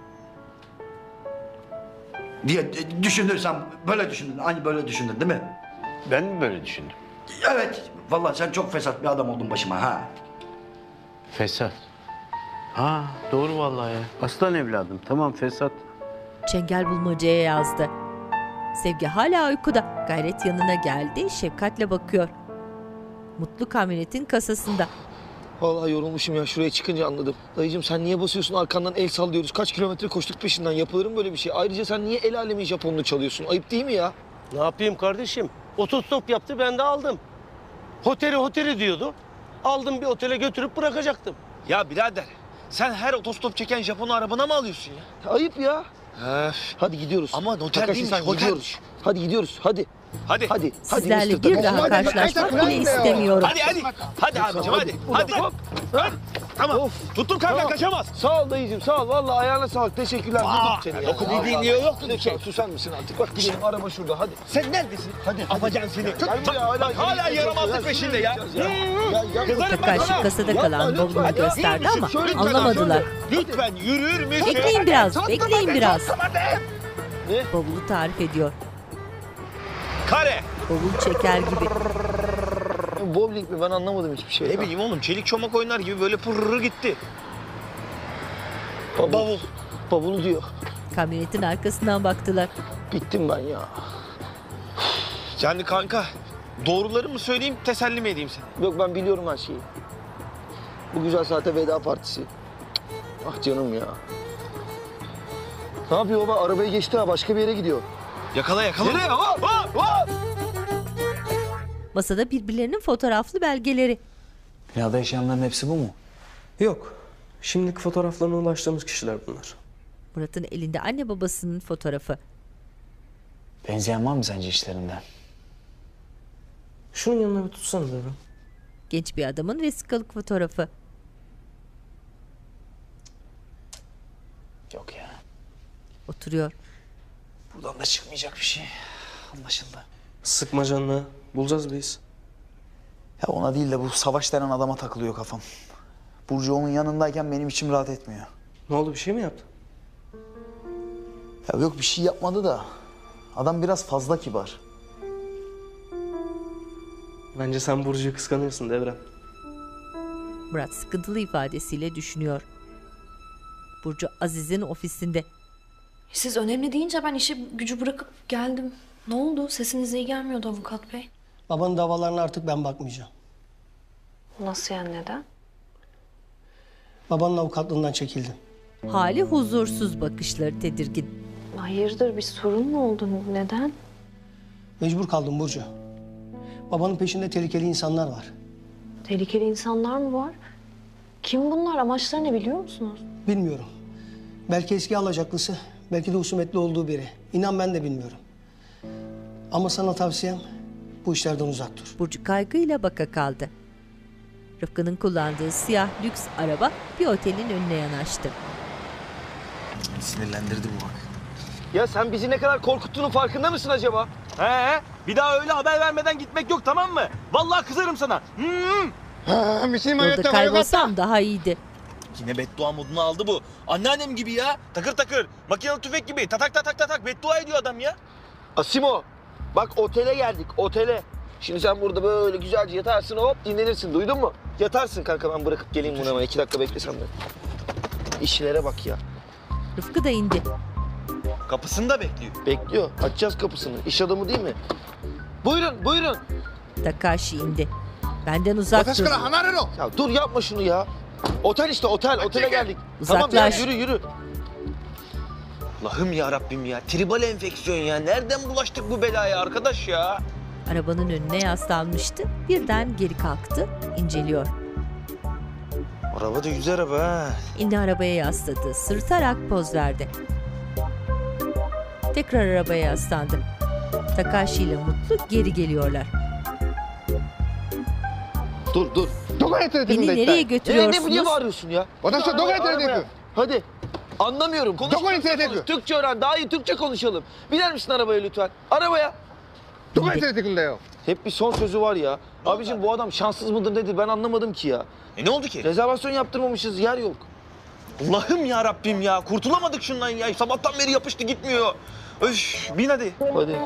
Diye düşünürsem böyle düşündün. Aynı böyle düşündün değil mi? Ben mi böyle düşündüm? Evet. Vallahi sen çok fesat bir adam oldun başıma ha. Fesat. Ha doğru vallahi ya. Aslan evladım. Tamam fesat. Çengel bulmacaya yazdı. Sevgi hala uykuda. Gayret yanına geldi. Şefkatle bakıyor. Mutlu kamyonetin kasasında. Vallahi yorulmuşum ya. Şuraya çıkınca anladım. Dayıcığım sen niye basıyorsun arkandan el sallıyoruz? Kaç kilometre koştuk peşinden. Yapılır mı böyle bir şey? Ayrıca sen niye el alemin Japonunu çalıyorsun? Ayıp değil mi ya? Ne yapayım kardeşim? Otostop yaptı ben de aldım. Oteli oteli diyordu. Aldım bir otele götürüp bırakacaktım. Ya birader sen her otostop çeken Japon arabana mı alıyorsun ya? Ayıp ya. Öf. Hadi gidiyoruz. Ama otel Takashi değilmiş, sen otel. gidiyoruz. Hadi gidiyoruz hadi. Hadi. Hadi. Sizlerle Hadi, bir Mister daha Takashi. karşılaşmak Hadi, bile istemiyorum. Hadi hadi. Hadi abicim hadi. Hadi. Hop. Hadi. Tamam. Of. Tuttum kanka Tamam. kaçamaz. Sağ ol dayıcığım sağ ol. Vallahi ayağına sağlık. Teşekkürler. Aa, Bulduk seni ya. dokun dediğin niye yoktu bir şey? Susar mısın artık? Bak gidelim araba şurada hadi. Sen neredesin? Hadi. Afacan seni. Gel buraya hala. Bak, hala yaramazlık peşinde ya. Gel gel. Takashi kasada kalan bavulunu gösterdi ama anlamadılar. Lütfen yürür müsün? Bekleyin biraz, bekleyin biraz. Ne? Bavulu tarif ediyor. Kare. Bavul çeker gibi. Bowling mi? Ben anlamadım hiçbir şey. Ne bileyim oğlum çelik çomak oynar gibi böyle pırrı gitti. Bavul. Bavul. Bavulu diyor. Kamyonetin arkasından baktılar. Bittim ben ya. Yani kanka doğruları mı söyleyeyim teselli mi edeyim seni? Yok ben biliyorum her şeyi. Bu güzel saate veda partisi. Ah canım ya. Ne yapıyor baba? Arabayı geçti ha. Başka bir yere gidiyor. Yakala yakala. Nereye? Hop hop hop! Masada birbirlerinin fotoğraflı belgeleri. Binada yaşayanların hepsi bu mu? Yok. Şimdiki fotoğraflarına ulaştığımız kişiler bunlar. Murat'ın elinde anne babasının fotoğrafı. Benzeyen var mı sence işlerinden? Şunun yanına bir tutsana Devran. Genç bir adamın vesikalık fotoğrafı. Yok ya. Oturuyor. Buradan da çıkmayacak bir şey. Anlaşıldı. Sıkma canını. Bulacağız biz. Ya ona değil de bu Savaş denen adama takılıyor kafam. Burcu onun yanındayken benim içim rahat etmiyor. Ne oldu, bir şey mi yaptı? Ya yok bir şey yapmadı da. Adam biraz fazla kibar. Bence sen Burcu'yu kıskanıyorsun Devrem. Murat sıkıntılı ifadesiyle düşünüyor. Burcu Aziz'in ofisinde. Siz önemli deyince ben işi gücü bırakıp geldim. Ne oldu? Sesiniz iyi gelmiyordu avukat bey. Babanın davalarına artık ben bakmayacağım. Nasıl yani, neden? Babanın avukatlığından çekildim. Hali huzursuz, bakışları tedirgin. Hayırdır, bir sorun mu oldu? Neden? Mecbur kaldım Burcu. Babanın peşinde tehlikeli insanlar var. Tehlikeli insanlar mı var? Kim bunlar? Amaçları ne biliyor musunuz? Bilmiyorum. Belki eski alacaklısı, belki de husumetli olduğu biri. İnan ben de bilmiyorum. Ama sana tavsiyem bu işlerden uzak dur. Burcu kaygıyla baka kaldı. Rıfkı'nın kullandığı siyah lüks araba bir otelin önüne yanaştı. Sinirlendirdi bu bak. Ya sen bizi ne kadar korkuttuğunun farkında mısın acaba? He, bir daha öyle haber vermeden gitmek yok, tamam mı? Vallahi kızarım sana. Hmm. Burada kaybolsam daha iyiydi. Yine beddua modunu aldı bu. Anneannem gibi ya. Takır takır. Makinalı tüfek gibi. Tatak tatak tatak beddua ediyor adam ya. Asimo, bak otele geldik, otele. Şimdi sen burada böyle güzelce yatarsın, hop dinlenirsin, duydun mu? Yatarsın kanka, ben bırakıp geleyim bunu hemen. İki dakika beklesem de. İşlere bak ya. Rıfkı da indi. Kapısında bekliyor. Bekliyor, açacağız kapısını. İş adamı değil mi? Buyurun, buyurun. Takashi indi. Benden uzak dur. Ya dur yapma şunu ya. Otel işte, otel. Otele geldik. Uzaklaş. Tamam ya, yürü yürü. Allah'ım ya Rabbim ya. Tribal enfeksiyon ya. Nereden bulaştık bu belaya arkadaş ya? Arabanın önüne yaslanmıştı. Birden geri kalktı, inceliyor. Araba da güzel araba ha. İndi, arabaya yasladı. Sırtarak poz verdi. Tekrar arabaya yaslandı. Takashi ile Mutlu geri geliyorlar. Dur dur. Beni nereye götürüyorsunuz? Ne, niye bağırıyorsun ya? Arabaya. Hadi. Anlamıyorum. Konuş. Türkçe öğren. Daha iyi Türkçe konuşalım. Biner misin arabaya lütfen? Arabaya. Hep bir son sözü var ya. Abicim bu adam şanssız mıdır nedir ben anlamadım ki ya. E ne oldu ki? Rezervasyon yaptırmamışız, yer yok. Allah'ım ya Rabbim ya. Kurtulamadık şundan ya. Sabahtan beri yapıştı gitmiyor. Öf, bin hadi. Hadi.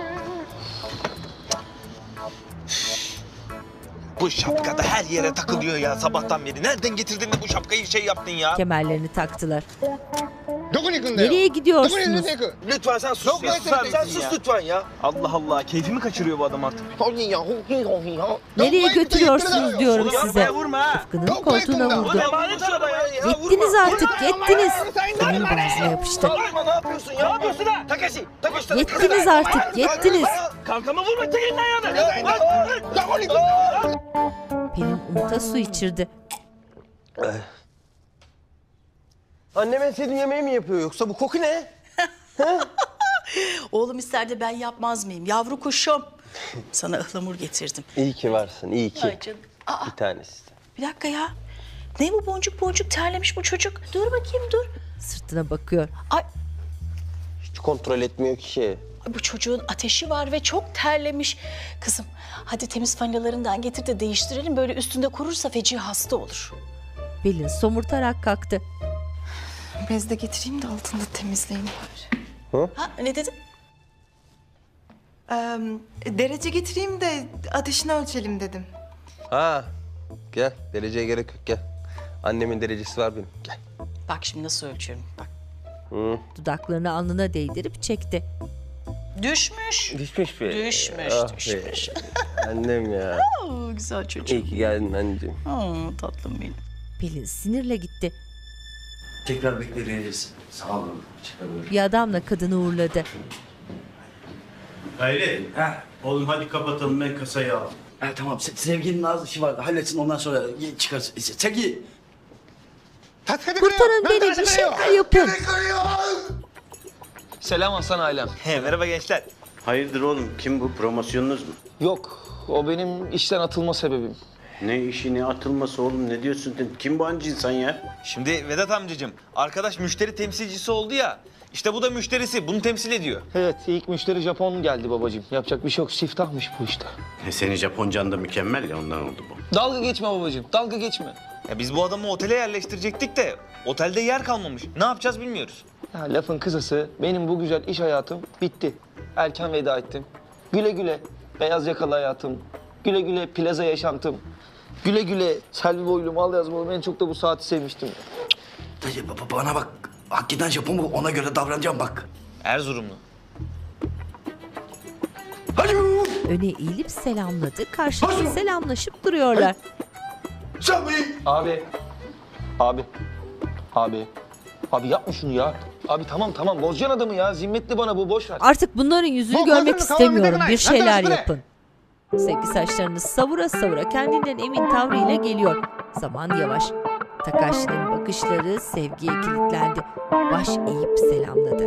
Bu şapka da her yere takılıyor ya sabahtan beri. Nereden getirdin de bu şapkayı şey yaptın ya? Kemerlerini taktılar. Nereye gidiyorsunuz? Lütfen sen sus ya. Sen, sen sus lütfen ya. Allah Allah. Keyfimi kaçırıyor bu adam artık. Nereye götürüyorsunuz diyorum size. Vurma. Rıfkı'nın koltuğuna vurdu. Yettiniz artık, yettiniz. Senin boğazına yapıştı. Ne yapıyorsun ya? Ne yapıyorsun ha? Takashi, Takashi. Yettiniz artık, yettiniz. Kankama vurma, çekin ayağını. Pelin Umut'a su içirdi. Annem en sevdiğin yemeği mi yapıyor yoksa bu koku ne? Oğlum ister de ben yapmaz mıyım? Yavru kuşum. Sana ıhlamur getirdim. İyi ki varsın, iyi ki. Ay canım. Aa, Bir tanesi. bir dakika ya. Ne bu boncuk boncuk terlemiş bu çocuk. Dur bakayım dur. Sırtına bakıyor. Ay Hiç kontrol etmiyor ki şey. bu çocuğun ateşi var ve çok terlemiş. Kızım hadi temiz fanyalarından getir de değiştirelim. Böyle üstünde kurursa feci hasta olur. Pelin somurtarak kalktı. Bez de getireyim de altında temizleyin bari. Ha ne dedin? Ee, derece getireyim de ateşini ölçelim dedim. Ha, gel. Dereceye gerek yok, gel. Annemin derecesi var benim, gel. Bak şimdi nasıl ölçüyorum bak. Hı. Dudaklarını alnına değdirip çekti. Düşmüş. Düşmüş be. Düşmüş, Ah be. düşmüş. Annem ya. Oo, güzel çocuğum. İyi ki geldin anneciğim. Aa, tatlım benim. Pelin sinirle gitti. Tekrar bekleriz. Sağ olun. Bir adamla kadını uğurladı. Hayri. Ha. Oğlum hadi kapatalım, ben kasayı al. Ha, tamam. Se- Sevginin az işi vardı. Halletsin, ondan sonra çıkarsın. Sevgi. Kurtarın beni, bir şeyler yapın. Selam Hasan ailem. He, merhaba gençler. Hayırdır oğlum, kim bu? Promosyonunuz mu? Yok, o benim işten atılma sebebim. Ne işi, ne atılması oğlum, ne diyorsun sen? Kim bu hancı insan ya? Şimdi Vedat amcacığım, arkadaş müşteri temsilcisi oldu ya. İşte bu da müşterisi, bunu temsil ediyor. Evet, ilk müşteri Japon geldi babacığım. Yapacak bir şey yok, siftahmış bu işte. E senin Japoncan da mükemmel ya, ondan oldu bu. Dalga geçme babacığım, dalga geçme. Ya biz bu adamı otele yerleştirecektik de otelde yer kalmamış. Ne yapacağız bilmiyoruz. Ya lafın kısası, benim bu güzel iş hayatım bitti. Erken veda ettim. Güle güle beyaz yakalı hayatım. Güle güle plaza yaşantım. Güle güle Selvi boylum, al yazmalım. En çok da bu saati sevmiştim. Dayı baba bana bak. Hakikaten Japon mu? Ona göre davranacağım bak. Erzurumlu. Öne eğilip selamladı. Karşılıklı selamlaşıp duruyorlar. Abi. Abi. Abi. Abi yapma şunu ya. Abi tamam tamam bozacaksın adamı ya. Zimmetli bana bu, boş ver. Artık bunların yüzünü görmek istemiyorum. Bir şeyler yapın. Sevgi saçlarını savura savura kendinden emin tavrıyla geliyor. Zaman yavaş. Takashi'nin bakışları Sevgi'ye kilitlendi. Baş eğip selamladı.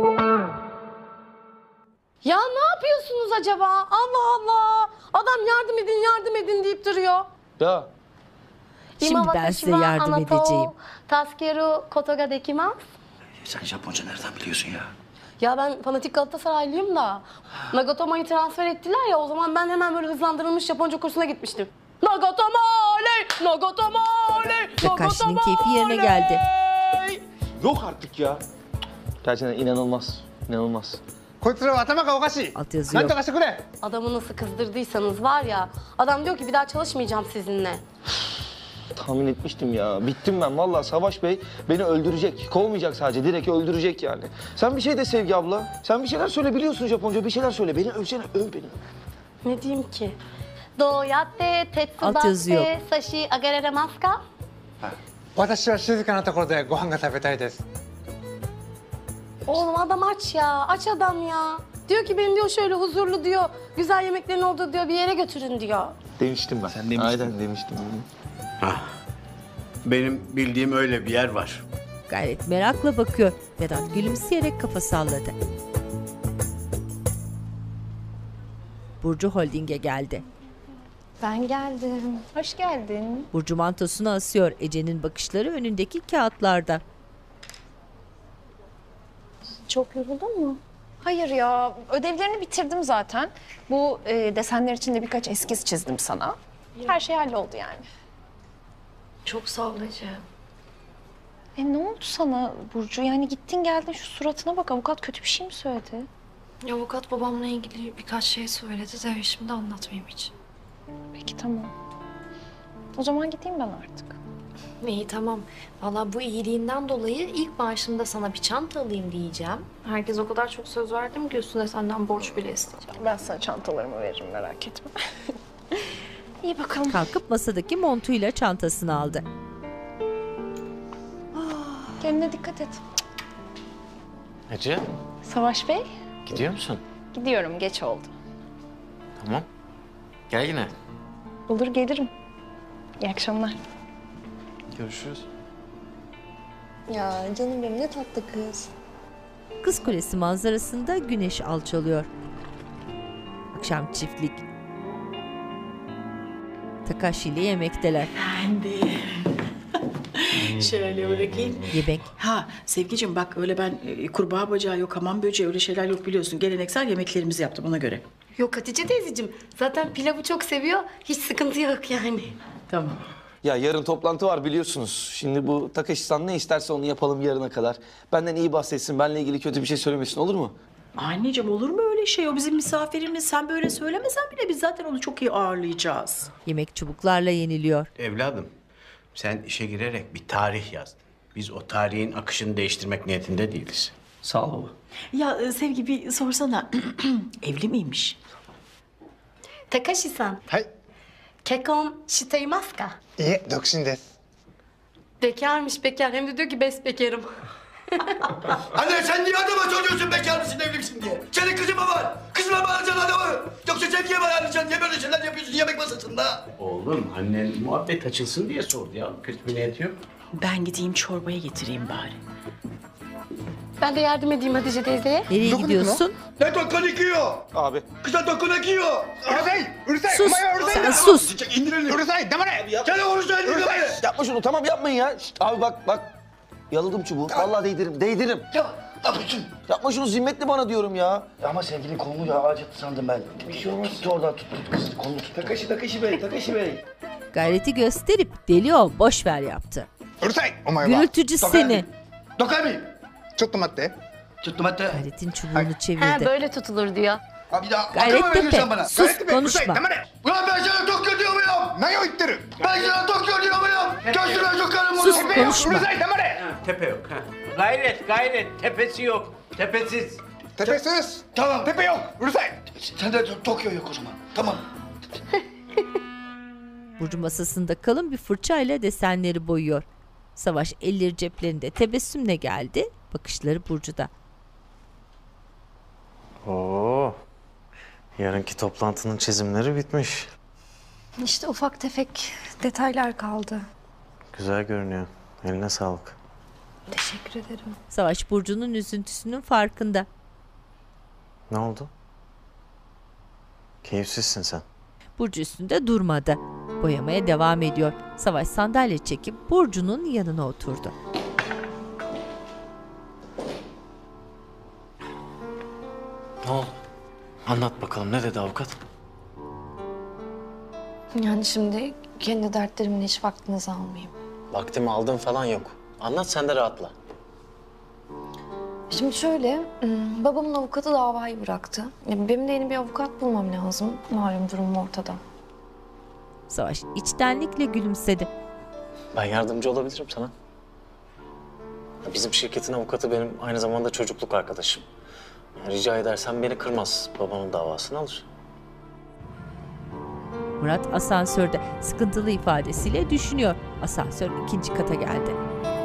Ya ne yapıyorsunuz acaba? Allah Allah. Adam yardım edin, yardım edin deyip duruyor. Ya. Şimdi ben size yardım edeceğim. Taskeru kotoga dekimasu. Sen Japonca nereden biliyorsun ya? Ya ben fanatik Galatasaraylıyım da. Nagatomo'yu transfer ettiler ya, o zaman ben hemen böyle hızlandırılmış Japonca kursuna gitmiştim. Nagatomo oley! Nagatomo oley! Takashi'nin keyfi yerine geldi. Yok artık ya. Gerçekten inanılmaz. İnanılmaz. Alt yazı yok. Adamı nasıl kızdırdıysanız var ya, adam diyor ki bir daha çalışmayacağım sizinle. Tahmin etmiştim ya. Bittim ben vallahi. Savaş Bey beni öldürecek. Kovmayacak sadece. Direkt öldürecek yani. Sen bir şey de Sevgi abla. Sen bir şeyler söyle, biliyorsun Japonca. Bir şeyler söyle. Beni övsene. Öv beni. Ne diyeyim ki? Doyatte Alt yazı yok. tetsubatte sashi agararemasu ka? 私は静かなところでご飯が食べたいです。 Oğlum adam aç ya. Aç adam ya. Diyor ki beni diyor şöyle huzurlu diyor, güzel yemeklerin olduğu diyor bir yere götürün diyor. Demiştim ben. Sen demiştin. Aynen demiştim. Hah. Benim bildiğim öyle bir yer var. Gayret merakla bakıyor. Vedat gülümseyerek kafa salladı. Burcu Holding'e geldi. Ben geldim. Hoş geldin. Burcu mantosunu asıyor. Ece'nin bakışları önündeki kağıtlarda. Çok yoruldun mu? Hayır ya, ödevlerini bitirdim zaten. Bu e, desenler için de birkaç eskiz çizdim sana. Her şey halloldu yani. Çok sağ ol Ece. E ne oldu sana Burcu? Yani gittin geldin, şu suratına bak. Avukat kötü bir şey mi söyledi? Avukat babamla ilgili birkaç şey söyledi de şimdi anlatmayayım hiç. Peki tamam. O zaman gideyim ben artık. İyi tamam. Vallahi bu iyiliğinden dolayı ilk maaşımda sana bir çanta alayım diyeceğim. Herkes o kadar çok söz verdim ki üstüne senden borç bile isteyeceğim. Ben sana çantalarımı veririm, merak etme. İyi bakalım. Kalkıp masadaki montuyla çantasını aldı. Kendine dikkat et. Ece, Savaş Bey, gidiyor musun? gidiyorum. Geç oldu. Tamam. Gel yine. Olur, gelirim. İyi akşamlar. Görüşürüz. Ya canım benim, ne tatlı kız. Kız Kulesi manzarasında güneş alçalıyor. Akşam çiftlik. Takashi ile yemekteler. Efendim. Şöyle bırakayım. Yemek. Ha Sevgiciğim bak öyle ben e, kurbağa bacağı yok, hamam böceği öyle şeyler yok biliyorsun. Geleneksel yemeklerimizi yaptım ona göre. Yok Hatice teyzeciğim, zaten pilavı çok seviyor, hiç sıkıntı yok yani. Tamam. Ya yarın toplantı var biliyorsunuz. Şimdi bu Takashi-san ne isterse onu yapalım yarına kadar. Benden iyi bahsetsin, benimle ilgili kötü bir şey söylemesin, olur mu? Anneciğim olur mu öyle şey? O bizim misafirimiz. Sen böyle söylemesen bile biz zaten onu çok iyi ağırlayacağız. Yemek çubuklarla yeniliyor. Evladım, sen işe girerek bir tarih yazdın. Biz o tarihin akışını değiştirmek niyetinde değiliz. Sağ ol baba. Ya e, Sevgi bir sorsana. Evli miymiş? Takashi-san. Hay. Kekkon shiteimasu ka? いえ、独身です。 Bekarmış bekar. Hem de diyor ki bes bekarım. Anne sen niye adama soruyorsun bekar mısın evli misin diye? Senin kızın mı var? Kızına mı alacaksın adamı? Yoksa sen niye bana alacaksın? Niye böyle şeyler yapıyorsun yemek masasında? Oğlum annen muhabbet açılsın diye sordu ya. Kötü bir niyeti yok. Ben gideyim çorbaya getireyim bari. Ben de yardım edeyim Hatice teyzeye. Nereye gidiyorsun? Ne dokun yıkıyor? Abi. Kıza dokun yıkıyor. Urusay! Urusay! Sus, Umaya urusay! sen sus. İndirin. Urusay! Damare! Gel oruçta elini Urusay! kapıyı. Yapma şunu tamam yapmayın ya. Şşt, abi bak bak. Yaladım çubuğu. Vallahi değdiririm değdiririm. Ya ne yapıyorsun? Yapma şunu zimmetli bana diyorum ya. Ya ama sevgilin kolunu ya acıttı sandım ben. Bir şey olmaz. Gitti oradan tut tut kızı kolunu tut. Takashi Takashi Bey, Takashi Bey. Gayreti gösterip deli ol boş ver yaptı. Urusay! Omae wa. Gürültücü seni. Dokami. Çotto matte. Çuttum hatta. Gayret'in çubuğunu Ha çevirdi. böyle tutulur diyor. Ha bir daha Gayret akıl mı veriyorsun tepe. bana? Sus Urusay! konuşma. Damare! Ulan ben sana Tokyo diyor muyum? Nayo itteru? Ben sana Tokyo diyor muyum? Gözüme sokarım bunu. Sus Tepe yok! konuşma. Urusay! Damare! Ha, tepe yok. Ha. Gayret gayret tepesi yok. Tepesiz. Tepesiz! Tamam. Tepe yok! Urusay! Sen de Tokyo yok o zaman. Tamam. Burcu masasında kalın bir fırçayla desenleri boyuyor. Savaş elleri ceplerinde tebessümle geldi. Bakışları Burcu'da. Oo. Yarınki toplantının çizimleri bitmiş. İşte ufak tefek detaylar kaldı. Güzel görünüyor. Eline sağlık. Teşekkür ederim. Savaş Burcu'nun üzüntüsünün farkında. Ne oldu? Keyifsizsin sen. Burcu üstünde durmadı. Boyamaya devam ediyor. Savaş sandalye çekip Burcu'nun yanına oturdu. Ne oldu? Anlat bakalım ne dedi avukat? Yani şimdi kendi dertlerimin hiç vaktinizi almayayım. Vaktimi aldın falan yok. Anlat sen de rahatla. Şimdi şöyle, ım, babamın avukatı davayı bıraktı. Ya benim de yeni bir avukat bulmam lazım. Malum durum ortada. Savaş içtenlikle gülümsedi. Ben yardımcı olabilirim sana. Bizim şirketin avukatı benim aynı zamanda çocukluk arkadaşım. Yani rica edersen beni kırmaz. Babanın davasını alır. Murat asansörde sıkıntılı ifadesiyle düşünüyor. Asansör ikinci kata geldi.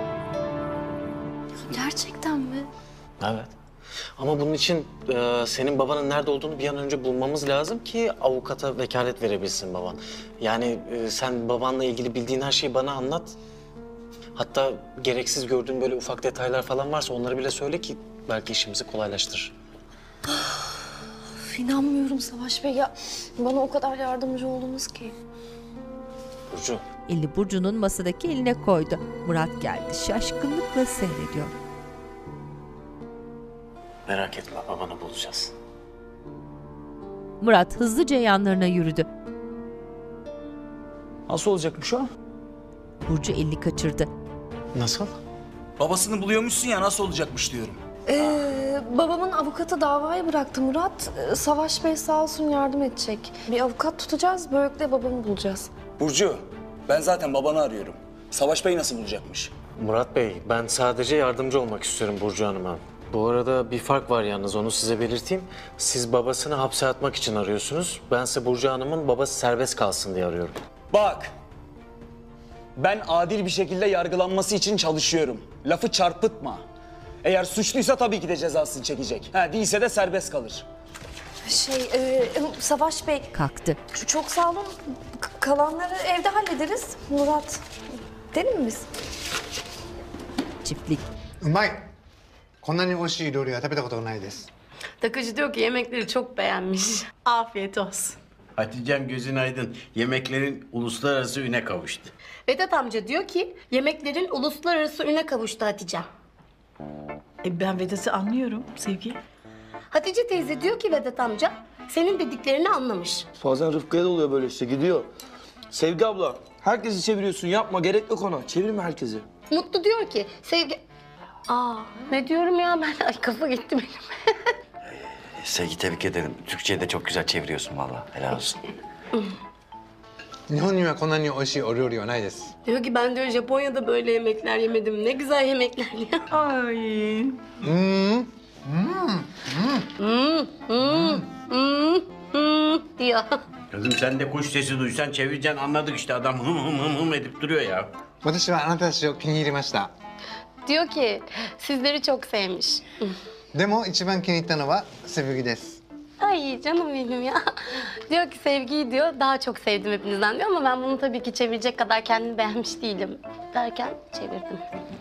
Gerçekten mi? Evet. Ama bunun için e, senin babanın nerede olduğunu bir an önce bulmamız lazım ki avukata vekalet verebilsin baban. Yani e, sen babanla ilgili bildiğin her şeyi bana anlat. Hatta gereksiz gördüğün böyle ufak detaylar falan varsa onları bile söyle ki belki işimizi kolaylaştırır. Üf, İnanmıyorum Savaş Bey ya. Bana o kadar yardımcı oldunuz ki. Burcu. Elini Burcu'nun masadaki eline koydu. Murat geldi şaşkınlıkla seyrediyor. Merak etme babanı bulacağız. Murat hızlıca yanlarına yürüdü. Nasıl olacakmış o? Burcu elini kaçırdı. Nasıl? Babasını buluyormuşsun ya nasıl olacakmış diyorum. Ee, babamın avukatı davayı bıraktı Murat. Ee, Savaş Bey sağ olsun yardım edecek. Bir avukat tutacağız, böylelikle babamı bulacağız. Burcu ben zaten babanı arıyorum. Savaş Bey nasıl bulacakmış? Murat Bey, ben sadece yardımcı olmak istiyorum Burcu Hanım'a. Bu arada bir fark var yalnız, onu size belirteyim. Siz babasını hapse atmak için arıyorsunuz. Bense Burcu Hanım'ın babası serbest kalsın diye arıyorum. Bak. Ben adil bir şekilde yargılanması için çalışıyorum. Lafı çarpıtma. Eğer suçluysa tabii ki de cezasını çekecek. Ha, değilse de serbest kalır. Şey, e, Savaş Bey... Kalktı. ç- Çok sağ olun. K- kalanları evde hallederiz. Murat, değil mi biz? Çiftlik. うまいこんなに美味しい料理は食べたことがないです Takıcı diyor ki yemekleri çok beğenmiş. Afiyet olsun. Hatice'm gözün aydın. Yemeklerin uluslararası üne kavuştu. Vedat amca diyor ki yemeklerin uluslararası üne kavuştu Hatice. E ben Vedat'ı anlıyorum Sevgi. Hatice teyze diyor ki Vedat amca senin dediklerini anlamış. Bazen Rıfkı'ya da oluyor böyle işte gidiyor. Sevgi abla herkesi çeviriyorsun yapma gerek yok ona. Çevirme herkesi. Mutlu diyor ki Sevgi... Aa ne diyorum ya ben? Ay kafa gitti benim. Sevgi tebrik ederim. Türkçeyi de çok güzel çeviriyorsun vallahi. Helal olsun. 日本にはこんなに美味しいお料理はないです Diyor ki ben diyor Japonya'da böyle yemekler yemedim. Ne güzel yemekler ya. Ay. うーん Hmm, hmm, hmm, hmm diyor. Kızım sen de kuş sesi duysan çevireceksin anladık işte adam hım hım hım hım edip duruyor ya. 私はあなたたちを気に入りました。 Diyor ki sizleri çok sevmiş. でも一番気に入ったのはセブギです。 Ay canım benim ya. Diyor ki sevgiyi diyor daha çok sevdim hepinizden diyor ama ben bunu tabii ki çevirecek kadar kendimi beğenmiş değilim derken çevirdim.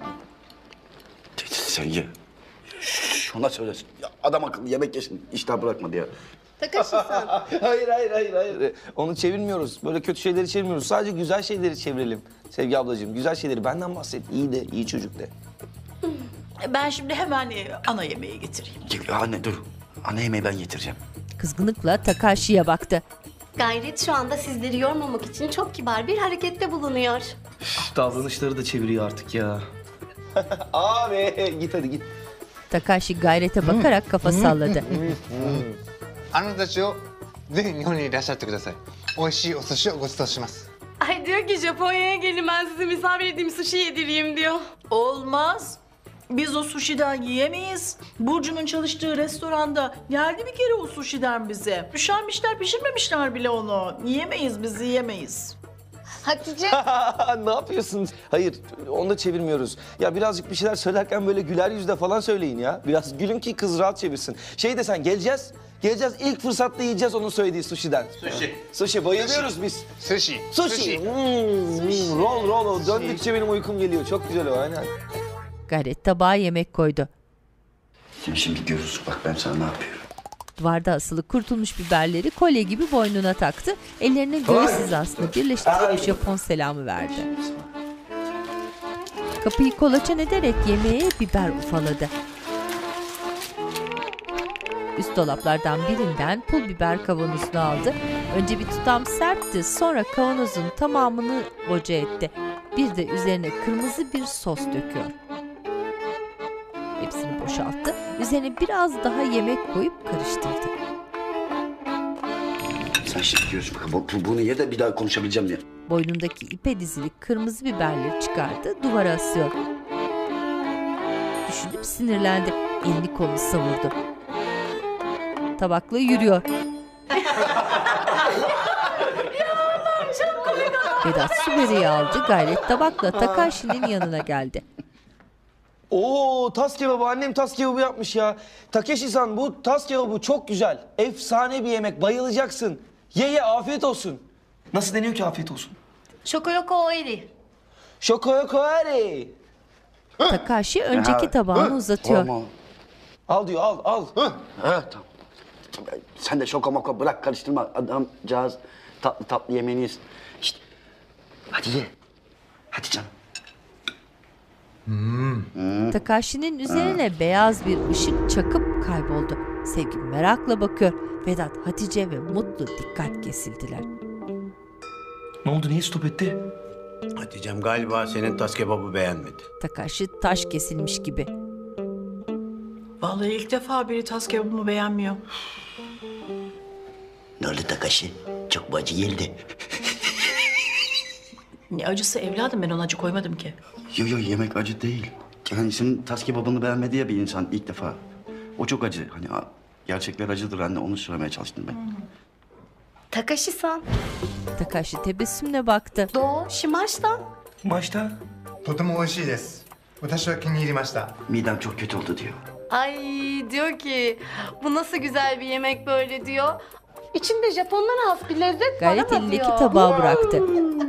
Sevgi. Şuna söylesin. Ya adam akıllı yemek yesin. İştah bırakmadı ya. Takashi-san. Hayır hayır hayır hayır. Onu çevirmiyoruz. Böyle kötü şeyleri çevirmiyoruz. Sadece güzel şeyleri çevirelim. Sevgi ablacığım güzel şeyleri benden bahset. İyi de iyi çocuk de. Ben şimdi hemen e, ana yemeği getireyim. Ya anne dur. Ana yemeği ben getireceğim. Kızgınlıkla Takashi'ye baktı. Gayret şu anda sizleri yormamak için çok kibar bir harekette bulunuyor. Davranışları da çeviriyor artık ya. Abi git hadi git. Takashi gayrete bakarak kafa salladı. あなたたちをぜひ日本にいらっしゃってください。美味しいお寿司をご馳走します。 Ay diyor ki Japonya'ya gelin ben size misafir edeyim sushi yedireyim diyor. Olmaz. Biz o sushi'den yiyemeyiz. Burcu'nun çalıştığı restoranda geldi bir kere o sushi'den bize. Üşenmişler, pişirmemişler bile onu. Yiyemeyiz, biz yiyemeyiz. Hatice. Ne yapıyorsun? Hayır, onu da çevirmiyoruz. Ya birazcık bir şeyler söylerken böyle güler yüzle falan söyleyin ya. Biraz gülün ki kız rahat çevirsin. Şey desen geleceğiz, geleceğiz ilk fırsatta yiyeceğiz onun söylediği sushi'den. Sushi. Sushi, bayılıyoruz biz. Sushi. Sushi. Hmm, roll roll o. Döndükçe benim uykum geliyor. Çok güzel o aynen. Gayret tabağa yemek koydu. Sen şimdi görürsün bak ben sana ne yapıyorum. Duvarda asılı kurtulmuş biberleri kolye gibi boynuna taktı. Ellerinin göğüs hizasını birleştirerek Japon selamı verdi. Kapıyı kolaçan ederek yemeğe biber ufaladı. Üst dolaplardan birinden pul biber kavanozunu aldı. Önce bir tutam serpti, sonra kavanozun tamamını boca etti. Bir de üzerine kırmızı bir sos döküyor. Hepsini boşalttı. Üzerine biraz daha yemek koyup karıştırdı. Sen şimdi görürsün bak bu, bunu ye de bir daha konuşabileceğim diye. Boynundaki ipe dizili kırmızı biberleri çıkardı, duvara asıyor. Düşünüp sinirlendi. Elini kolunu savurdu. Tabakla yürüyor. Vedat su böreği aldı. Gayret tabakla Takashi'nin yanına geldi. Oo, tas kebabı. Annem tas kebabı yapmış ya. Takeshi-san bu tas kebabı çok güzel. Efsane bir yemek. Bayılacaksın. Ye ye afiyet olsun. Nasıl deniyor ki afiyet olsun? Şokoyoko oiri. Şokoyoko oiri. Takashi önceki tabağını uzatıyor. Tamam. Al diyor al al. Evet tamam. Sen de şoka moka bırak karıştırma. Adamcağız tatlı tatlı yemeğini yesin. İşte. Hadi ye. Hadi canım. Hmm. Takashi'nin üzerine hmm. beyaz bir ışık çakıp kayboldu. Sevgi merakla bakıyor. Vedat, Hatice ve Mutlu dikkat kesildiler. Ne oldu? Niye stop etti? Hatice'm galiba senin tas kebabı beğenmedi. Takashi taş kesilmiş gibi. Vallahi ilk defa biri tas kebabımı beğenmiyor. Ne oldu Takashi? Çok mu acı geldi? Ne acısı evladım, ben ona acı koymadım ki. Yok yok yemek acı değil. Yani senin tas kebabını beğenmedi ya bir insan ilk defa. O çok acı. Hani gerçekler acıdır anne, onu söylemeye çalıştım ben. Hmm. Takashi-san. Takashi tebessümle baktı. Do, shimashita. Shimashita? とても美味しいです。私は気に入りました。 Midem çok kötü oldu diyor. Ay diyor ki bu nasıl güzel bir yemek böyle diyor. İçinde Japonlara has bir lezzet Gayret var diyor. elindeki tabağı bıraktı.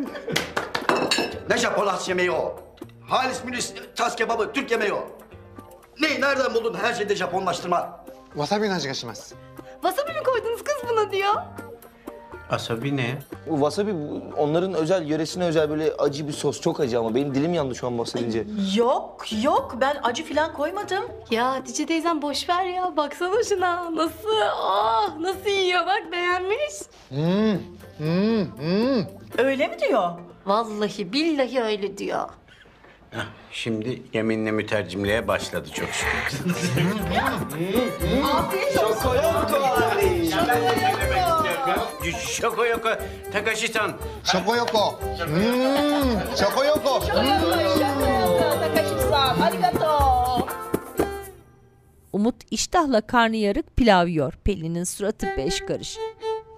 Ne Japon has yemeği o? Halis mülis tas kebabı, Türk yemeği o. Ne, nereden buldun her şeyde Japonlaştırma? わさびの味がします。 Wasabi mi koydunuz kız buna diyor. Wasabi ne? Bu wasabi onların özel, yöresine özel böyle acı bir sos. Çok acı ama benim dilim yandı şu an bahsedince. Yok yok, ben acı falan koymadım. Ya Hatice teyzem boş ver ya. Baksana şuna. Nasıl? Oh, nasıl yiyor bak, beğenmiş. Hmm, hmm, hmm. Öyle mi diyor? Vallahi billahi öyle diyor. Heh, şimdi yeminle mütercimliğe başladı çok şükür. Afiyet olsun. Şokoyoko Takashi-san. Şokoyoko. Hmm, şokoyoko. Takashi-san, arigato. Umut iştahla karnı yarık pilav yiyor. Pelin'in suratı beş karış.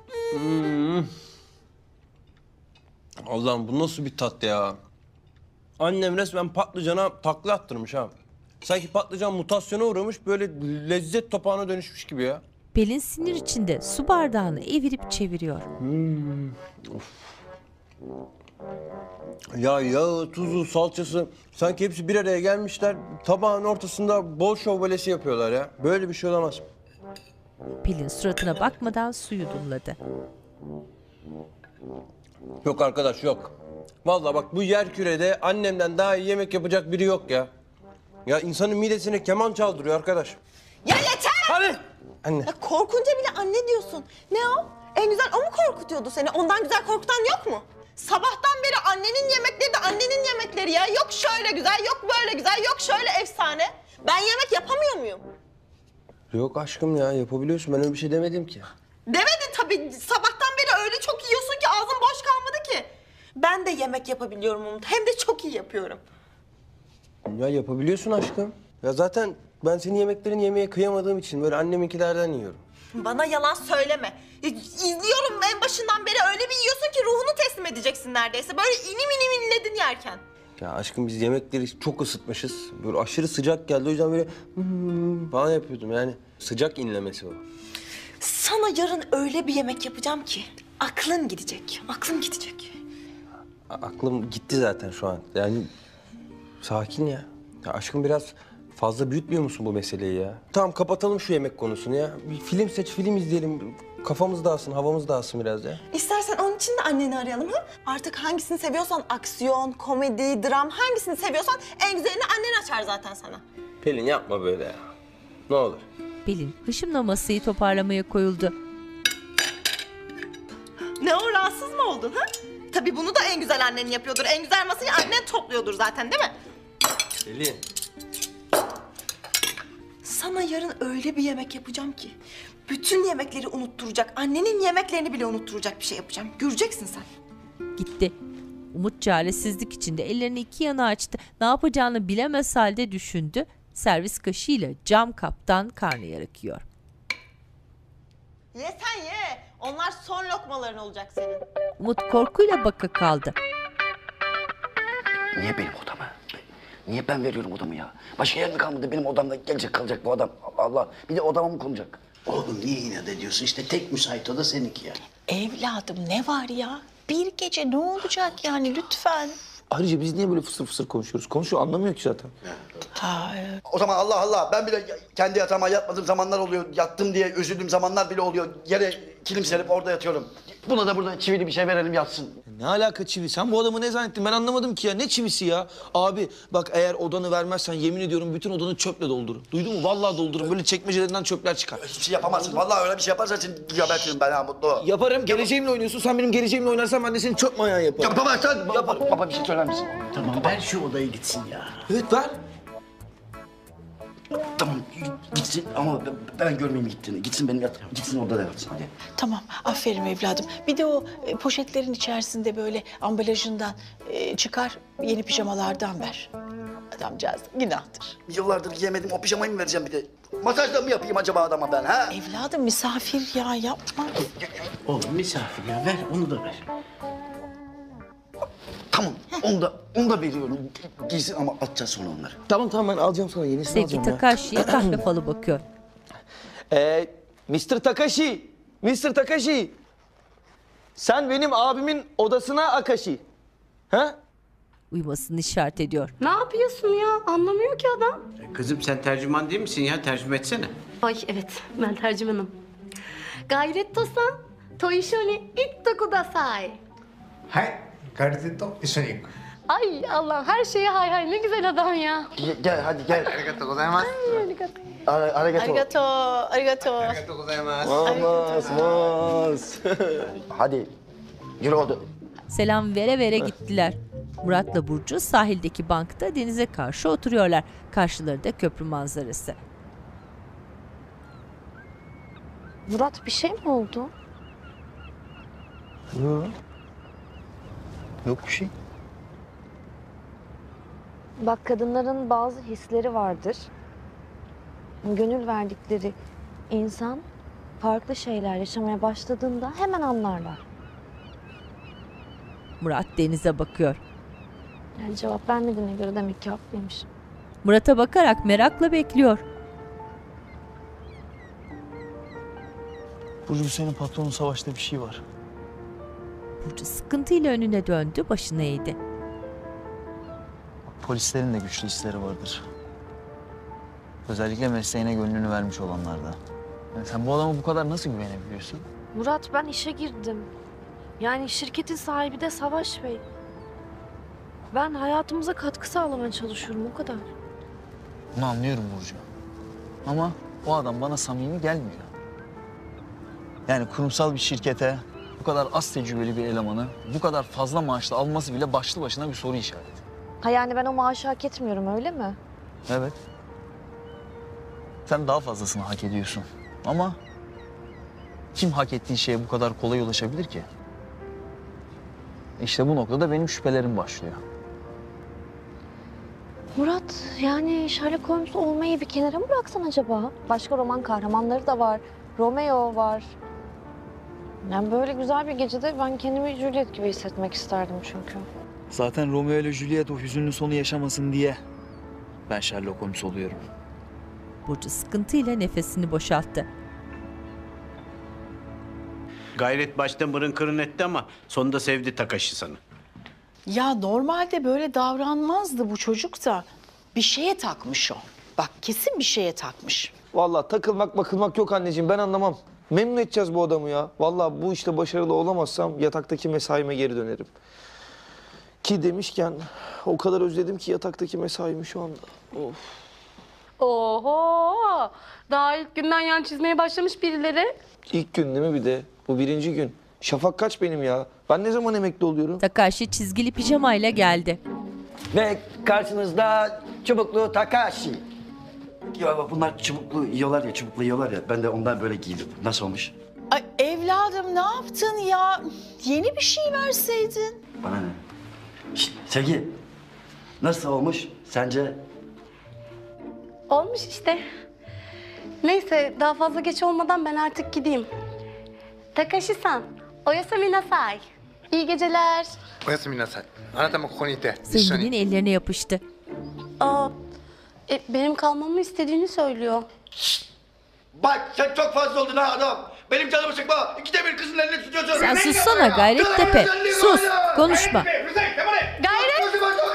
Hmm. Allah'ım bu nasıl bir tat ya? Annem resmen patlıcana takla attırmış ha. Sanki patlıcan mutasyona uğramış, böyle lezzet topağına dönüşmüş gibi ya. Pelin sinir içinde su bardağını evirip çeviriyor. Hmm. Of. Ya yağı, tuzu, salçası sanki hepsi bir araya gelmişler. Tabağın ortasında bol şövalesi yapıyorlar ya. Böyle bir şey olamaz. Pelin suratına bakmadan suyu dumladı. Yok arkadaş yok. Vallahi bak bu yerkürede annemden daha iyi yemek yapacak biri yok ya. Ya insanın midesine keman çaldırıyor arkadaş. Ya yeter! Hadi! Anne. Ya korkunca bile anne diyorsun. Ne o? En güzel o mu korkutuyordu seni? Ondan güzel korkutan yok mu? Sabahtan beri annenin yemekleri de annenin yemekleri ya. Yok şöyle güzel, yok böyle güzel, yok şöyle efsane. Ben yemek yapamıyor muyum? Yok aşkım ya, yapabiliyorsun. Ben öyle bir şey demedim ki. Demedin tabii. Sabahtan beri öyle çok yiyorsun ki ağzın boş kalmadı ki. Ben de yemek yapabiliyorum Umut. Hem de çok iyi yapıyorum. Ya yapabiliyorsun aşkım. Ya zaten ben senin yemeklerini yemeye kıyamadığım için böyle anneminkilerden yiyorum. Bana yalan söyleme. İzliyorum en başından beri, öyle bir yiyorsun ki ruhunu teslim edeceksin neredeyse. Böyle inim inim inledin yerken. Ya aşkım biz yemekleri çok ısıtmışız. Böyle aşırı sıcak geldi, o yüzden böyle hmm falan yapıyordum yani. Sıcak inlemesi o. Sana yarın öyle bir yemek yapacağım ki aklın gidecek. Aklın gidecek. A- aklım gitti zaten şu an. Yani sakin ya. Ya aşkım biraz fazla büyütmüyor musun bu meseleyi ya? Tamam kapatalım şu yemek konusunu ya. Bir film seç, film izleyelim. Kafamız dağılsın, havamız dağılsın biraz ya. İstersen onun için de anneni arayalım ha? Artık hangisini seviyorsan, aksiyon, komedi, dram, hangisini seviyorsan en güzelini annen açar zaten sana. Pelin yapma böyle ya. Ne olur. Pelin hışımla masayı toparlamaya koyuldu. Ne o, rahatsız mı oldun ha? Tabii bunu da en güzel annen yapıyordur. En güzel masayı annen topluyordur zaten değil mi? Pelin. Sana yarın öyle bir yemek yapacağım ki bütün yemekleri unutturacak, annenin yemeklerini bile unutturacak bir şey yapacağım. Göreceksin sen. Gitti. Umut çaresizlik içinde ellerini iki yana açtı. Ne yapacağını bilemez halde düşündü. Servis kaşığıyla cam kaptan karnıyarık yiyor. Ye sen ye. Onlar son lokmaların olacak senin. Umut korkuyla baka kaldı. Niye benim odama? Niye ben veriyorum odamı ya? Başka yer mi kalmadı benim odamda gelecek kalacak bu adam? Allah Allah. Bir de odama mı konacak? Oğlum niye inat ediyorsun? İşte tek müsait oda seninki ya. Evladım ne var ya? Bir gece ne olacak yani lütfen. Ayrıca biz niye böyle fısır fısır konuşuyoruz? Konuşuyor, anlamıyor ki zaten. Ha, evet. O zaman Allah Allah ben bile kendi yatağıma yatmadığım zamanlar oluyor. Yattım diye üzüldüğüm zamanlar bile oluyor. Yere kilim serip orada yatıyorum. Buna da burada çivili bir şey verelim yatsın. Ne alaka çivi? Sen bu adamı ne zannettin? Ben anlamadım ki ya. Ne çivisi ya? Abi bak eğer odanı vermezsen yemin ediyorum bütün odanı çöple doldurun. Duydun mu? Vallahi doldurun. Böyle çekmecelerinden çöpler çıkar. Hiçbir şey yapamazsın. Vallahi öyle bir şey yaparsan seni gebertirim ben ha Mutlu. Yaparım. Geleceğimle oynuyorsun. Sen benim geleceğimle oynarsan ben de senin çöp manyağın yaparım. Yapamazsan yaparım. Baba bir şey söyler misin? Tamam ver şu odayı gitsin ya. Evet ver. Tamam gitsin ama ben, ben görmeyeyim gittiğini. Gitsin benim yatağım. Gitsin orada da yatsın hadi. Tamam aferin evladım. Bir de o e, poşetlerin içerisinde böyle ambalajından e, çıkar yeni pijamalardan ver. Adamcağız günahtır. Yıllardır giyemedim o pijamayı mı vereceğim bir de? Masaj da mı yapayım acaba adama ben ha? Evladım misafir ya yapma. Oğlum misafir ya ver onu da ver. Tamam onu da onu da veriyorum. Giysin ama atacağız sonra onları. Tamam tamam ben alacağım sana yenisini Sevgi alacağım ya. Takashi'ye kahve falı bakıyor. Ee, mister Takashi, mister Takashi. Sen benim abimin odasına Akashi. Ha? Uyumasını işaret ediyor. Ne yapıyorsun ya? Anlamıyor ki adam. Kızım sen tercüman değil misin ya? Tercüme etsene. Ay evet, ben tercümanım. Gayretto-san, toishoni itto kudasai. Hay, garetto to ishou ni iku. Ay Allah, her şeye hay hay. Ne güzel adam ya. Gel, gel hadi gel. Arigatou gozaimasu. Ara, arigato. Arigato, arigato. Arigatou gozaimasu. Olmaz, olmaz. Hadi yürü oldu. Selam vere vere gittiler. Murat'la Burcu sahildeki bankta denize karşı oturuyorlar. Karşılarında köprü manzarası. Murat bir şey mi oldu? Yok. Yok bir şey. Bak kadınların bazı hisleri vardır. Gönül verdikleri insan farklı şeyler yaşamaya başladığında hemen anlarlar. Murat denize bakıyor. Yani cevap vermediğine göre demek ki haklıymış. Murat'a bakarak merakla bekliyor. Burcu, senin patronun Savaş'ta bir şey var. Burcu sıkıntıyla önüne döndü, başını eğdi. Polislerin de güçlü hisleri vardır. Özellikle mesleğine gönlünü vermiş olanlarda. Yani sen bu adama bu kadar nasıl güvenebiliyorsun? Murat, ben işe girdim. Yani şirketin sahibi de Savaş Bey. Ben hayatımıza katkı sağlamaya çalışıyorum, o kadar. Bunu anlıyorum Burcu. Ama o adam bana samimi gelmiyor. Yani kurumsal bir şirkete bu kadar az tecrübeli bir elemanı bu kadar fazla maaşla alması bile başlı başına bir soru işareti. Ha yani ben o maaşı hak etmiyorum, öyle mi? Evet. Sen daha fazlasını hak ediyorsun. Ama kim hak ettiği şeye bu kadar kolay ulaşabilir ki? İşte bu noktada benim şüphelerim başlıyor. Murat, yani Sherlock Holmes olmayı bir kenara mı bıraksan acaba? Başka roman kahramanları da var. Romeo var. Yani böyle güzel bir gecede ben kendimi Juliet gibi hissetmek isterdim çünkü. Zaten Romeo ile Juliet o hüzünlü sonu yaşamasın diye ben Sherlock Holmes oluyorum. Burcu sıkıntıyla nefesini boşalttı. Gayret başta mırın kırın etti ama sonunda sevdi Takashi'sanı. Ya normalde böyle davranmazdı bu çocuk da bir şeye takmış o. Bak kesin bir şeye takmış. Vallahi takılmak bakılmak yok anneciğim, ben anlamam. Memnun edeceğiz bu adamı ya. Vallahi bu işte başarılı olamazsam yataktaki mesaime geri dönerim. Ki demişken o kadar özledim ki yataktaki mesaimi şu anda. Of. Oho! Daha ilk günden yan çizmeye başlamış birileri. İlk gün değil mi bir de? Bu birinci gün. Şafak kaç benim ya? Ben ne zaman emekli oluyorum? Takashi çizgili pijamayla geldi. Ve karşınızda çubuklu Takashi. Ya bunlar çubuklu yiyorlar ya, çubuklu yiyorlar ya. Ben de ondan böyle giydim. Nasıl olmuş? Ay evladım ne yaptın ya? Yeni bir şey verseydin. Bana ne? Şişt, Sevgi, nasıl olmuş sence? Olmuş işte. Neyse daha fazla geç olmadan ben artık gideyim. Takashi-san, oyasumi nasai. İyi geceler. おやすみなさい。あなたもここにいて一緒に。 Zenginin ellerine yapıştı. Aa, e, benim kalmamı istediğini söylüyor. Bak sen çok fazla oldun ha adam. Benim canımı sıkma. İkide bir kızın elini tutuyorsun. Sen sussana Gayrettepe. Sus, konuşma. Gayret!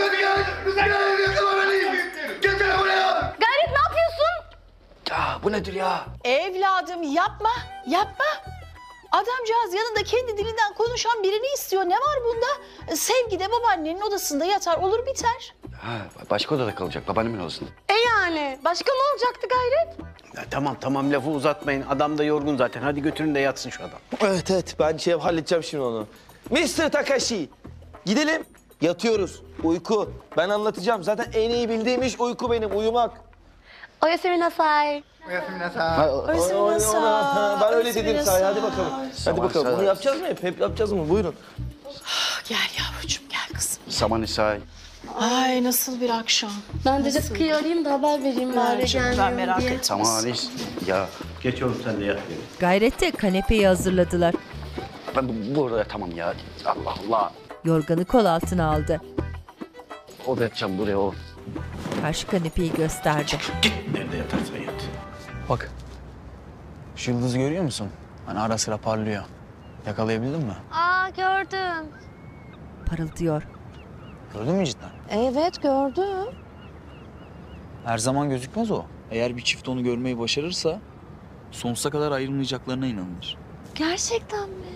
Gayret ne yapıyorsun? Ya bu nedir ya? Evladım yapma, yapma. Adamcağız yanında kendi dilinden konuşan birini istiyor. Ne var bunda? Sevgi de babaannenin odasında yatar, olur biter. Ha, başka odada kalacak, babaannemin odasında. E yani başka ne olacaktı Gayret? Ya tamam tamam lafı uzatmayın. Adam da yorgun zaten. Hadi götürün de yatsın şu adam. Evet evet, ben şey halledeceğim şimdi onu. mister Takashi, gidelim. Yatıyoruz. Uyku. Ben anlatacağım. Zaten en iyi bildiğim iş uyku benim, uyumak. Oyasumi nasai. おやすみなさい。 Oyasumi nasai. Ben öyle dedim say. Hadi bakalım. Hadi bakalım. Bunu yapacağız mı hep? Hep yapacağız mı? Buyurun. Gel yavrucuğum gel kızım. Samanisay. Ay nasıl bir akşam. Ben de Rıfkı'yı arayayım da haber vereyim bari Ben gelmiyorum merak diye. ettim. Samanis. Ya geç oğlum sen de yat. Gayrette kanepeyi hazırladılar. Ben bu, burada yatamam ya. Allah Allah. Yorganı kol altına aldı. Orada yatacağım, buraya o. Karşı kanepeyi gösterdi. Nerede yatarsan yat. Bak. Şu yıldızı görüyor musun? Hani ara sıra parlıyor. Yakalayabildin mi? Aa, gördüm. Parıldıyor. Gördün mü cidden? Evet, gördüm. Her zaman gözükmez o. Eğer bir çift onu görmeyi başarırsa sonsuza kadar ayrılmayacaklarına inanılır. Gerçekten mi?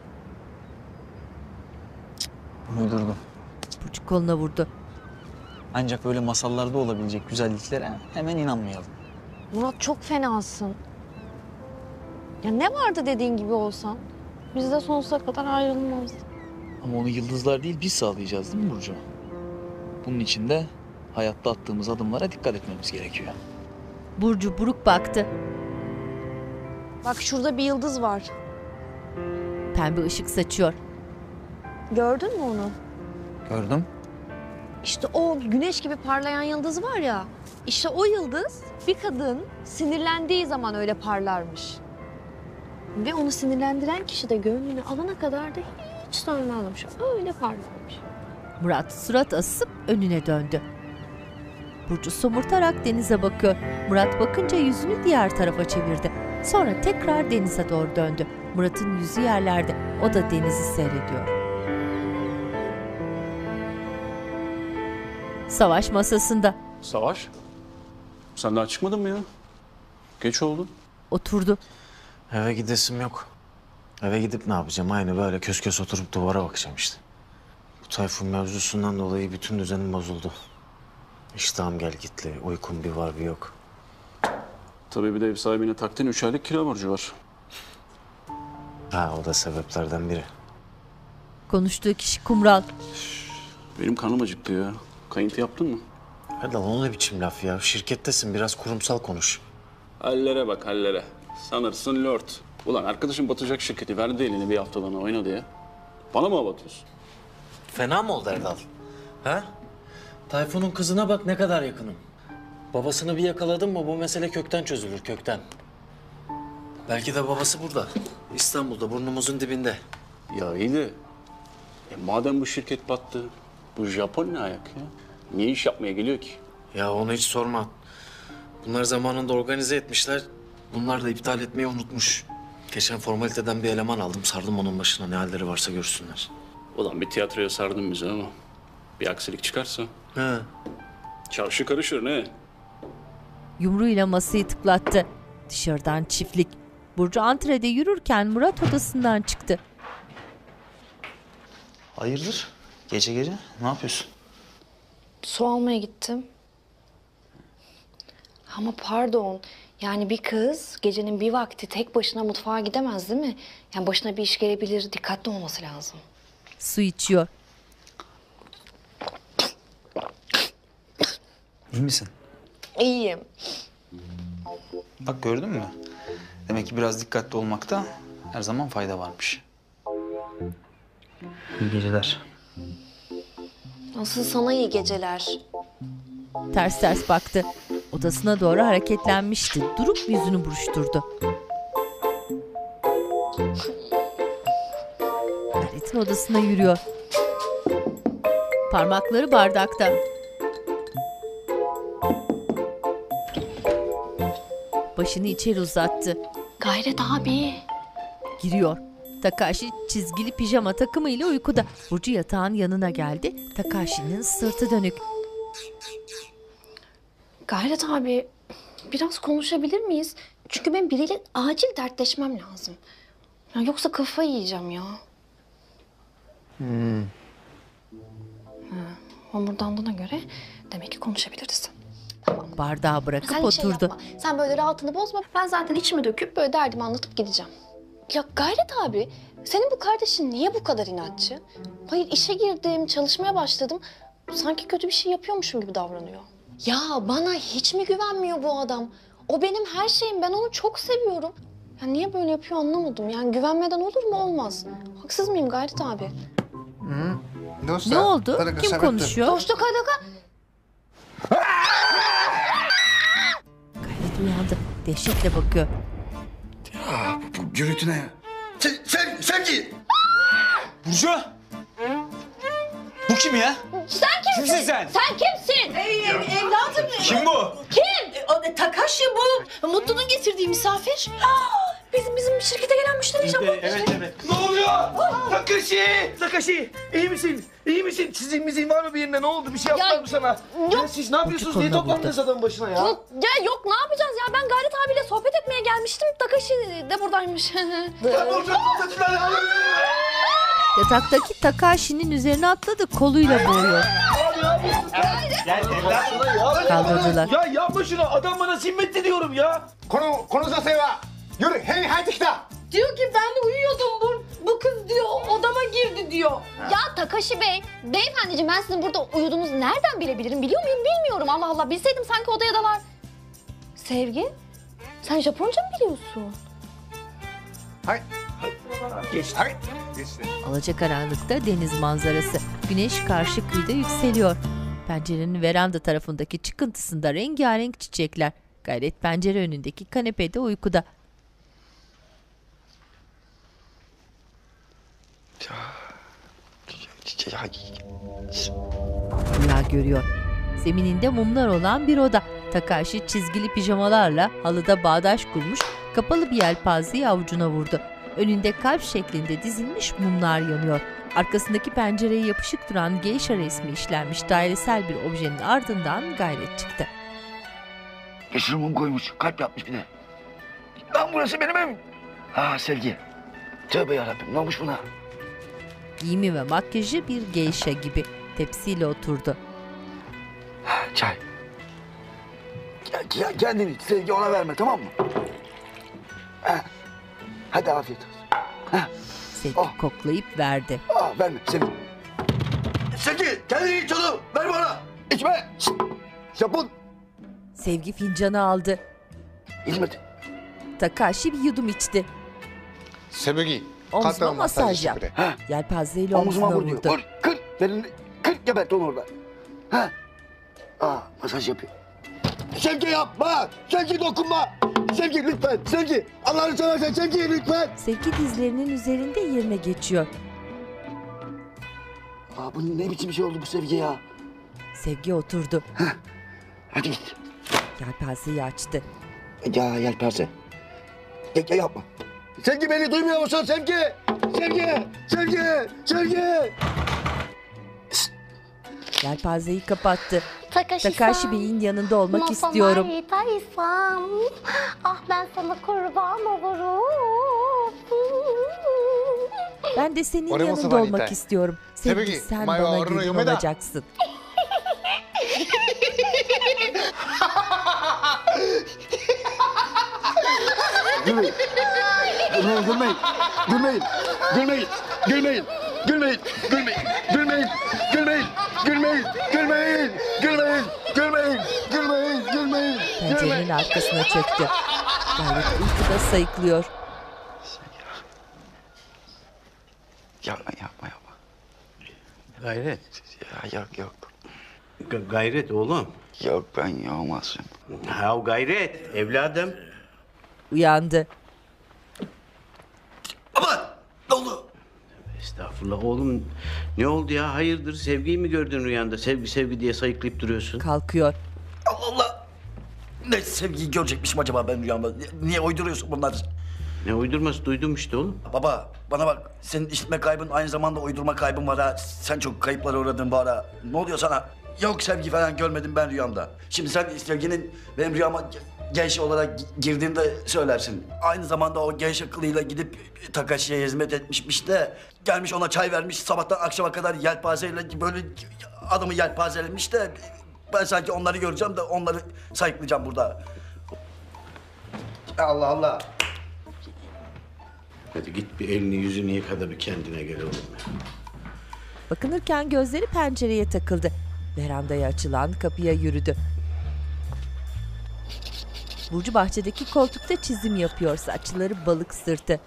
Uydurdum. Burcu koluna vurdu. Ancak böyle masallarda olabilecek güzelliklere hemen inanmayalım. Murat çok fenasın. Ya ne vardı dediğin gibi olsan? Biz de sonsuza kadar ayrılmazdık. Ama onu yıldızlar değil biz sağlayacağız değil mi Burcu? Bunun için de hayatta attığımız adımlara dikkat etmemiz gerekiyor. Burcu buruk baktı. Bak şurada bir yıldız var. Pembe ışık saçıyor. Gördün mü onu? Gördüm. İşte o güneş gibi parlayan yıldız var ya. İşte o yıldız bir kadın sinirlendiği zaman öyle parlarmış. Ve onu sinirlendiren kişi de gönlünü alana kadar da hiç sönmezmiş. Öyle parlarmış. Murat surat asıp önüne döndü. Burcu somurtarak denize bakıyor. Murat bakınca yüzünü diğer tarafa çevirdi. Sonra tekrar denize doğru döndü. Murat'ın yüzü yerlerde. O da denizi seyrediyor. Savaş masasında. Savaş? Sen daha çıkmadın mı ya? Geç oldu. Oturdu. Eve gidesim yok. Eve gidip ne yapacağım? Aynı böyle kös kös oturup duvara bakacağım işte. Bu Tayfun mevzusundan dolayı bütün düzenim bozuldu. İştahım gel gitli, uykum bir var bir yok. Tabii bir de ev sahibine taktığın üç aylık kira borcu var. Ha, o da sebeplerden biri. Konuştuğu kişi Kumral. Benim karnım acıktı ya. Kayıntı yaptın mı? Hadi lan, o ne biçim laf ya? Şirkettesin, biraz kurumsal konuş. Hallere bak hallere. Sanırsın lord. Ulan arkadaşım batacak şirketi verdi elini bir haftalığına oyna diye. Bana mı hava atıyorsun? Fena mı oldu Erdal? Ha? Tayfun'un kızına bak ne kadar yakınım. Babasını bir yakaladım mı bu mesele kökten çözülür, kökten. Belki de babası burada. İstanbul'da, burnumuzun dibinde. Ya iyi de e, madem bu şirket battı, bu Japon ne ayak ya? Niye iş yapmaya geliyor ki? Ya onu hiç sorma. Bunlar zamanında organize etmişler. Bunlar da iptal etmeyi unutmuş. Geçen formaliteden bir eleman aldım. Sardım onun başına. Ne halleri varsa görsünler. Ulan bir tiyatroya sardın bizi ama bir aksilik çıkarsa. He. Çarşı karışır ne? Yumruğuyla masayı tıklattı. Dışarıdan çiftlik. Burcu antrede yürürken Murat odasından çıktı. Hayırdır? Gece gece ne yapıyorsun? Su almaya gittim. Ama pardon. Yani bir kız gecenin bir vakti tek başına mutfağa gidemez değil mi? Yani başına bir iş gelebilir. Dikkatli olması lazım. Su içiyor. İyi misin? İyiyim. Bak gördün mü? Demek ki biraz dikkatli olmakta her zaman fayda varmış. İyi geceler. Asıl sana iyi geceler. Ters ters baktı. Odasına doğru hareketlenmişti. Durup yüzünü buruşturdu. Gayret'in odasına yürüyor. Parmakları bardakta. Başını içeri uzattı. Gayret abi. Giriyor. Takashi çizgili pijama takımıyla uykuda. Burcu yatağın yanına geldi. Takashi'nin sırtı dönük. Gayret abi, biraz konuşabilir miyiz? Çünkü ben biriyle acil dertleşmem lazım. Ya yoksa kafayı yiyeceğim ya. Hmm. Ha, homurdandığına göre demek ki konuşabiliriz. Bardağı bırakıp Sen şey oturdu. yapma. Sen böyle rahatını bozma. Ben zaten içimi döküp böyle derdimi anlatıp gideceğim. Ya Gayret abi, senin bu kardeşin niye bu kadar inatçı? Hayır, işe girdim, çalışmaya başladım. Sanki kötü bir şey yapıyormuşum gibi davranıyor. Ya bana hiç mi güvenmiyor bu adam? O benim her şeyim. Ben onu çok seviyorum. Ya niye böyle yapıyor anlamadım. Yani güvenmeden olur mu? Olmaz. Haksız mıyım Gayret abi? Ne oldu? Kim konuşuyor? Dosto kadaka. Gayret uyandı. Dehşetle bakıyor. Ya bu gürültü ne ya? Sen, sen, Sevgi! Burcu! Bu kim ya? Sen kimsin? Kimsin sen? Sen kimsin? Ey, ev, evladım. Kim bu? Kim? O, Takashi bu. Mutlu'nun getirdiği misafir. Bizim bizim şirkete gelen müşteri Japon. Evet evet. Ne oluyor? Takashi! Takashi! İyi misin? İyi misin? Çizim mizim var mı bir yerine? Ne oldu? Bir şey yaptılar Ya, mı sana? yok. Ya siz ne yapıyorsunuz? Niye toplandınız adamın başına ya? Yok, ya yok ne yapacağız ya? Ben Gayret abiyle sohbet etmeye gelmiştim. Takashi de buradaymış. Yataktaki Takashi'nin üzerine atladı. Koluyla boğuyor. Gel evlat. Kaldırdılar. Ya yapma şunu. Adam bana zimmetli diyorum ya. Kono, kono女性は夜部屋に入ってきた。 Diyor ki ben uyuyordum bu, bu kız diyor odama girdi diyor. Ya Takashi Bey, beyefendiciğim ben sizin burada uyuduğunuzu nereden bilebilirim? Biliyor muyum bilmiyorum. Allah Allah bilseydim sanki odaya dalar. Sevgi, sen Japonca mı biliyorsun? Hayır. Geçti. Hayır. Geçti. Alacakaranlıkta deniz manzarası. Güneş karşı kıyıda yükseliyor. Pencerenin veranda tarafındaki çıkıntısında rengarenk çiçekler. Gayret pencere önündeki kanepede uykuda. Ya, Rüya görüyor. Zemininde mumlar olan bir oda. Takashi çizgili pijamalarla halıda bağdaş kurmuş, kapalı bir yelpazeyi avucuna vurdu. Önünde kalp şeklinde dizilmiş mumlar yanıyor. Arkasındaki pencereye yapışık duran geisha resmi işlenmiş dairesel bir objenin ardından gayret çıktı. Yeşil mum koymuş, kalp yapmış bir de. Lan burası benim evim. Ha Sevgi. Tövbe yarabbim, ne olmuş buna? Giyimi ve makyajı bir geisha gibi tepsiyle oturdu. Çay. Ya, kendini Sevgi ona verme, tamam mı? Ha. Hadi afiyet olsun. Ha. Sevgi oh. koklayıp verdi. Aa, verme Sevgi. Sevgi kendini iç oğlum, ver bana. İçme. Şişt. Japon. Sevgi fincanı aldı. Hizmet. Takashi bir yudum içti. Sevgi. Omzuna masaj yap. Yelpazeyle omzuna vurdu. Vur, kır, belini, kır gebert onu orada. Ha. Aa, masaj yapıyor. Sevgi yapma, Sevgi dokunma. Sevgi lütfen, Sevgi. Allah'ını seversen Sevgi lütfen. Sevgi dizlerinin üzerinde yerine geçiyor. Aa, bu ne biçim şey oldu bu Sevgi ya? Sevgi oturdu. Heh. Hadi git. Yelpazeyi açtı. Ya yelpaze. Ya, ya yapma. Sevgi beni duymuyor musun Sevgi? Sevgi, Sevgi, Sevgi. Yelpazeyi kapattı. Takashi-san, Takashi Bey'in yanında olmak istiyorum. Takashi-san, ah ben sana kurban olurum. Ben de senin yanında olmak istiyorum. Sevgi, sen bana gelin olacaksın. Gülmeyin. Gülmeyin, gülmeyin. Gülmeyin. Gülmeyin. Gülmeyin. Gülmeyin. Gülmeyin. Gülmeyin. Gülmeyin. Gülmeyin. Gülmeyin. Gülmeyin. Gülmeyin. Gülmeyin. Gülmeyin. Pencerenin arkasına çöktü. Gayret uykuda sayıklıyor. Yapma, yapma, yapma. Gayret. Ya yok, yok. G- gayret oğlum. Yok, ben yapmazım. Ha gayret evladım. Uyandı. Ne oldu? Estağfurullah oğlum. Ne oldu ya? Hayırdır? Sevgiyi mi gördün rüyanda? Sevgi sevgi diye sayıklayıp duruyorsun. Kalkıyor. Allah Allah. Ne sevgiyi görecekmişim acaba ben rüyamda? Niye uyduruyorsun bunları? Ne uydurması? Duydum işte oğlum. Baba bana bak, senin işitme kaybın aynı zamanda uydurma kaybın var ha. Sen çok kayıplara uğradın bu ara. Ne oluyor sana? Yok sevgi falan görmedim ben rüyamda. Şimdi sen sevginin benim rüyama genç olarak girdiğinde söylersin. Aynı zamanda o genç akıllıyla gidip Takashi'ye hizmet etmişmiş de gelmiş ona çay vermiş, sabahtan akşama kadar yelpazeyle böyle adamı yelpazelemiş de ben sanki onları göreceğim de onları sayıklayacağım burada. Allah Allah. Hadi git bir elini yüzünü yıka da bir kendine gel oğlum. Bakınırken gözleri pencereye takıldı. Verandaya açılan kapıya yürüdü. Burcu bahçedeki koltukta çizim yapıyor. Saçları balık sırtı.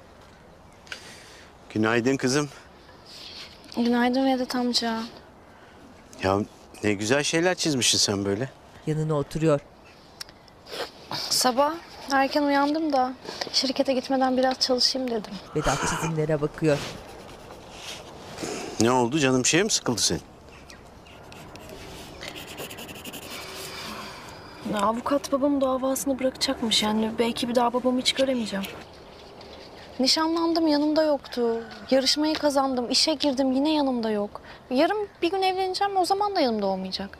Günaydın kızım. Günaydın Vedat amca. Ya ne güzel şeyler çizmişsin sen böyle. Yanına oturuyor. Sabah erken uyandım da şirkete gitmeden biraz çalışayım dedim. Vedat çizimlere bakıyor. Ne oldu? Canım şeye mi sıkıldı senin? Avukat babamın davasını bırakacakmış, yani belki bir daha babamı hiç göremeyeceğim. Nişanlandım, yanımda yoktu. Yarışmayı kazandım, işe girdim, yine yanımda yok. Yarın bir gün evleneceğim, o zaman da yanımda olmayacak.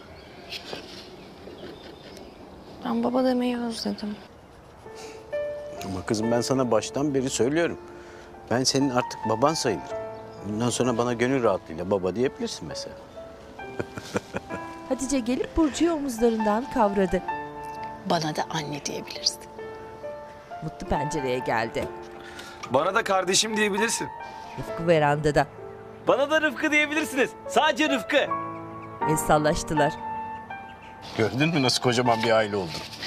Ben baba demeyi özledim. Ama kızım ben sana baştan beri söylüyorum. Ben senin artık baban sayılırım. Bundan sonra bana gönül rahatlığıyla baba diyebilirsin mesela. Hatice gelip Burcu'yu omuzlarından kavradı. Bana da anne diyebilirsin. Mutlu pencereye geldi. Bana da kardeşim diyebilirsin. Rıfkı verandada. Bana da Rıfkı diyebilirsiniz. Sadece Rıfkı. El sallaştılar. Gördün mü nasıl kocaman bir aile oldu?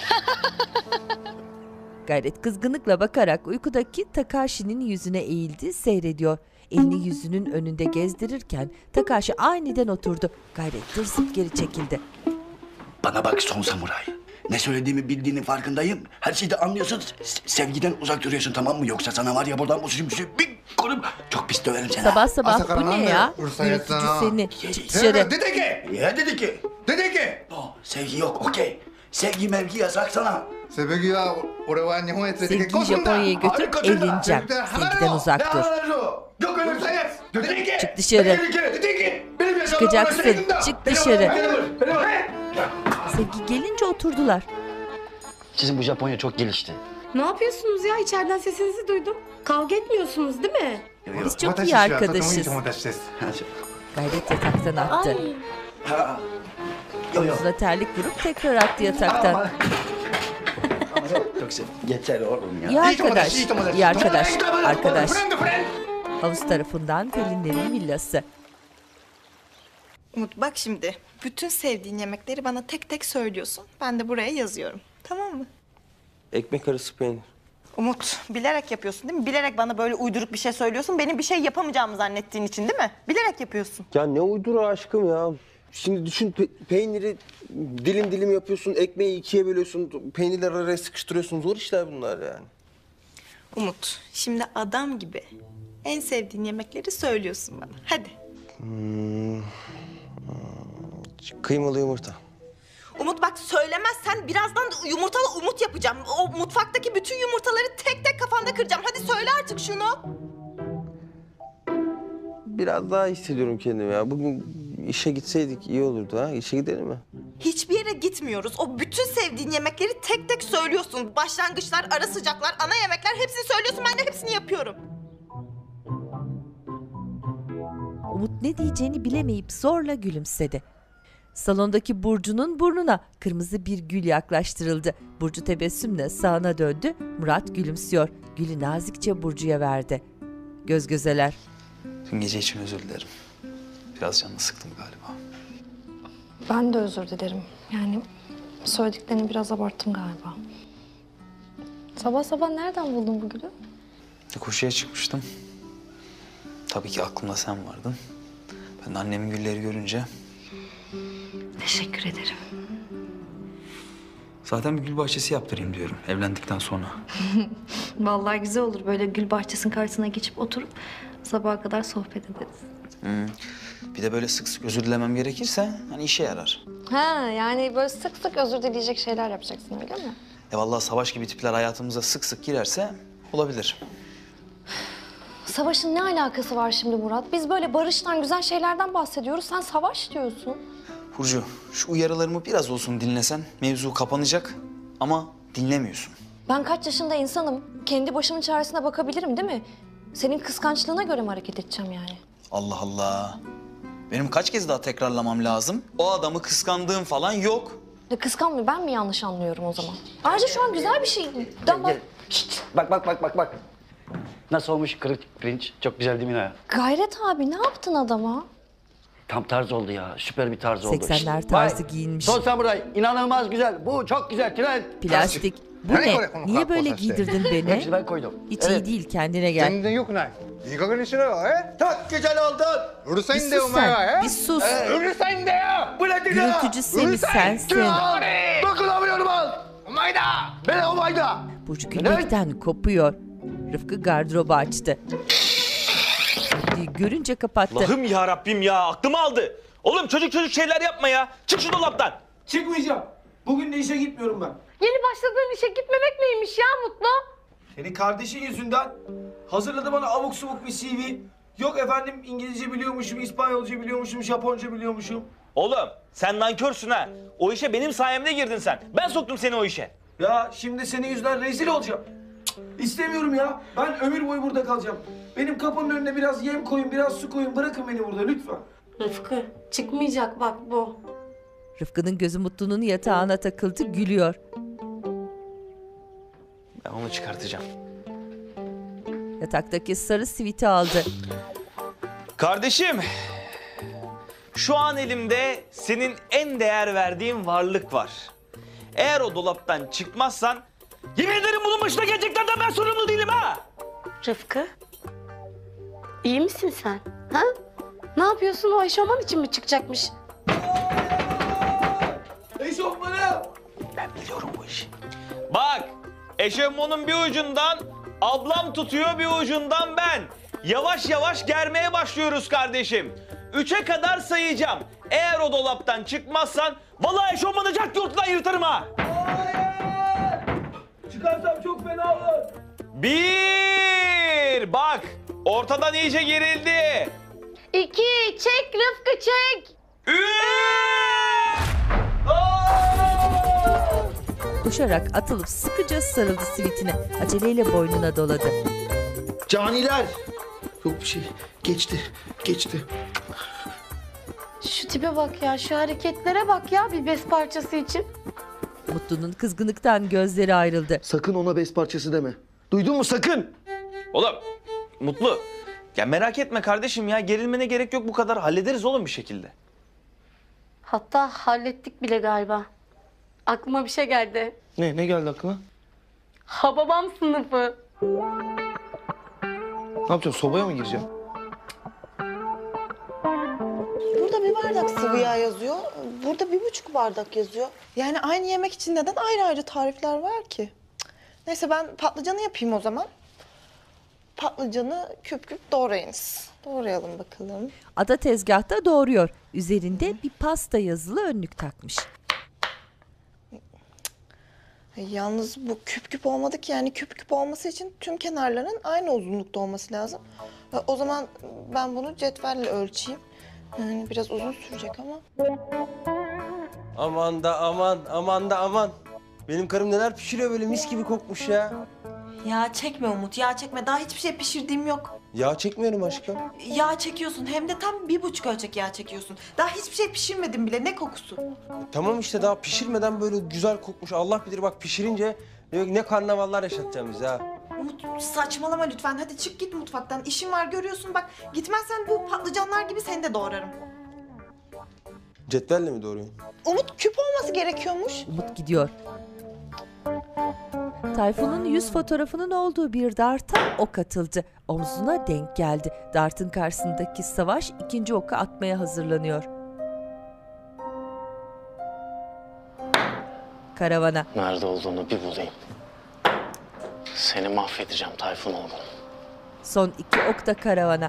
Gayret kızgınlıkla bakarak uykudaki Takashi'nin yüzüne eğildi, seyrediyor. Elini yüzünün önünde gezdirirken Takashi aniden oturdu. Gayret tırsıp geri çekildi. Bana bak son samuray. Ne söylediğimi bildiğinin farkındayım. Her şeyi de anlıyorsun. S- Sevgiden uzak duruyorsun, tamam mı? Yoksa sana var ya buradan bu sürü bir kolum. Çok pis döverim seni. Sabah sabah bu ne ya? Yürütücü seni. Çık dışarı. Dedi ki. Ya dedi ki. Dedi ki. No, sevgi yok, okey. Sevgi mevgi yasak sana. Sevgi ya, oraya Nihon'a Sevgiyi Japonya'ya götür, evleneceğim. Sevgiden uzak dur. Çık dışarı. Çıkacaksın. Çık dışarı. Sevgi gelince oturdular. Sizin bu Japonya çok gelişti. Ne yapıyorsunuz ya? İçeriden sesinizi duydum. Kavga etmiyorsunuz değil mi? Biz çok iyi arkadaşız. Gayret yataktan attı. Omuzuna terlik vurup tekrar attı yataktan. Çok sev. Yeter oğlum ya. İyi arkadaş, iyi arkadaş, arkadaş. Havuz tarafından Pelinlerin villası. Umut bak şimdi. Bütün sevdiğin yemekleri bana tek tek söylüyorsun. Ben de buraya yazıyorum. Tamam mı? Ekmek arası peynir. Umut, bilerek yapıyorsun değil mi? Bilerek bana böyle uyduruk bir şey söylüyorsun. Benim bir şey yapamayacağımı zannettiğin için değil mi? Bilerek yapıyorsun. Ya ne uyduru aşkım ya. Şimdi düşün pe- peyniri dilim dilim yapıyorsun, ekmeği ikiye bölüyorsun, peynirler araya sıkıştırıyorsun. Zor işler bunlar yani. Umut, şimdi adam gibi en sevdiğin yemekleri söylüyorsun bana. Hadi. Hmm, kıymalı yumurta. Umut bak söylemezsen birazdan yumurtalı umut yapacağım. O mutfaktaki bütün yumurtaları tek tek kafanda kıracağım. Hadi söyle artık şunu. Biraz daha hissediyorum kendimi ya. Bugün işe gitseydik iyi olurdu ha. İşe gidelim mi? Hiçbir yere gitmiyoruz. O bütün sevdiğin yemekleri tek tek söylüyorsun. Başlangıçlar, ara sıcaklar, ana yemekler hepsini söylüyorsun. Ben de hepsini yapıyorum. Umut ne diyeceğini bilemeyip zorla gülümsedi. Salondaki Burcu'nun burnuna kırmızı bir gül yaklaştırıldı. Burcu tebessümle sağına döndü. Murat gülümsüyor. Gülü nazikçe Burcu'ya verdi. Göz gözeler. Dün gece için özür dilerim. Biraz canını sıktım galiba. Ben de özür dilerim. Yani söylediklerini biraz abarttım galiba. Sabah sabah nereden buldun bu gülü? Koşuya çıkmıştım. Tabii ki aklımda sen vardın. Ben de annemin gülleri görünce... Teşekkür ederim. Zaten bir gül bahçesi yaptırayım diyorum evlendikten sonra. Vallahi güzel olur. Böyle gül bahçesinin karşısına geçip oturup sabaha kadar sohbet ederiz. Hmm. Bir de böyle sık sık özür dilemem gerekirse hani işe yarar. Ha, yani böyle sık sık özür dileyecek şeyler yapacaksın öyle mi? E vallahi Savaş gibi tipler hayatımıza sık sık girerse olabilir. Savaş'ın ne alakası var şimdi Murat? Biz böyle barıştan, güzel şeylerden bahsediyoruz. Sen savaş diyorsun. Burcu, şu uyarılarımı biraz olsun dinlesen mevzu kapanacak ama dinlemiyorsun. Ben kaç yaşında insanım. Kendi başımın çaresine bakabilirim değil mi? Senin kıskançlığına göre mi hareket edeceğim yani? Allah Allah. Benim kaç kez daha tekrarlamam lazım? O adamı kıskandığım falan yok. Ya kıskanmıyor. Ben mi yanlış anlıyorum o zaman? Ayrıca şu an güzel bir şey. Bak. Bak bak bak bak bak. Nasıl olmuş kırık pirinç? Çok güzel değil mi ya? Gayret abi ne yaptın adama? Tam tarz oldu ya. Süper bir tarz oldu. seksenler tarzı giyinmiş. Son samuray. İnanılmaz güzel. Bu çok güzel. Trend. Plastik. Bu ne? Niye böyle giydirdin beni? Hepsini ben koydum. Hiç iyi değil, kendine gel. Kendine yok ne? İyi kakını şuraya he? Çok güzel oldun. Urusayın de sus o maya sen, he? bir sus. Urusayın de ya. Bu ne diyor? Gürültücü seni sensin. Dokunamıyorum al. Omayda. Ben omayda. Burcu gülmekten kopuyor. Rıfkı gardırobu açtı. Görünce kapattı. Allah'ım ya Rabbim ya aklımı aldı. Oğlum çocuk çocuk şeyler yapma ya. Çık şu dolaptan. Çıkmayacağım. Bugün de işe gitmiyorum ben. Yeni başladığın işe gitmemek neymiş ya Mutlu? Senin kardeşin yüzünden hazırladı bana abuk subuk bir C V. Yok efendim İngilizce biliyormuşum, İspanyolca biliyormuşum, Japonca biliyormuşum. Oğlum sen nankörsün ha. O işe benim sayemde girdin sen. Ben soktum seni o işe. Ya şimdi senin yüzünden rezil olacağım. Cık, İstemiyorum ya. Ben ömür boyu burada kalacağım. Benim kapının önüne biraz yem koyun, biraz su koyun. Bırakın beni burada lütfen. Rıfkı çıkmayacak bak bu. Rıfkı'nın gözü Mutlu'nun yatağına takıldı, gülüyor. Ben onu çıkartacağım. Yataktaki sarı siviti aldı. Kardeşim. Şu an elimde senin en değer verdiğin varlık var. Eğer o dolaptan çıkmazsan yemin ederim bunun başına geleceklerden ben sorumlu değilim ha. Rıfkı iyi misin sen? Ha? Ne yapıyorsun, o eşofman için mi çıkacakmış? Eşofmanı! Ben biliyorum bu işi. Bak, eşofmanın bir ucundan ablam tutuyor, bir ucundan ben. Yavaş yavaş germeye başlıyoruz kardeşim. Üçe kadar sayacağım. Eğer o dolaptan çıkmazsan vallahi eşofmanı cart yurttan yırtarım ha. Çıkarsam çok fena olur. Bir, bak ortadan iyice gerildi. İki, çek Rıfkı çek. Koşarak atılıp sıkıca sarıldı sivitine. Aceleyle boynuna doladı. Caniler! Yok bir şey. Geçti, geçti. Şu tipe bak ya, şu hareketlere bak ya bir bez parçası için. Mutlu'nun kızgınlıktan gözleri ayrıldı. Sakın ona bez parçası deme. Duydun mu sakın? Oğlum Mutlu. Ya merak etme kardeşim ya, gerilmene gerek yok bu kadar. Hallederiz oğlum bir şekilde. Hatta hallettik bile galiba. Aklıma bir şey geldi. Ne, ne geldi aklına? Hababam sınıfı. Ne yapacağım, sobaya mı gireceğim? Burada bir bardak sıvı yağ yazıyor. Burada bir buçuk bardak yazıyor. Yani aynı yemek için neden ayrı ayrı tarifler var ki? Cık. Neyse ben patlıcanı yapayım o zaman. Patlıcanı küp küp doğrayınız. Doğrayalım bakalım. Ada tezgahta doğuruyor. Üzerinde bir pasta yazılı önlük takmış. Yalnız bu küp küp olmadı ki, yani küp küp olması için tüm kenarların aynı uzunlukta olması lazım. O zaman ben bunu cetvelle ölçeyim. Yani biraz uzun sürecek ama. Aman da aman, aman da aman. Benim karım neler pişiriyor böyle, mis gibi kokmuş ya. Yağ çekme Umut, yağ çekme. Daha hiçbir şey pişirdiğim yok. Yağ çekmiyorum aşkım. Yağ çekiyorsun, hem de tam bir buçuk ölçek yağ çekiyorsun. Daha hiçbir şey pişirmedim bile, ne kokusu? Tamam işte, daha pişirmeden böyle güzel kokmuş. Allah bilir bak, pişirince ne karnavallar yaşatacağım bize ha. Umut saçmalama lütfen. Hadi çık git mutfaktan. İşim var görüyorsun bak. Gitmezsen bu patlıcanlar gibi seni de doğrarım. Cetvelle mi doğruyorsun? Umut küp olması gerekiyormuş. Umut gidiyor. Tayfun'un yüz fotoğrafının olduğu bir darta ok atıldı. Omzuna denk geldi. Dartın karşısındaki Savaş ikinci oku atmaya hazırlanıyor. Karavana. Nerede olduğunu bir bulayım. Seni mahvedeceğim Tayfun Olgun. Son iki ok da karavana.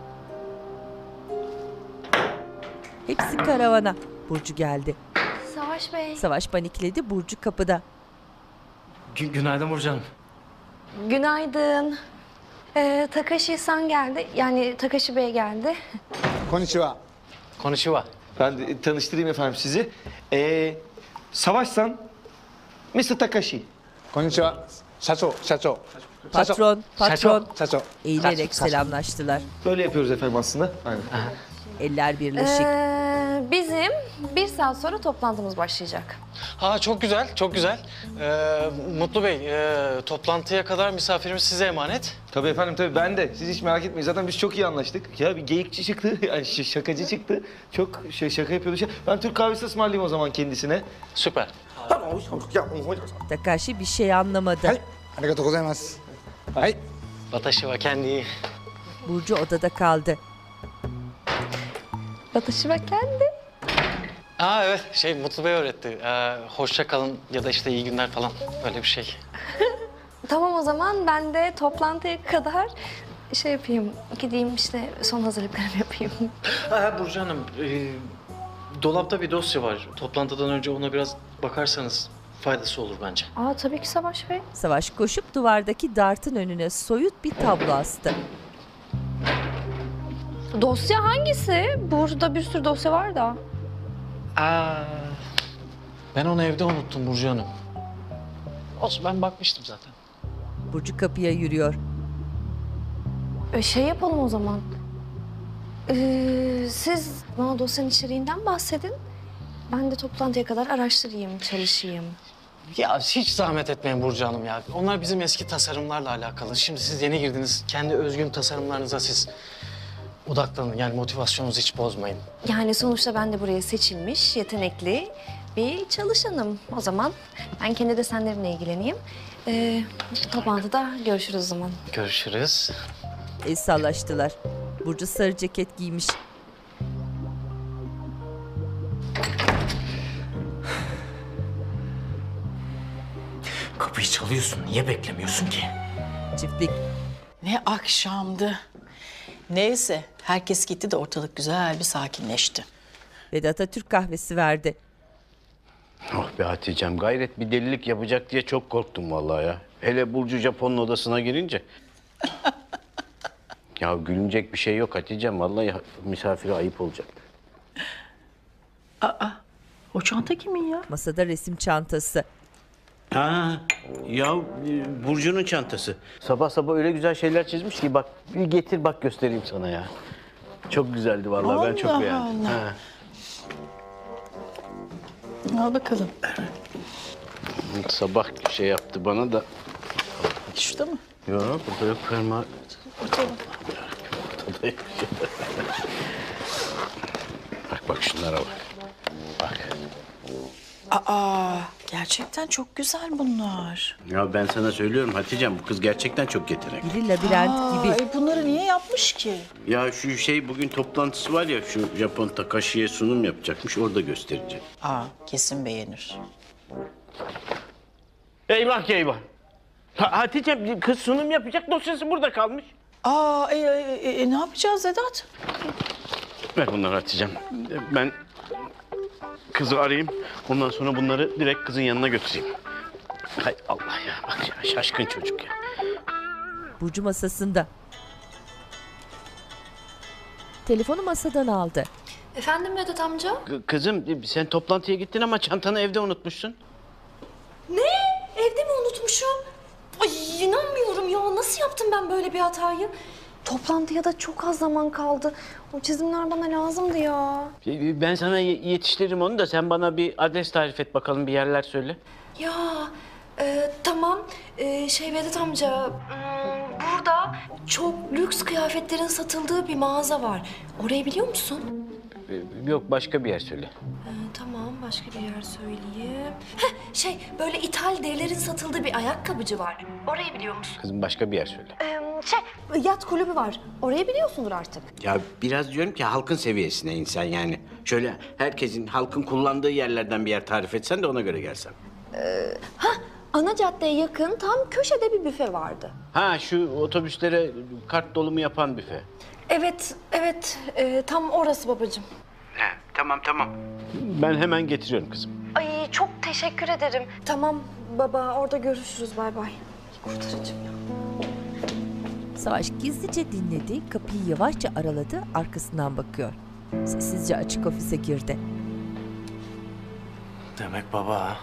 Hepsi karavana. Burcu geldi. Savaş Bey. Savaş panikledi. Burcu kapıda. Gü- günaydın Burcu Hanım. Günaydın. Ee, Takashi-san geldi. Yani Takashi Bey geldi. Konnichiwa. Konnichiwa. Ben de tanıştırayım efendim sizi. Ee, Savaş-san, mister Takashi. Konnichiwa. Şaço, şaço. Patron, patron. Şaço. Eğilerek selamlaştılar. Böyle yapıyoruz efendim aslında. Aynen. Eller birleşik. Ee, bizim bir saat sonra toplantımız başlayacak. Ha çok güzel, çok güzel. Ee, Mutlu Bey, e, toplantıya kadar misafirimiz size emanet. Tabii efendim tabii, ben de. Siz hiç merak etmeyin. Zaten biz çok iyi anlaştık. Ya bir geyikçi çıktı, yani ş- şakacı çıktı. Çok şey, şaka yapıyordu. Şey. Ben Türk kahvesi ısmarlayayım o zaman kendisine. Süper. Takashi bir şey anlamadı. Arigatou gozaimasu. Hay. Watashi wa kendi. Burcu odada kaldı. Watashi wa kendi. Aa evet, şey Mutlu Bey öğretti. Ee, hoşça kalın ya da işte iyi günler falan, öyle bir şey. Tamam o zaman ben de toplantıya kadar şey yapayım. Gideyim işte son hazırlıklarımı yapayım. Ha Burcu Hanım, e, dolapta bir dosya var. Toplantıdan önce ona biraz bakarsanız faydası olur bence. Aa tabii ki Savaş Bey. Savaş koşup duvardaki dartın önüne soyut bir tablo astı. Dosya hangisi? Burada bir sürü dosya var da. Aa, ben onu evde unuttum Burcu Hanım. Olsun, ben bakmıştım zaten. Burcu kapıya yürüyor. E, şey yapalım o zaman. Ee, siz bana dosyanın içeriğinden bahsedin. Ben de toplantıya kadar araştırayım, çalışayım. Ya hiç zahmet etmeyin Burcu Hanım ya. Onlar bizim eski tasarımlarla alakalı. Şimdi siz yeni girdiniz. Kendi özgün tasarımlarınıza siz odaklanın. Yani motivasyonunuzu hiç bozmayın. Yani sonuçta ben de buraya seçilmiş, yetenekli bir çalışanım. O zaman ben kendi desenlerimle ilgileneyim. Ee, toplantıda görüşürüz o zaman. Görüşürüz. El sallaştılar. Burcu sarı ceket giymiş. çalıyorsun. Niye beklemiyorsun ki? Çiftlik. Ne akşamdı. Neyse herkes gitti de ortalık güzel bir sakinleşti. Vedat'a Türk kahvesi verdi. Oh be Hatice'm, gayret bir delilik yapacak diye çok korktum vallahi ya. Hele Burcu Japon'un odasına girince. Ya gülünecek bir şey yok Hatice'm, vallahi misafire ayıp olacaktı. Aa, o çanta kimin ya? Masada resim çantası. Ha, ya e, Burcu'nun çantası. Sabah sabah öyle güzel şeyler çizmiş ki bak bir getir bak göstereyim sana ya. Çok güzeldi vallahi, ben çok Allah beğendim. Allah. Ha. Al bakalım. Sabah şey yaptı bana da. Şurada mı? Yok, burada yok fermuar. Ortada. Ortada yok. Bak bak şunlara bak. Bak. Aa, gerçekten çok güzel bunlar. Ya ben sana söylüyorum Hatice'm, bu kız gerçekten çok yetenekli. Biri labirent Aa, gibi. e bunları niye yapmış ki? Ya şu şey bugün toplantısı var ya, şu Japon Takashi'ye sunum yapacakmış, orada gösterecek. Aa, kesin beğenir. Eyvah ki eyvah. Ha, Hatice'm kız sunum yapacak, dosyası burada kalmış. Aa, e, e, e, ne yapacağız Vedat? Ver bunları Hatice'm. Ben kızı arayayım, ondan sonra bunları direkt kızın yanına götüreyim. Hay Allah ya, bak ya, şaşkın çocuk ya. Burcu masasında. Telefonu masadan aldı. Efendim Vedat amca? K- kızım sen toplantıya gittin ama çantanı evde unutmuşsun. Ne? Evde mi unutmuşum? Ay inanmıyorum ya. Nasıl yaptım ben böyle bir hatayı? Toplantıya da çok az zaman kaldı. O çizimler bana lazımdı ya. Ben sana yetiştiririm onu da, sen bana bir adres tarif et bakalım, bir yerler söyle. Ya e, tamam. E, şey Vedat amca, hmm, burada çok lüks kıyafetlerin satıldığı bir mağaza var. Orayı biliyor musun? Yok, başka bir yer söyle. E, tamam, başka bir yer söyleyeyim. Heh, şey böyle ithal derilerin satıldığı bir ayakkabıcı var. Orayı biliyor musun? Kızım başka bir yer söyle. E, şey yat kulübü var. Orayı biliyorsundur artık. Ya biraz diyorum ki halkın seviyesine insan yani. Şöyle herkesin, halkın kullandığı yerlerden bir yer tarif etsen de ona göre gelsem. Ee, ha, ana caddeye yakın tam köşede bir büfe vardı. Ha, şu otobüslere kart dolumu yapan büfe. Evet, evet. Ee, tam orası babacığım. He, tamam tamam. Ben hemen getiriyorum kızım. Ay çok teşekkür ederim. Tamam baba, orada görüşürüz. Bay bay. Kurtarıcım ya. Savaş gizlice dinledi, kapıyı yavaşça araladı, arkasından bakıyor. Sessizce açık ofise girdi. Demek baba ha.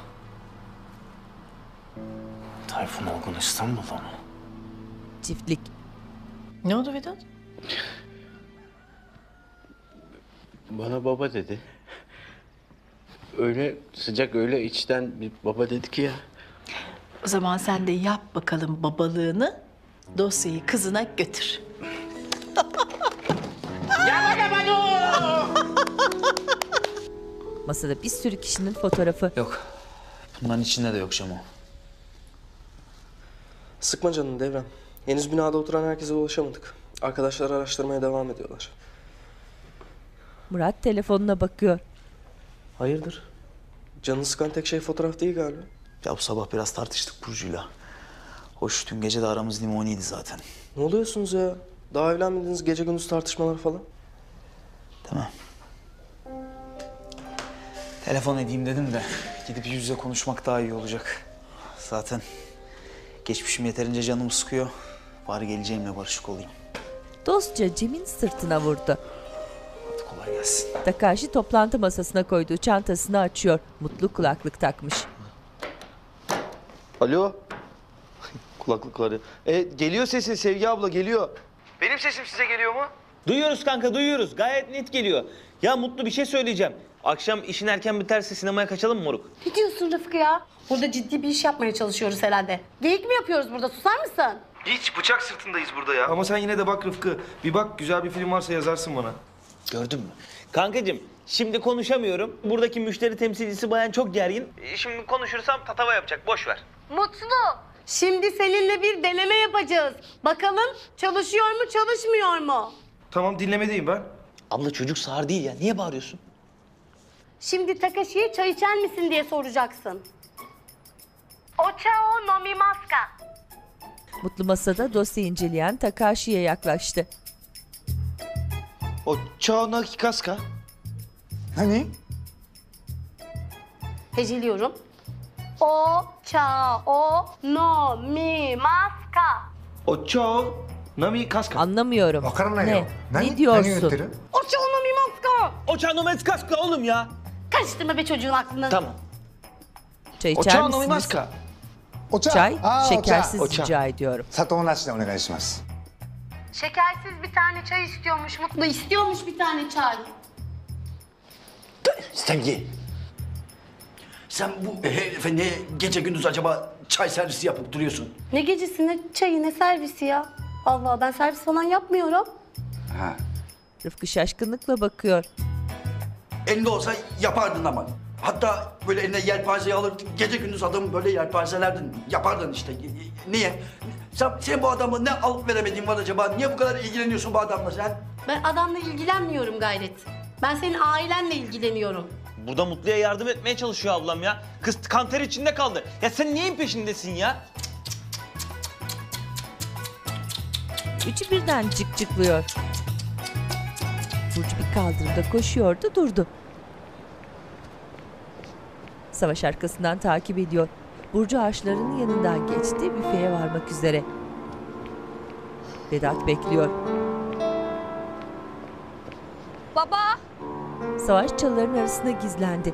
Tayfun Olgun İstanbul'da mı? Çiftlik. Ne oldu Vedat? Bana baba dedi. Öyle sıcak, öyle içten bir baba dedi ki ya. O zaman sen de yap bakalım babalığını. Dosyayı kızına götür. Masada bir sürü kişinin fotoğrafı. Yok. Bunların içinde de yok Şamo. Sıkma canını Devrem. Henüz binada oturan herkese ulaşamadık. Arkadaşlar araştırmaya devam ediyorlar. Murat telefonuna bakıyor. Hayırdır? Canını sıkan tek şey fotoğraf değil galiba. Ya bu sabah biraz tartıştık Burcu'yla. Hoş dün gece de aramız limoniydi zaten. Ne oluyorsunuz ya? Daha evlenmediniz, gece gündüz tartışmalar falan. Tamam. Telefon edeyim dedim de gidip yüz yüze konuşmak daha iyi olacak. Zaten geçmişim yeterince canımı sıkıyor. Bari geleceğimle barışık olayım. Dostça Cem'in sırtına vurdu. Hadi kolay gelsin. Takashi toplantı masasına koyduğu çantasını açıyor. Mutlu kulaklık takmış. Alo. Kulaklıkları. E, geliyor sesin Sevgi abla, geliyor. Benim sesim size geliyor mu? Duyuyoruz kanka, duyuyoruz. Gayet net geliyor. Ya Mutlu, bir şey söyleyeceğim. Akşam işin erken biterse sinemaya kaçalım mı moruk? Ne diyorsun Rıfkı ya? Burada ciddi bir iş yapmaya çalışıyoruz herhalde. Geyik mi yapıyoruz burada? Susar mısın? Hiç, bıçak sırtındayız burada ya. Ama sen yine de bak Rıfkı. Bir bak, güzel bir film varsa yazarsın bana. Gördün mü? Kankacığım, şimdi konuşamıyorum. Buradaki müşteri temsilcisi bayan çok gergin. E, Şimdi konuşursam tatava yapacak, boş ver. Mutlu. Şimdi seninle bir deneme yapacağız. Bakalım çalışıyor mu, çalışmıyor mu? Tamam, dinlemedeyim ben. Abla çocuk sağır değil ya, niye bağırıyorsun? Şimdi Takashi'ye çay içer misin diye soracaksın. Ocha o nomimasu ka? Mutlu masada dosya inceleyen Takashi'ye yaklaştı. O çağına hikaska. Nani? Heceliyorum. Ocha o nomimasu ka? O çağ nami kaska. Anlamıyorum. Ne? Ne diyorsun? Ocha o nomimasu ka? O çağnomet kaska oğlum ya. Karıştırma be çocuğun aklını. Tamam. Çay O içer çağ misiniz? nomimasu ka? Çay, Aa, şekersiz ocha. rica ediyorum. 砂糖なしでお願いします Şekersiz bir tane çay istiyormuş Mutlu. İstiyormuş bir tane çay. Sevgi. Sen bu herife ne gece gündüz acaba çay servisi yapıp duruyorsun? Ne gecesi ne çayı ne servisi ya. Allah ben servis falan yapmıyorum. Ha. Rıfkı şaşkınlıkla bakıyor. Elinde olsa yapardın ama. Hatta böyle eline yelpazeyi alır, gece gündüz adamı böyle yelpazelerdin, yapardın işte. Niye? Sen, sen bu adamı ne alıp veremediğin var acaba? Niye bu kadar ilgileniyorsun bu adamla sen? Ben adamla ilgilenmiyorum Gayret. Ben senin ailenle ilgileniyorum. Burada Mutlu'ya yardım etmeye çalışıyor ablam ya. Kız kanter içinde kaldı. Ya sen neyin peşindesin ya? Üçü birden cık cıklıyor. Burcu bir kaldırımda koşuyordu, durdu. Savaş arkasından takip ediyor. Burcu ağaçlarının yanından geçti, büfeye varmak üzere. Vedat bekliyor. Baba! Savaş çalıların arasına gizlendi.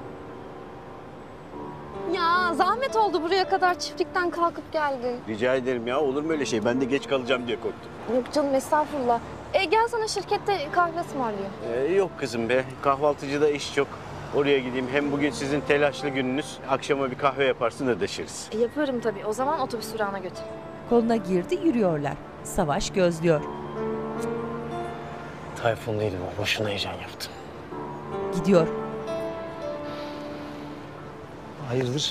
Ya zahmet oldu buraya kadar çiftlikten kalkıp geldi. Rica ederim ya, olur mu öyle şey? Ben de geç kalacağım diye korktum. Yok canım estağfurullah. E, gel sana şirkette kahve ısmarlıyor. Ee, yok kızım be, kahvaltıcıda iş çok. Oraya gideyim. Hem bugün sizin telaşlı gününüz. Akşama bir kahve yaparsın, ödeşiriz. E, yaparım tabii. O zaman otobüs durağına götür. Koluna girdi, yürüyorlar. Savaş gözlüyor. Tayfun'daydı bu. Boşuna heyecan yaptım. Gidiyor. Hayırdır?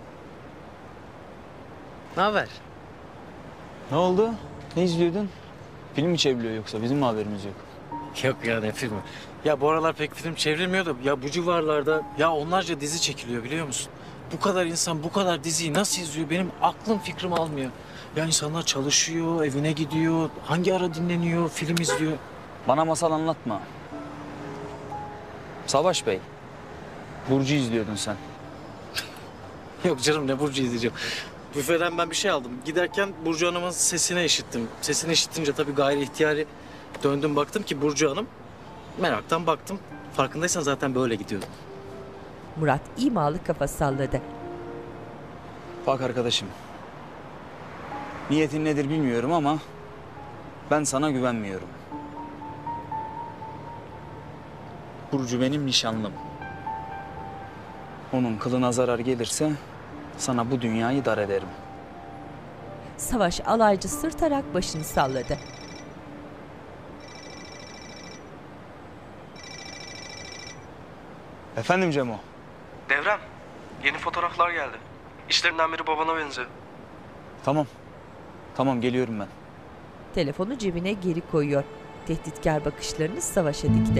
Ne haber? Ne oldu? Ne izliyordun? Film mi çeviriyor yoksa? Bizim mi haberimiz yok? Yok ya ne filmi? Ya bu aralar pek film çevrilmiyor da ya bu civarlarda ya onlarca dizi çekiliyor biliyor musun? Bu kadar insan bu kadar diziyi nasıl izliyor benim aklım fikrim almıyor. Ya insanlar çalışıyor, evine gidiyor, hangi ara dinleniyor, film izliyor. Bana masal anlatma. Savaş Bey, Burcu izliyordun sen. Yok canım ne Burcu izleyeceğim. Büfeden ben bir şey aldım. Giderken Burcu Hanım'ın sesini işittim. Sesini işittince tabii gayri ihtiyari döndüm baktım ki Burcu Hanım. Meraktan baktım. Farkındaysan zaten böyle gidiyordum. Murat imalı kafa salladı. Bak arkadaşım, niyetin nedir bilmiyorum ama ben sana güvenmiyorum. Burcu benim nişanlım. Onun kılına zarar gelirse sana bu dünyayı dar ederim. Savaş alaycı sırtarak başını salladı. Efendim Cemo? Devrem, yeni fotoğraflar geldi. İşlerinden biri babana benziyor. Tamam. Tamam geliyorum ben. Telefonu cebine geri koyuyor. Tehditkar bakışlarını Savaş'a dikti.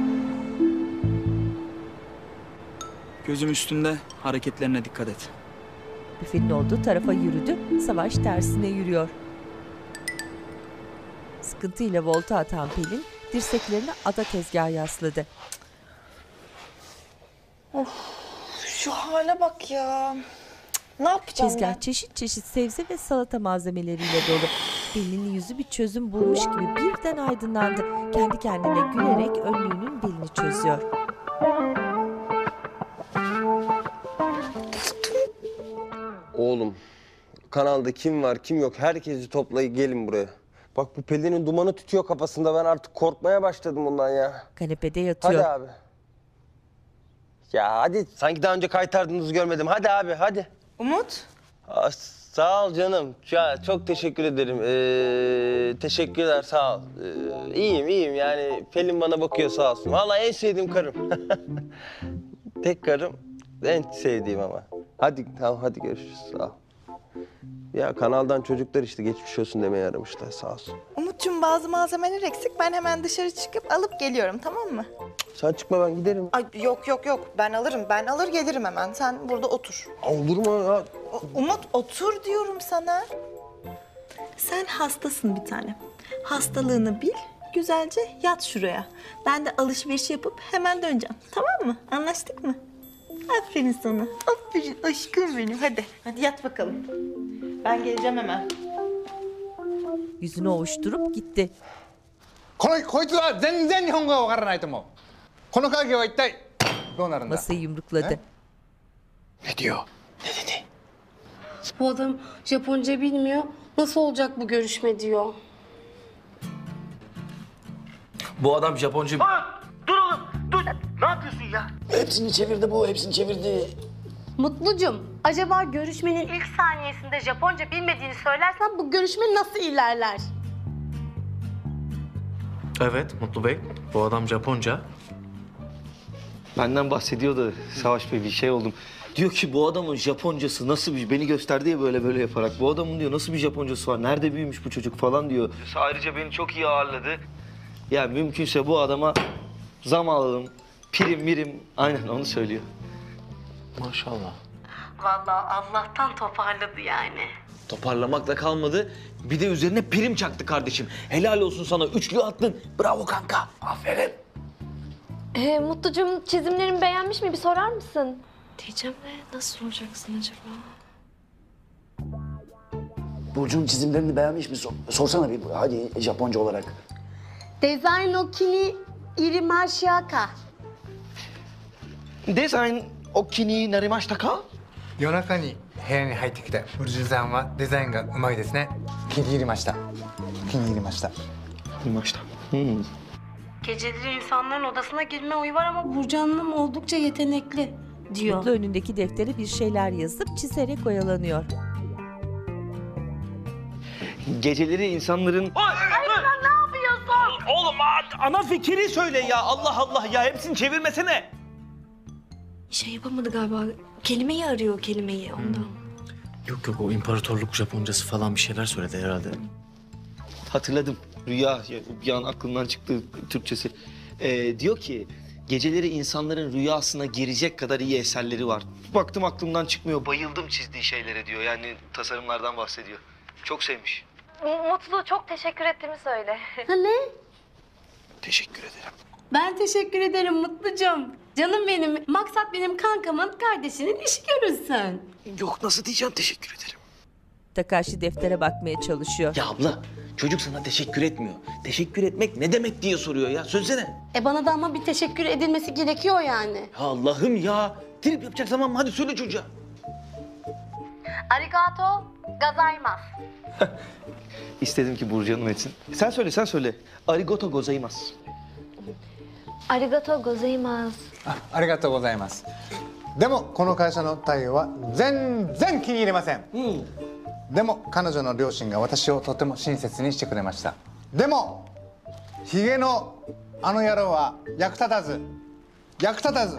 Gözüm üstünde, hareketlerine dikkat et. Büfenin olduğu tarafa yürüdü. Savaş tersine yürüyor. Sıkıntıyla volta atan Pelin dirseklerini ada tezgahı yasladı. Of, şu hale bak ya. Ne yapacağım Tezgah ben? çeşit çeşit sebze ve salata malzemeleriyle dolu. Pelin'in yüzü bir çözüm bulmuş gibi birden aydınlandı. Kendi kendine gülerek önlüğünün belini çözüyor. Oğlum, kanalda kim var kim yok herkesi toplayıp gelin buraya. Bak bu Pelin'in dumanı tütüyor kafasında, ben artık korkmaya başladım bundan ya. Kanepede yatıyor. Hadi abi. Ya hadi, sanki daha önce kaytardığınızı görmedim. Hadi abi hadi. Umut? Aa, sağ ol canım. Ya, çok teşekkür ederim. Ee, teşekkürler, sağ ol. Ee, iyiyim iyiyim yani Pelin bana bakıyor sağ olsun. Vallahi en sevdiğim karım. Tek karım, en sevdiğim ama. Hadi tamam, hadi görüşürüz, sağ ol. Ya kanaldan çocuklar işte geçmiş olsun demeye aramışlar, sağ olsun. Umut'cum bazı malzemeler eksik. Ben hemen dışarı çıkıp alıp geliyorum, tamam mı? Sen çıkma, ben giderim. Ay yok yok yok, ben alırım. Ben alır gelirim hemen. Sen burada otur. Olur mu ya? Umut otur diyorum sana. Sen hastasın bir tanem. Hastalığını bil, güzelce yat şuraya. Ben de alışveriş yapıp hemen döneceğim. Tamam mı? Anlaştık mı? Aferin sana. Aferin aşkım benim. Hadi, hadi yat bakalım. Ben geleceğim hemen. Yüzünü ovuşturup gitti. このこいつは全然日本語がわからないと思う。この影は一体どうなるんだ。 Masayı yumrukladı. Ne diyor? Bu adam Japonca bilmiyor. Nasıl olacak bu görüşme diyor. Bu adam Japonca... Dur oğlum dur. Ne yapıyorsun ya? Hepsini çevirdi bu, hepsini çevirdi. Mutlucum, acaba görüşmenin ilk saniyesinde Japonca bilmediğini söylersen bu görüşme nasıl ilerler? Evet Mutlu Bey. Bu adam Japonca. Benden bahsediyordu Savaş Bey, bir şey oldum. Diyor ki bu adamın Japoncası nasıl bir... Beni gösterdi ya böyle böyle yaparak. Bu adamın diyor nasıl bir Japoncası var? Nerede büyümüş bu çocuk falan diyor. Ayrıca beni çok iyi ağırladı. Ya mümkünse bu adama zam alalım. Prim mirim. Aynen onu söylüyor. Maşallah. Vallahi Allah'tan toparladı yani. Toparlamakla kalmadı. Bir de üzerine prim çaktı kardeşim. Helal olsun sana. Üçlü attın. Bravo kanka. Aferin. Ee, Mutlucuğum çizimlerimi beğenmiş mi? Bir sorar mısın? Diyeceğim de nasıl soracaksın acaba? Burcu'nun çizimlerini beğenmiş mi? Sor- Sorsana bir hadi Japonca olarak. Design no kini irimashiyaka. Design okini narimashita ka? 夜中に部屋に入ってきたブルジュさんはデザインがうまいですね。気に入りました。気に入りました。 Maçta. Hmm. Geceleri insanların odasına girme huyu var ama Burcu Hanım oldukça yetenekli diyor. Mutlu önündeki deftere bir şeyler yazıp çizerek oyalanıyor. Geceleri insanların... Ay sen ne yapıyorsun? Oğlum ana fikri söyle ya. Allah Allah ya. Hepsini çevirmesene. Şey yapamadı galiba. Kelimeyi arıyor kelimeyi ondan. Yok yok o imparatorluk Japoncası falan bir şeyler söyledi herhalde. Hatırladım. Rüya, ya, bir an aklımdan çıktı Türkçesi. Ee, diyor ki, geceleri insanların rüyasına girecek kadar iyi eserleri var. Baktım aklımdan çıkmıyor, bayıldım çizdiği şeylere diyor. Yani tasarımlardan bahsediyor. Çok sevmiş. Mutlu çok teşekkür ettiğimi söyle. Ha ne? Teşekkür ederim. Ben teşekkür ederim Mutlucuğum. Canım benim, maksat benim kankamın kardeşinin işi görülsün. Yok nasıl diyeceğim teşekkür ederim. Takashi deftere bakmaya çalışıyor. Ya abla çocuk sana teşekkür etmiyor. Teşekkür etmek ne demek diye soruyor ya. Söylesene. E bana da ama bir teşekkür edilmesi gerekiyor yani. Ya Allah'ım ya. Trip yapacak zaman mı? Hadi söyle çocuğa. Arigato gozaimasu. İstedim ki Burcu Hanım etsin. Sen söyle sen söyle. Arigato gozaimasu. Arigato gozaimasu. ありがとうございます。でもこの会社の対応は全然気に入りません。でも彼女の両親が私をとても親切にしてくれました。でもヒゲのあの野郎は役立たず役立たず。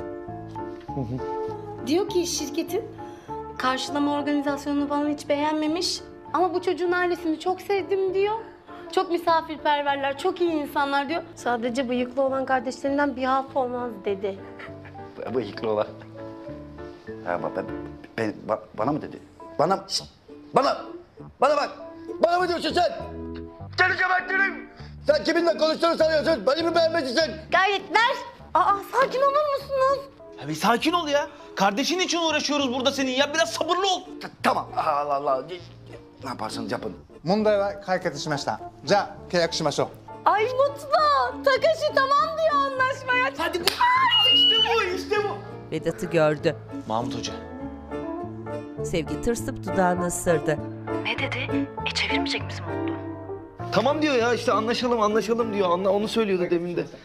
Diyor ki şirketin karşılama organizasyonunu falan hiç beğenmemiş. Ama bu çocuğun ailesini çok sevdim diyor. Çok misafirperverler, çok iyi insanlar diyor. Sadece bıyıklı olan kardeşlerinden bir halt olmaz dedi. Bıyıklı olan. Ha, ben, ben, ba- bana mı dedi? Bana, Şişt, bana, bana bak. Bana mı diyorsun sen? Seni gebertirim. Sen kiminle konuştuğunu sanıyorsun? Beni mi beğenmezsin? Gayretler. Aa sakin olur musunuz? Ya bir sakin ol ya. Kardeşin için uğraşıyoruz burada senin ya. Biraz sabırlı ol. Tamam. Allah Allah. Ne yaparsanız yapın. 問題は解決しました。じゃあ契約しましょう。 Ay Mutlu, Takashi tamam diyor anlaşmaya. Hadi bu. İşte bu, işte bu. Vedat'ı gördü. Mahmut Hoca. Sevgi tırsıp dudağını ısırdı. Ne dedi? E çevirmeyecek misin Mutlu? Tamam diyor ya işte anlaşalım anlaşalım diyor. Anla, onu söylüyordu demin de.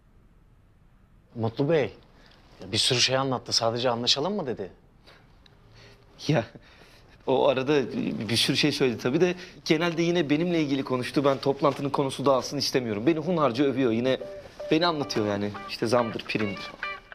Mutlu Bey bir sürü şey anlattı. Sadece anlaşalım mı dedi. Ya o arada bir sürü şey söyledi tabii de genelde yine benimle ilgili konuştu. Ben toplantının konusu dağılsın istemiyorum. Beni hunharca övüyor yine. Beni anlatıyor yani. İşte zamdır, primdir.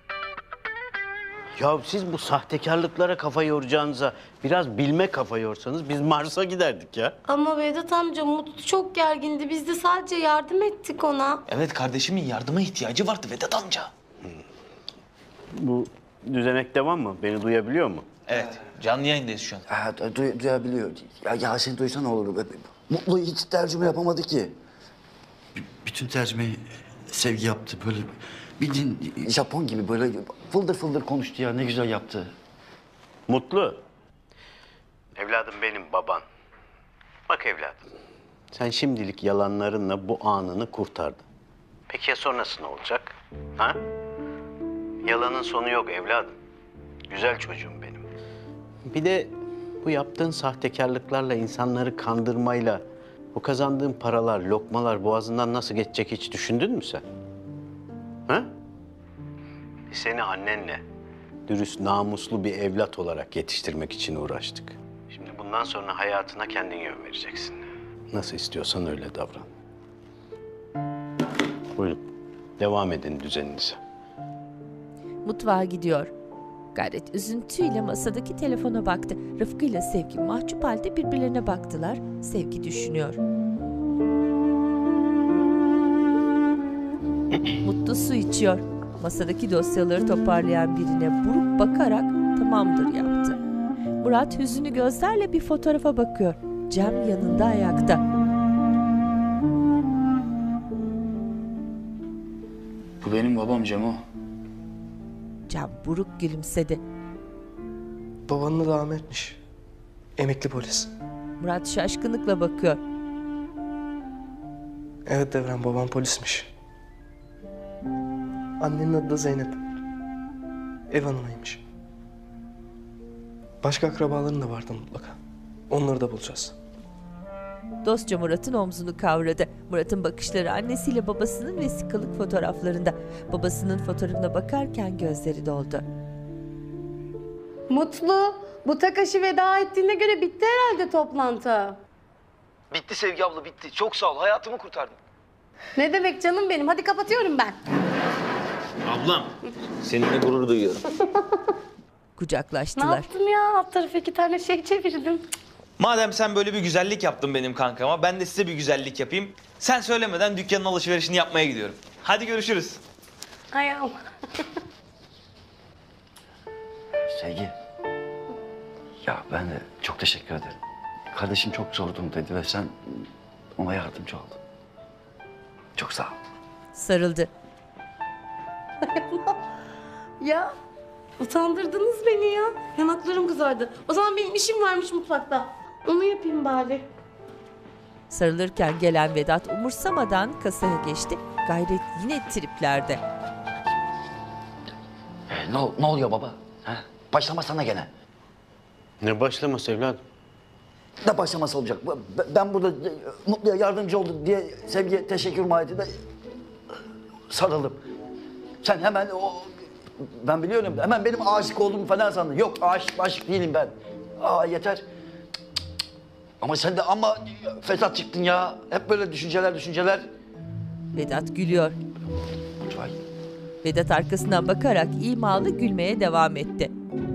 Ya siz bu sahtekarlıklara kafa yoracağınıza biraz bilme kafa yorsanız biz Mars'a giderdik ya. Ama Vedat amca Mutlu çok gergindi. Biz de sadece yardım ettik ona. Evet kardeşimin yardıma ihtiyacı vardı Vedat amca. Bu düzenek devam mı? Beni duyabiliyor mu? Evet Canlı yayındayız şu an. Ha, du- duyabiliyor. Ya Yasin duysa ne olur? Mutlu hiç tercüme yapamadı ki. B- bütün tercümeyi Sevgi yaptı. Böyle bildiğin Japon gibi böyle fıldır fıldır konuştu ya. Ne güzel yaptı. Mutlu. Evladım benim baban. Bak evladım. Sen şimdilik yalanlarınla bu anını kurtardın. Peki ya sonrası ne olacak? Ha? Yalanın sonu yok evladım. Güzel çocuğum benim. Bir de bu yaptığın sahtekarlıklarla, insanları kandırmayla bu kazandığın paralar, lokmalar boğazından nasıl geçecek hiç düşündün mü sen? Ha? Biz seni annenle dürüst, namuslu bir evlat olarak yetiştirmek için uğraştık. Şimdi bundan sonra hayatına kendin yön vereceksin. Nasıl istiyorsan öyle davran. Buyurun, devam edin düzeninize. Mutfağa gidiyor. Gayret üzüntüyle masadaki telefona baktı. Rıfkı ile Sevgi mahcup halde birbirlerine baktılar. Sevgi düşünüyor. Mutlu su içiyor. Masadaki dosyaları toparlayan birine buruk bakarak tamamdır yaptı. Murat hüzünlü gözlerle bir fotoğrafa bakıyor. Cem yanında ayakta. Bu benim babam Cemo. Cem buruk gülümsedi. Babanın adı Ahmet'miş. Emekli polis. Murat şaşkınlıkla bakıyor. Evet Devrem, babam polismiş. Annenin adı da Zeynep. Ev hanımıymış. Başka akrabaların da vardı mutlaka. Onları da bulacağız. Dostça Murat'ın omzunu kavradı. Murat'ın bakışları annesiyle babasının vesikalık fotoğraflarında. Babasının fotoğrafına bakarken gözleri doldu. Mutlu, bu Takashi veda ettiğine göre bitti herhalde toplantı. Bitti Sevgi abla, bitti. Çok sağ ol, hayatımı kurtardın. Ne demek canım benim? Hadi kapatıyorum ben. Ablam, seninle gurur duyuyorum. Ne Kucaklaştılar. yaptım ya? Alt tarafa iki tane şey çevirdim. Madem sen böyle bir güzellik yaptın benim kankama, ben de size bir güzellik yapayım. Sen söylemeden dükkanın alışverişini yapmaya gidiyorum. Hadi görüşürüz. Ayağım. Sevgi. Ya ben de çok teşekkür ederim. Kardeşim çok zor durumdaydı ve sen ona yardımcı oldun. Çok sağ ol. Sarıldı. Ya utandırdınız beni ya. Yanaklarım kızardı. O zaman benim işim varmış mutfakta. Onu yapayım bari. Sarılırken gelen Vedat umursamadan kasaya geçti. Gayret yine triplerde. Ee, ne, ol- ne oluyor baba? Ha? Başlamasana gene. Ne başlaması evladım? Ne başlaması olacak? Ben- Ben burada e, Mutlu'ya yardımcı oldum diye Sevgi'ye teşekkür mahiyetinde sarıldım. Sen hemen o... Ben biliyorum, hemen benim aşık olduğumu falan sandın. Yok, aşık aşık değilim ben. Aa yeter. Cık, cık, cık. Ama sen de ama fesat çıktın ya. Hep böyle düşünceler düşünceler. Vedat gülüyor. Vay. Vedat arkasından bakarak imalı gülmeye devam etti.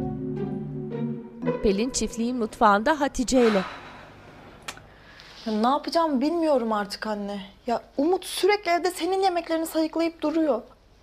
Pelin çiftliğin mutfağında Hatice ile. Ya ne yapacağımı bilmiyorum artık anne. Ya Umut sürekli evde senin yemeklerini sayıklayıp duruyor.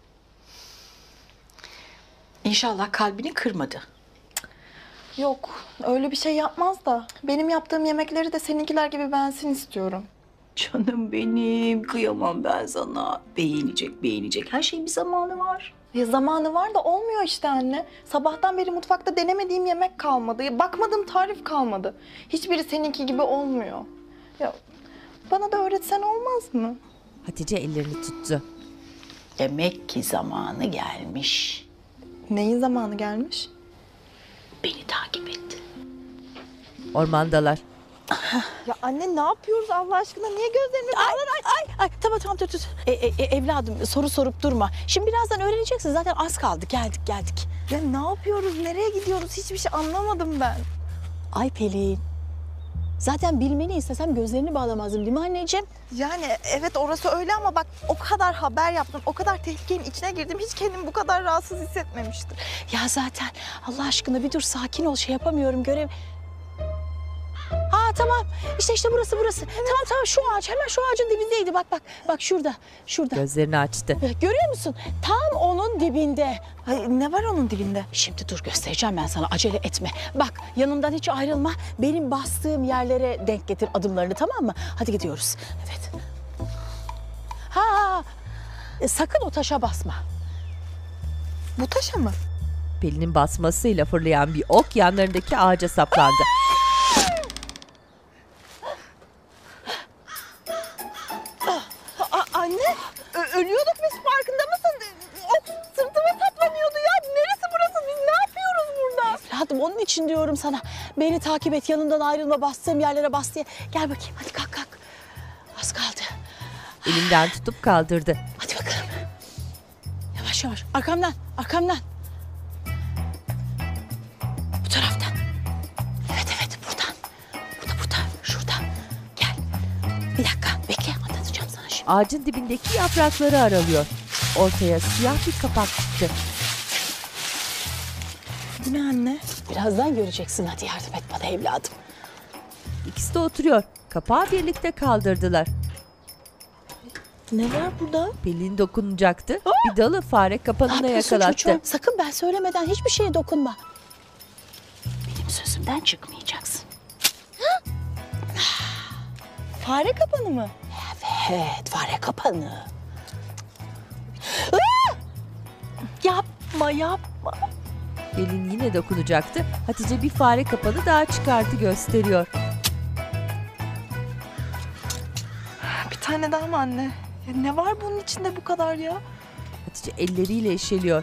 İnşallah kalbini kırmadı. Yok, öyle bir şey yapmaz da. Benim yaptığım yemekleri de seninkiler gibi beğensin istiyorum. Canım benim, kıyamam ben sana. Beğenecek, beğenecek. Her şeyin bir zamanı var. Ya zamanı var da olmuyor işte anne. Sabahtan beri mutfakta denemediğim yemek kalmadı. Ya bakmadığım tarif kalmadı. Hiçbiri seninki gibi olmuyor. Ya bana da öğretsen olmaz mı? Hatice ellerini tuttu. Demek ki zamanı gelmiş. Neyin zamanı gelmiş? Beni takip etti. Ormandalar. Ya anne ne yapıyoruz Allah aşkına? Niye gözlerini Ay, ay, ay, tamam tamam dur dur. E, e, e, evladım soru sorup durma. Şimdi birazdan öğreneceksin. Zaten az kaldı. Geldik geldik. Ya ne yapıyoruz? Nereye gidiyoruz? Hiçbir şey anlamadım ben. Ay Pelin. Zaten bilmeni istesem gözlerini bağlamazdım değil mi anneciğim? Yani evet orası öyle ama bak o kadar haber yaptım, o kadar tehlikenin içine girdim. Hiç kendimi bu kadar rahatsız hissetmemiştim. Ya zaten Allah aşkına bir dur sakin ol şey yapamıyorum görev. Ha tamam. İşte işte burası burası. Tamam tamam şu ağaç hemen şu ağacın dibindeydi. Bak bak bak şurada şurada. Gözlerini açtı. Görüyor musun? Tam onun dibinde. Ay, ne var onun dibinde? Şimdi dur göstereceğim ben sana. Acele etme. Bak yanımdan hiç ayrılma. Benim bastığım yerlere denk getir adımlarını, tamam mı? Hadi gidiyoruz. Evet. Ha, e, sakın o taşa basma. Bu taşa mı? Pelin'in basmasıyla fırlayan bir ok yanlarındaki ağaca saplandı. A- anne, ö- ölüyorduk biz, farkında mısın? Ok sırtıma saplanıyordu ya. Neresi burası? Biz ne yapıyoruz burada? Evladım onun için diyorum sana. Beni takip et, yanımdan ayrılma, bastığım yerlere bas diye. Gel bakayım, hadi kalk kalk. Az kaldı. Elinden tutup kaldırdı. Hadi bakalım. Yavaş yavaş. Arkamdan, arkamdan. Bu taraftan. Evet evet buradan. Burada burada. Şurada. Gel. Bir dakika bekle, anlatacağım sana şimdi. Ağacın dibindeki yaprakları aralıyor. Ortaya siyah bir kapak çıktı. Bu ne anne? Birazdan göreceksin, hadi yardım et bana evladım. İkisi de oturuyor. Kapağı birlikte kaldırdılar. Ne var burada? Pelin dokunacaktı. Bir dalı fare kapanına yakalattı. Çocuğum? Sakın ben söylemeden hiçbir şeye dokunma. Benim sözümden çıkmayacaksın. Fare kapanı mı? Evet, fare kapanı. Yapma yapma. Pelin yine dokunacaktı. Hatice bir fare kapanı daha çıkarttı, gösteriyor. Bir tane daha mı anne? Ya ne var bunun içinde bu kadar ya? Hatice elleriyle eşeliyor.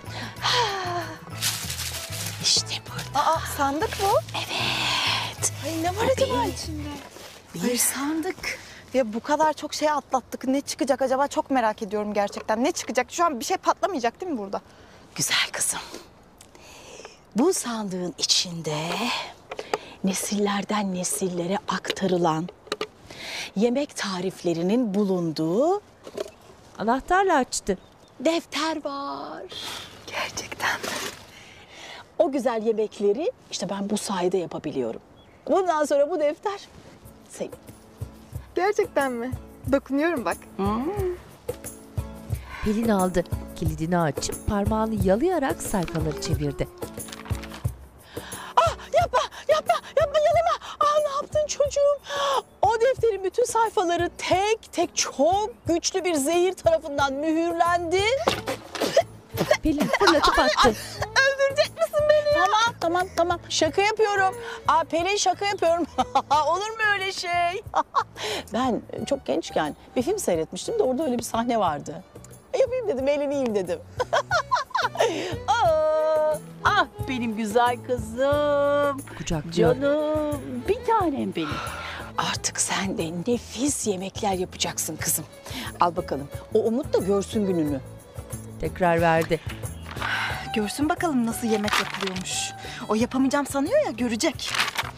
İşte burada. Aa, sandık bu. Evet. Ay, ne var acaba içinde? Bir sandık. Ya bu kadar çok şey atlattık. Ne çıkacak acaba? Çok merak ediyorum gerçekten. Ne çıkacak? Şu an bir şey patlamayacak değil mi burada? Güzel kızım. Bu sandığın içinde nesillerden nesillere aktarılan yemek tariflerinin bulunduğu anahtarla açtı. Defter var. Gerçekten mi? O güzel yemekleri işte ben bu sayede yapabiliyorum. Bundan sonra bu defter senin. Gerçekten mi? Dokunuyorum bak. Hmm. Pelin aldı. Kilidini açıp parmağını yalayarak sayfaları çevirdi. Ah yapma yapma yapma yalama. Ah ne yaptın çocuğum? O defterin bütün sayfaları tek tek çok güçlü bir zehir tarafından mühürlendi. Pelin fırlatıp attı. Öldürecek misin beni? Tamam tamam tamam şaka yapıyorum. Aa, Pelin şaka yapıyorum. Olur mu öyle şey? Ben çok gençken bir film seyretmiştim de orada öyle bir sahne vardı. Yapayım dedim, eğleneyim dedim. Aa, ah benim güzel kızım. Kucaklıyor. Canım, bir tanem benim. Artık sen de nefis yemekler yapacaksın kızım. Al bakalım, o Umut da görsün gününü. Tekrar verdi. Görsün bakalım nasıl yemek yapılıyormuş. O yapamayacağım sanıyor ya, görecek.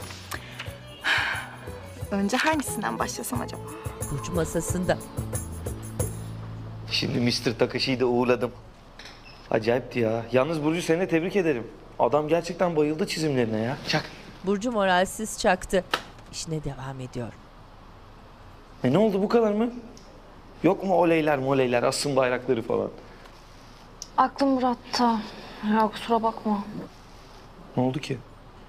Önce hangisinden başlasam acaba? Burcu masasında. Şimdi mister Takashi'yi de uğurladım. Acayipti ya. Yalnız Burcu, seni de tebrik ederim. Adam gerçekten bayıldı çizimlerine ya. Çak. Burcu moralsiz çaktı. İşine devam ediyor. E ne oldu, bu kadar mı? Yok mu oleyler moleyler, asın bayrakları falan? Aklım Murat'ta. Ya kusura bakma. Ne oldu ki?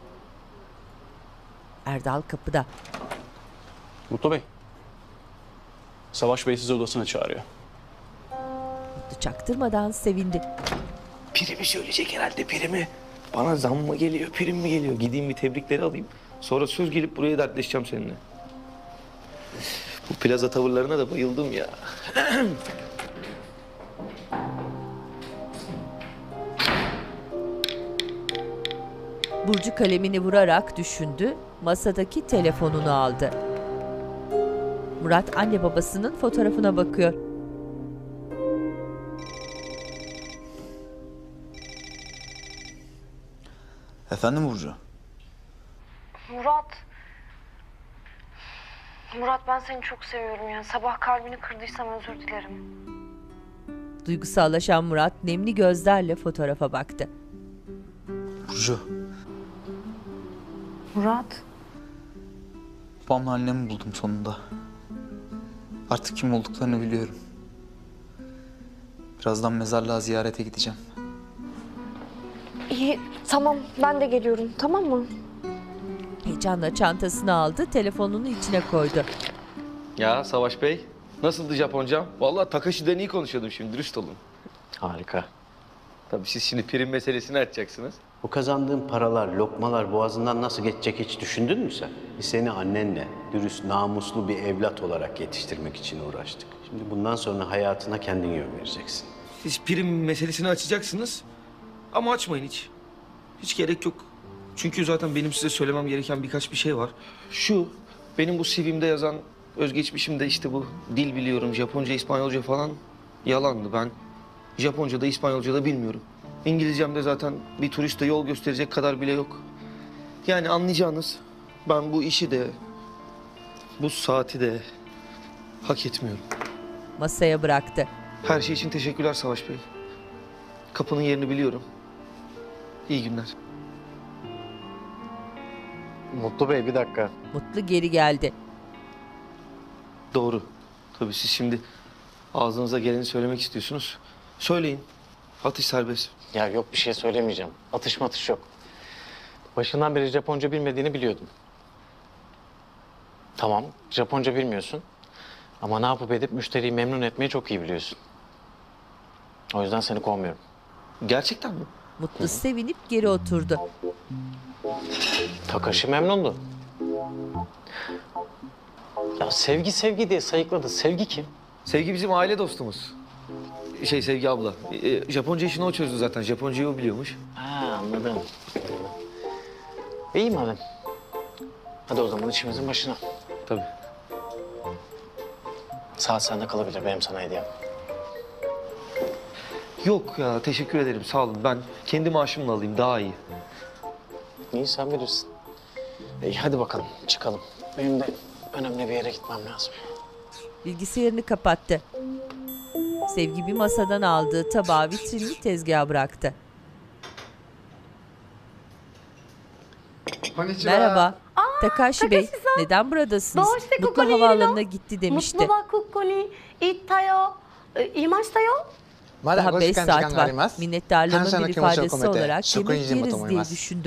Erdal kapıda. Mutlu Bey. Savaş Bey sizi odasına çağırıyor. Mutlu çaktırmadan sevindi. Primi söyleyecek herhalde, primi. Bana zam mı geliyor, prim mi geliyor? Gideyim bir tebrikleri alayım. Sonra söz gelip buraya dertleşeceğim seninle. Bu plaza tavırlarına da bayıldım ya. Burcu kalemini vurarak düşündü. Masadaki telefonunu aldı. Murat anne babasının fotoğrafına bakıyor. Efendim Burcu? Murat. Murat ben seni çok seviyorum yani. Sabah kalbini kırdıysam özür dilerim. Duygusallaşan Murat nemli gözlerle fotoğrafa baktı. Burcu. Murat. Babamla annemi buldum sonunda. Artık kim olduklarını biliyorum. Birazdan mezarlığa ziyarete gideceğim. İyi, tamam. Ben de geliyorum, tamam mı? Heyecanla çantasını aldı, telefonunu içine koydu. Ya Savaş Bey, nasıldı Japoncam? Vallahi Takashi'den iyi konuşuyordum şimdi, dürüst olun. Harika. Tabii siz şimdi prim meselesini açacaksınız. Bu kazandığın paralar, lokmalar boğazından nasıl geçecek hiç düşündün mü sen? Biz seni annenle dürüst, namuslu bir evlat olarak yetiştirmek için uğraştık. Şimdi bundan sonra hayatına kendin yön vereceksin. Siz prim meselesini açacaksınız ama açmayın hiç. Hiç gerek yok. Çünkü zaten benim size söylemem gereken birkaç bir şey var. Şu, benim bu C V'mde yazan özgeçmişimde işte bu dil biliyorum, Japonca, İspanyolca falan yalandı. Ben Japonca da İspanyolca da bilmiyorum. İngilizcem de zaten bir turiste yol gösterecek kadar bile yok. Yani anlayacağınız ben bu işi de, bu saati de hak etmiyorum. Masaya bıraktı. Her şey için teşekkürler Savaş Bey. Kapının yerini biliyorum. İyi günler. Mutlu Bey bir dakika. Mutlu geri geldi. Doğru. Tabii siz şimdi ağzınıza geleni söylemek istiyorsunuz. Söyleyin. Atış serbest. Ya yok bir şey söylemeyeceğim. Atış matış yok. Başından beri Japonca bilmediğini biliyordum. Tamam, Japonca bilmiyorsun. Ama ne yapıp edip müşteriyi memnun etmeyi çok iyi biliyorsun. O yüzden seni kovmuyorum. Gerçekten mi? Mutlu sevinip geri oturdu. Takashi memnundu. Ya sevgi sevgi diye sayıkladı. Sevgi kim? Sevgi bizim aile dostumuz. Şey Sevgi abla. E, Japonca işini o çözdü zaten. Japoncayı o biliyormuş. Ha anladım. İyi madem. Hadi o zaman işimizin başına. Tabii. Saat sende kalabilir. Benim sana hediyem. Yok ya teşekkür ederim sağ olun. Ben kendi maaşımla alayım daha iyi. İyi sen bilirsin. İyi hadi bakalım çıkalım. Benim de önemli bir yere gitmem lazım. Bilgisayarını kapattı. Sevgi bir masadan aldığı tabağı vitrinli tezgaha bıraktı. Merhaba. Takashi Bey, neden buradasınız? Mutlu havaalanına gitti demişti. Mutlu wa kokko ni itta yo. İmashita yo. Daha beş saat var. Minnettarlığımın bir ifadesi olarak yemek yeriz diye düşündüm.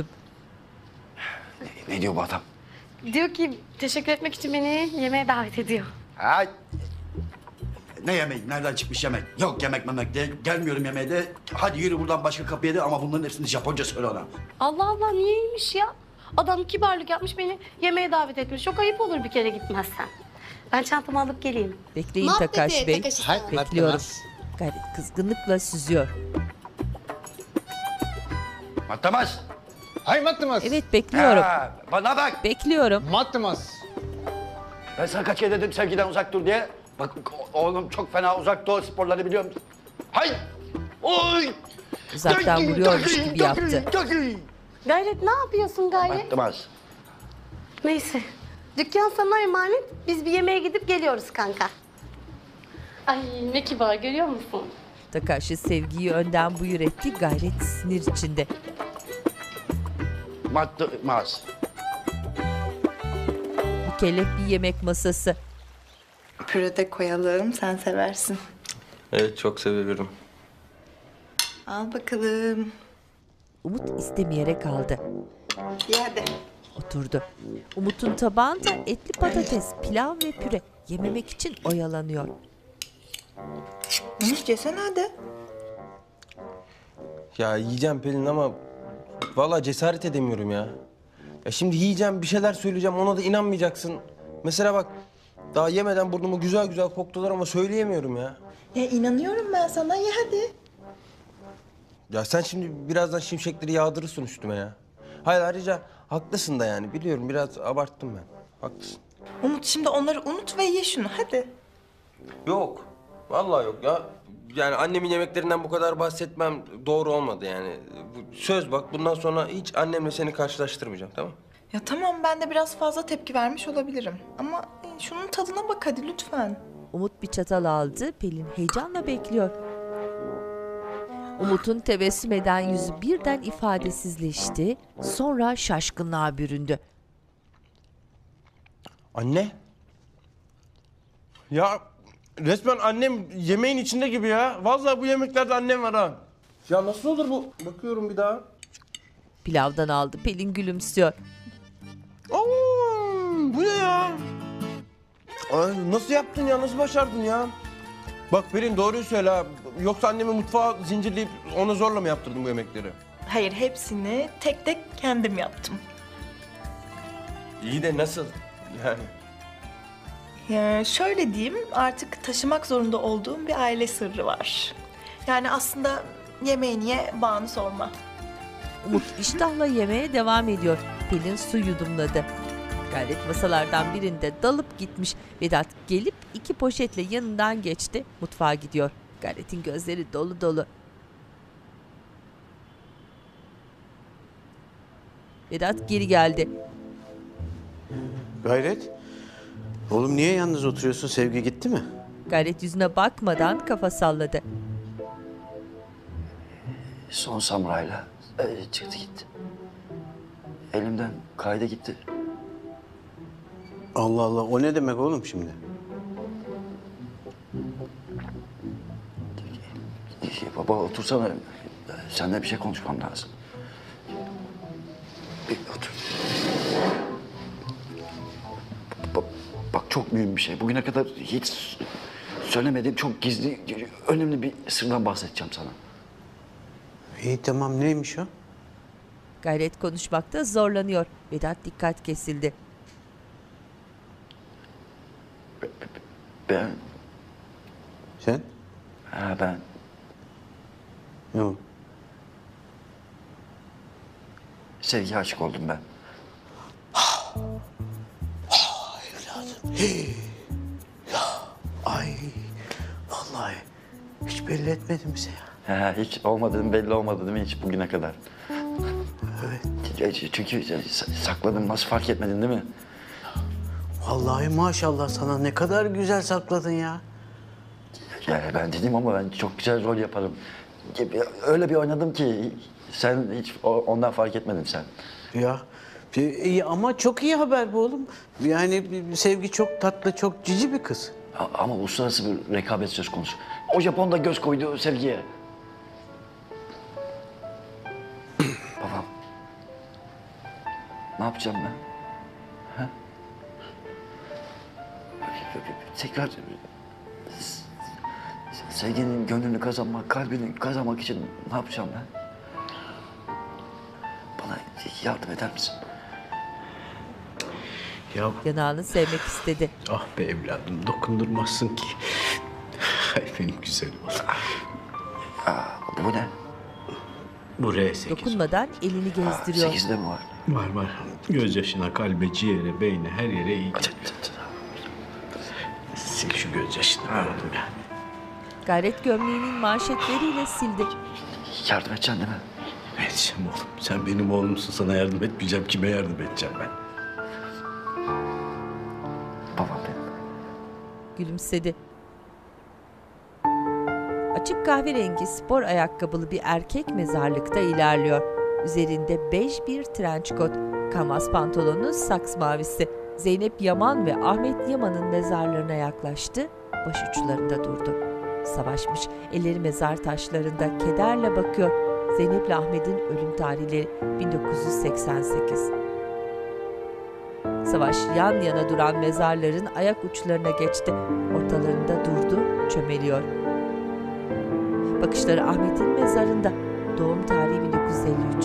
Ne diyor bu adam? Diyor ki teşekkür etmek için beni yemeğe davet ediyor. Ay. Ne yemek? Nereden çıkmış yemek? Yok yemek memek de. Gelmiyorum yemeğe de. Hadi yürü buradan başka kapıya de ama bunların hepsini Japonca söyle ona. Allah Allah niyeymiş ya? Adam kibarlık yapmış beni yemeğe davet etmiş. Çok ayıp olur bir kere gitmezsen. Ben çantamı alıp geleyim. Bekleyin Takashi Bey. Bekliyorum. Gayret kızgınlıkla süzüyor. Mattamaz. Hay mattamaz. Evet bekliyorum. Ha, bana bak. Bekliyorum. Mattamaz. Ben sana kaç kere dedim sevgiden uzak dur diye. Bak oğlum çok fena uzak doğu sporları biliyor musun? Hay! Oy! Uzaktan vuruyormuş gibi yaptı. Gayret ne yapıyorsun Gayret? Mattamaz. Neyse. Dükkan sana emanet. Biz bir yemeğe gidip geliyoruz kanka. Ay ne kibar görüyor musun? Takashi Sevgi'yi önden buyur etti. Gayret sinir içinde. Mattamaz. Mükellef bir yemek masası. Püre de koyalım, sen seversin. Evet çok seviyorum. Al bakalım. Umut istemeyerek aldı. İyi hadi. Oturdu. Umut'un tabağında etli patates, pilav ve püre. Yememek için oyalanıyor. Umut yesene hadi. Ya yiyeceğim Pelin ama vallahi cesaret edemiyorum ya. Ya şimdi yiyeceğim, bir şeyler söyleyeceğim, ona da inanmayacaksın. Mesela bak, daha yemeden burnumu güzel güzel koktular ama söyleyemiyorum ya. Ya inanıyorum ben sana, ye hadi. Ya sen şimdi birazdan şimşekleri yağdırırsın üstüme ya. Hayır ayrıca haklısın da yani, biliyorum biraz abarttım ben. Haklısın. Umut şimdi onları unut ve ye şunu, hadi. Yok, vallahi yok ya. Yani annemin yemeklerinden bu kadar bahsetmem doğru olmadı yani. Söz bak, bundan sonra hiç annemle seni karşılaştırmayacağım, tamam? Ya tamam, ben de biraz fazla tepki vermiş olabilirim. Ama şunun tadına bak hadi lütfen. Umut bir çatal aldı. Pelin heyecanla bekliyor. Umut'un tebessüm eden yüzü birden ifadesizleşti. Sonra şaşkınlığa büründü. Anne? Ya resmen annem yemeğin içinde gibi ya. Vallahi bu yemeklerde annem var ha. Ya nasıl olur bu? Bakıyorum bir daha. Pilavdan aldı. Pelin gülümsüyor. Oo, bu ne ya? Ay, nasıl yaptın ya? Nasıl başardın ya? Bak Pelin doğruyu söyle ha. Yoksa annemi mutfağa zincirleyip ona zorla mı yaptırdın bu yemekleri? Hayır, hepsini tek tek kendim yaptım. İyi de nasıl? Yani. Ya şöyle diyeyim, artık taşımak zorunda olduğum bir aile sırrı var. Yani aslında yemeği niye bağını sorma. Umut iştahla yemeğe devam ediyor. Pelin su yudumladı. Gayret masalardan birinde dalıp gitmiş. Vedat gelip iki poşetle yanından geçti. Mutfağa gidiyor. Gayret'in gözleri dolu dolu. Vedat geri geldi. Gayret. Oğlum niye yalnız oturuyorsun? Sevgi gitti mi? Gayret yüzüne bakmadan kafa salladı. Son samurayla e, çıktı gitti. Elimden kayda gitti. Allah Allah. O ne demek oğlum şimdi? Baba otursana. Seninle bir şey konuşmam lazım. Bir otur. Bak, bak çok mühim bir şey. Bugüne kadar hiç söylemediğim çok gizli, önemli bir sırdan bahsedeceğim sana. İyi tamam neymiş o? Gayret konuşmakta zorlanıyor. Vedat dikkat kesildi. Ben... Sen? Ha ben... Yok. Sevgiye aşık oldum ben. Evladım. Ya ay vallahi hiç belli etmedim bize ya. Ha, hiç olmadığım belli olmadı değil mi hiç bugüne kadar? Evet. Çünkü sakladım, nasıl fark etmedin değil mi? Vallahi maşallah sana ne kadar güzel sakladın ya. Yani ben dedim ama ben çok güzel rol yaparım. Öyle bir oynadım ki sen hiç ondan fark etmedin sen. Ya iyi ama çok iyi haber bu oğlum. Yani Sevgi çok tatlı, çok cici bir kız. Ama uluslararası bir rekabet söz konusu. O Japon da göz koydu Sevgi'ye. Babam. Ne yapacağım ben? Ha? Tekrar Sevgi'nin gönlünü kazanmak, kalbini kazanmak için ne yapacağım ben? Bana yardım eder misin? Ya. Yanağını sevmek istedi. Ah be evladım dokundurmazsın ki. Ay benim güzelim. Aa, bu ne? Bu R sekiz. Dokunmadan elini gezdiriyor. sekizde mi var? Var var. Gözyaşına, kalbe, ciğere, beyne her yere iyi geliyor. Sil şu gözyaşını oğlum ya. Gayret gömleğinin manşetleriyle sildi. Yardım edeceksin değil mi? Edeceğim oğlum. Sen benim oğlumsun. Sana yardım etmeyeceğim. Kime yardım edeceğim ben? Babam benim. Gülümsedi. Açık kahverengi spor ayakkabılı bir erkek mezarlıkta ilerliyor. Üzerinde bej bir trench coat, kanvas pantolonu, saks mavisi. Zeynep Yaman ve Ahmet Yaman'ın mezarlarına yaklaştı, baş uçlarında durdu. Savaşmış, elleri mezar taşlarında kederle bakıyor. Zeynep'le Ahmet'in ölüm tarihleri bin dokuz yüz seksen sekiz. Savaş yan yana duran mezarların ayak uçlarına geçti. Ortalarında durdu, çömeliyor. Bakışları Ahmet'in mezarında. Doğum tarihi bin dokuz yüz elli üç.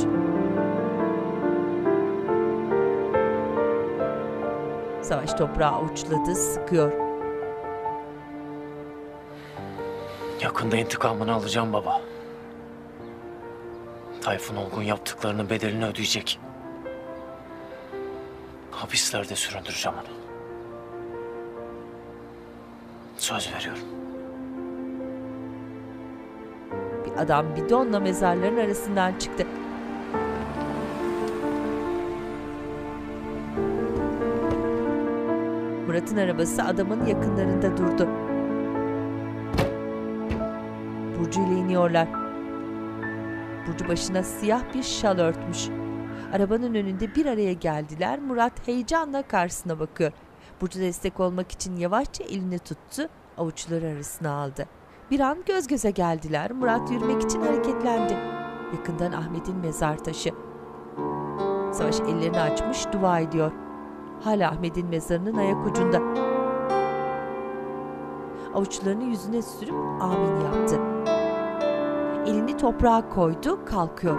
Savaş toprağı avuçladı, sıkıyor. Yakında intikamını alacağım baba. Tayfun Olgun yaptıklarının bedelini ödeyecek. Hapislerde süründüreceğim onu. Söz veriyorum. Bir adam bidonla mezarların arasından çıktı. Murat'ın arabası adamın yakınlarında durdu. Burcu ile iniyorlar. Burcu başına siyah bir şal örtmüş. Arabanın önünde bir araya geldiler. Murat heyecanla karşısına bakıyor. Burcu destek olmak için yavaşça elini tuttu, avuçları arasına aldı. Bir an göz göze geldiler. Murat yürümek için hareketlendi. Yakından Ahmet'in mezar taşı. Savaş ellerini açmış dua ediyor. Hala Ahmet'in mezarının ayak ucunda. Avuçlarını yüzüne sürüp amin yaptı. Elini toprağa koydu, kalkıyor.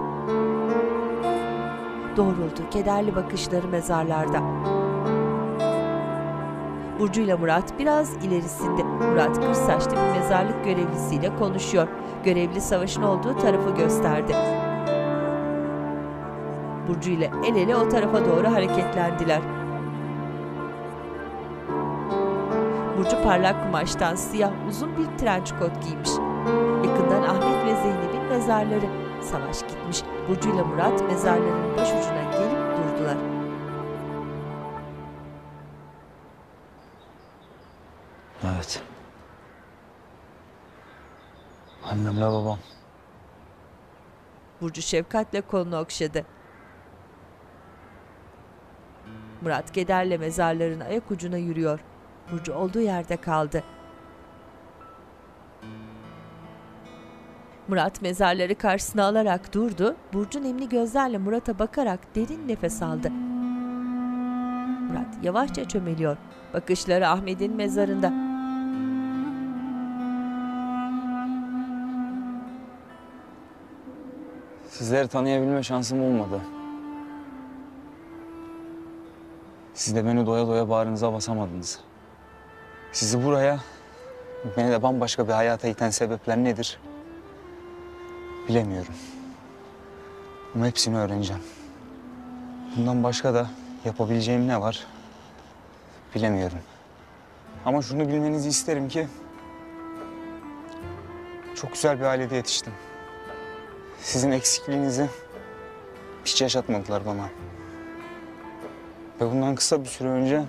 Doğruldu, kederli bakışları mezarlarda. Burcu ile Murat biraz ilerisinde. Murat kır saçlı bir mezarlık görevlisiyle konuşuyor. Görevli Savaş'ın olduğu tarafı gösterdi. Burcu ile el ele o tarafa doğru hareketlendiler. Burcu parlak kumaştan siyah uzun bir trenç kot giymiş. Yakından Ahmet ve Zeynep'in mezarları. Savaş gitmiş. Burcu ile Murat mezarların başucuna gelip durdular. Evet. Annemle babam. Burcu şefkatle kolunu okşadı. Murat kederle mezarların ayak ucuna yürüyor. Burcu olduğu yerde kaldı. Murat mezarları karşısına alarak durdu. Burcu nemli gözlerle Murat'a bakarak derin nefes aldı. Murat yavaşça çömeliyor. Bakışları Ahmet'in mezarında. Sizleri tanıyabilme şansım olmadı. Siz de beni doya doya bağrınıza basamadınız. Sizi buraya, beni de bambaşka bir hayata iten sebepler nedir? Bilemiyorum. Ama hepsini öğreneceğim. Bundan başka da yapabileceğim ne var? Bilemiyorum. Ama şunu bilmenizi isterim ki çok güzel bir ailede yetiştim. Sizin eksikliğinizi hiç yaşatmadılar bana. Ve bundan kısa bir süre önce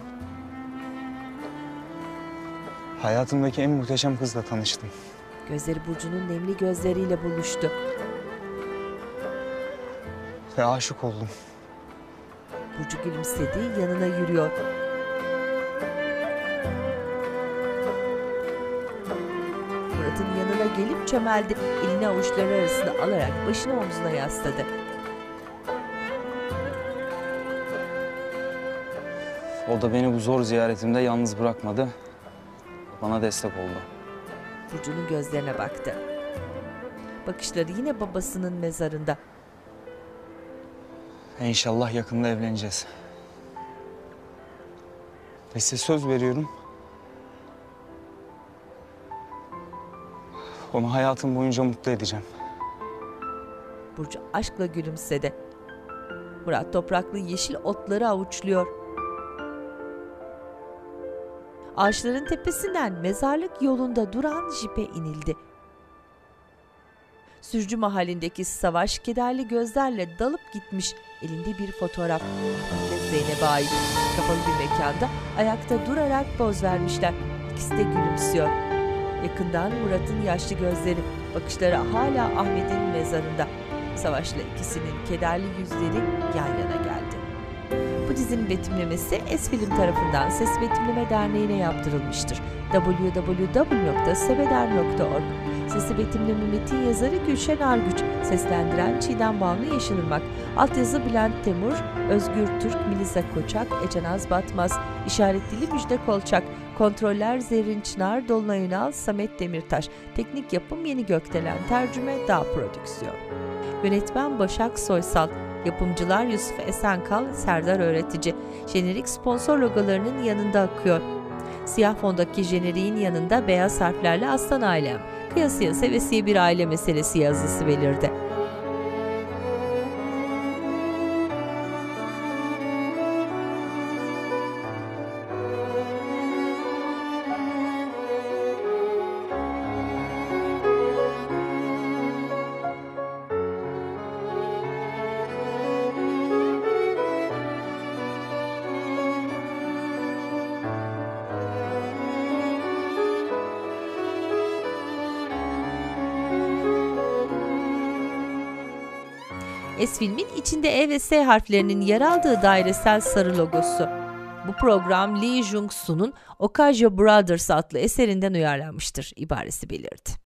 hayatımdaki en muhteşem kızla tanıştım. Gözleri Burcu'nun nemli gözleriyle buluştu. Ve aşık oldum. Burcu gülümsedi, yanına yürüyor. Murat'ın yanına gelip çömeldi. Elini avuçları arasına alarak başını omzuna yasladı. O da beni bu zor ziyaretimde yalnız bırakmadı. Bana destek oldu. Burcu'nun gözlerine baktı. Bakışları yine babasının mezarında. İnşallah yakında evleneceğiz. Ve size söz veriyorum. Onu hayatım boyunca mutlu edeceğim. Burcu aşkla gülümsedi. Murat topraklı yeşil otları avuçluyor. Ağaçların tepesinden mezarlık yolunda duran jipe inildi. Sürücü mahallindeki Savaş kederli gözlerle dalıp gitmiş. Elinde bir fotoğraf. Ahmet ve Zeynep'e ait. Kapalı bir mekanda ayakta durarak poz vermişler. İkisi de gülümsüyor. Yakından Murat'ın yaşlı gözleri. Bakışları hala Ahmet'in mezarında. Savaş'la ikisinin kederli yüzleri yan yana geldi. Bu dizinin betimlemesi Esfilm tarafından Ses Betimleme Derneği'ne yaptırılmıştır. double-u double-u double-u nokta sebeder nokta org. Sesi betimleme metin yazarı Gülşen Argüç, seslendiren Çiğdem Banu Yeşilırmak, altyazı Bülent Temur, Özgür Türk, Melisa Koçak, Ecenaz Batmaz, işaret dili Müjde Kolçak, kontroller Zerrin Çınar, Dolunay Ünal, Samet Demirtaş, teknik yapım Yeni Gökdelen, tercüme Dağ Prodüksiyon. Yönetmen Başak Soysal, yapımcılar Yusuf Esenkal, Serdar Öğretici. Jenerik sponsor logolarının yanında akıyor. Siyah fondaki jeneriğin yanında beyaz harflerle Aslan Ailem, kıyasıya sevesiye bir aile meselesi yazısı belirdi. Esfilm'in içinde E ve S harflerinin yer aldığı dairesel sarı logosu. Bu program Lee Jung-su'nun Okja Brothers adlı eserinden uyarlanmıştır ibaresi belirdi.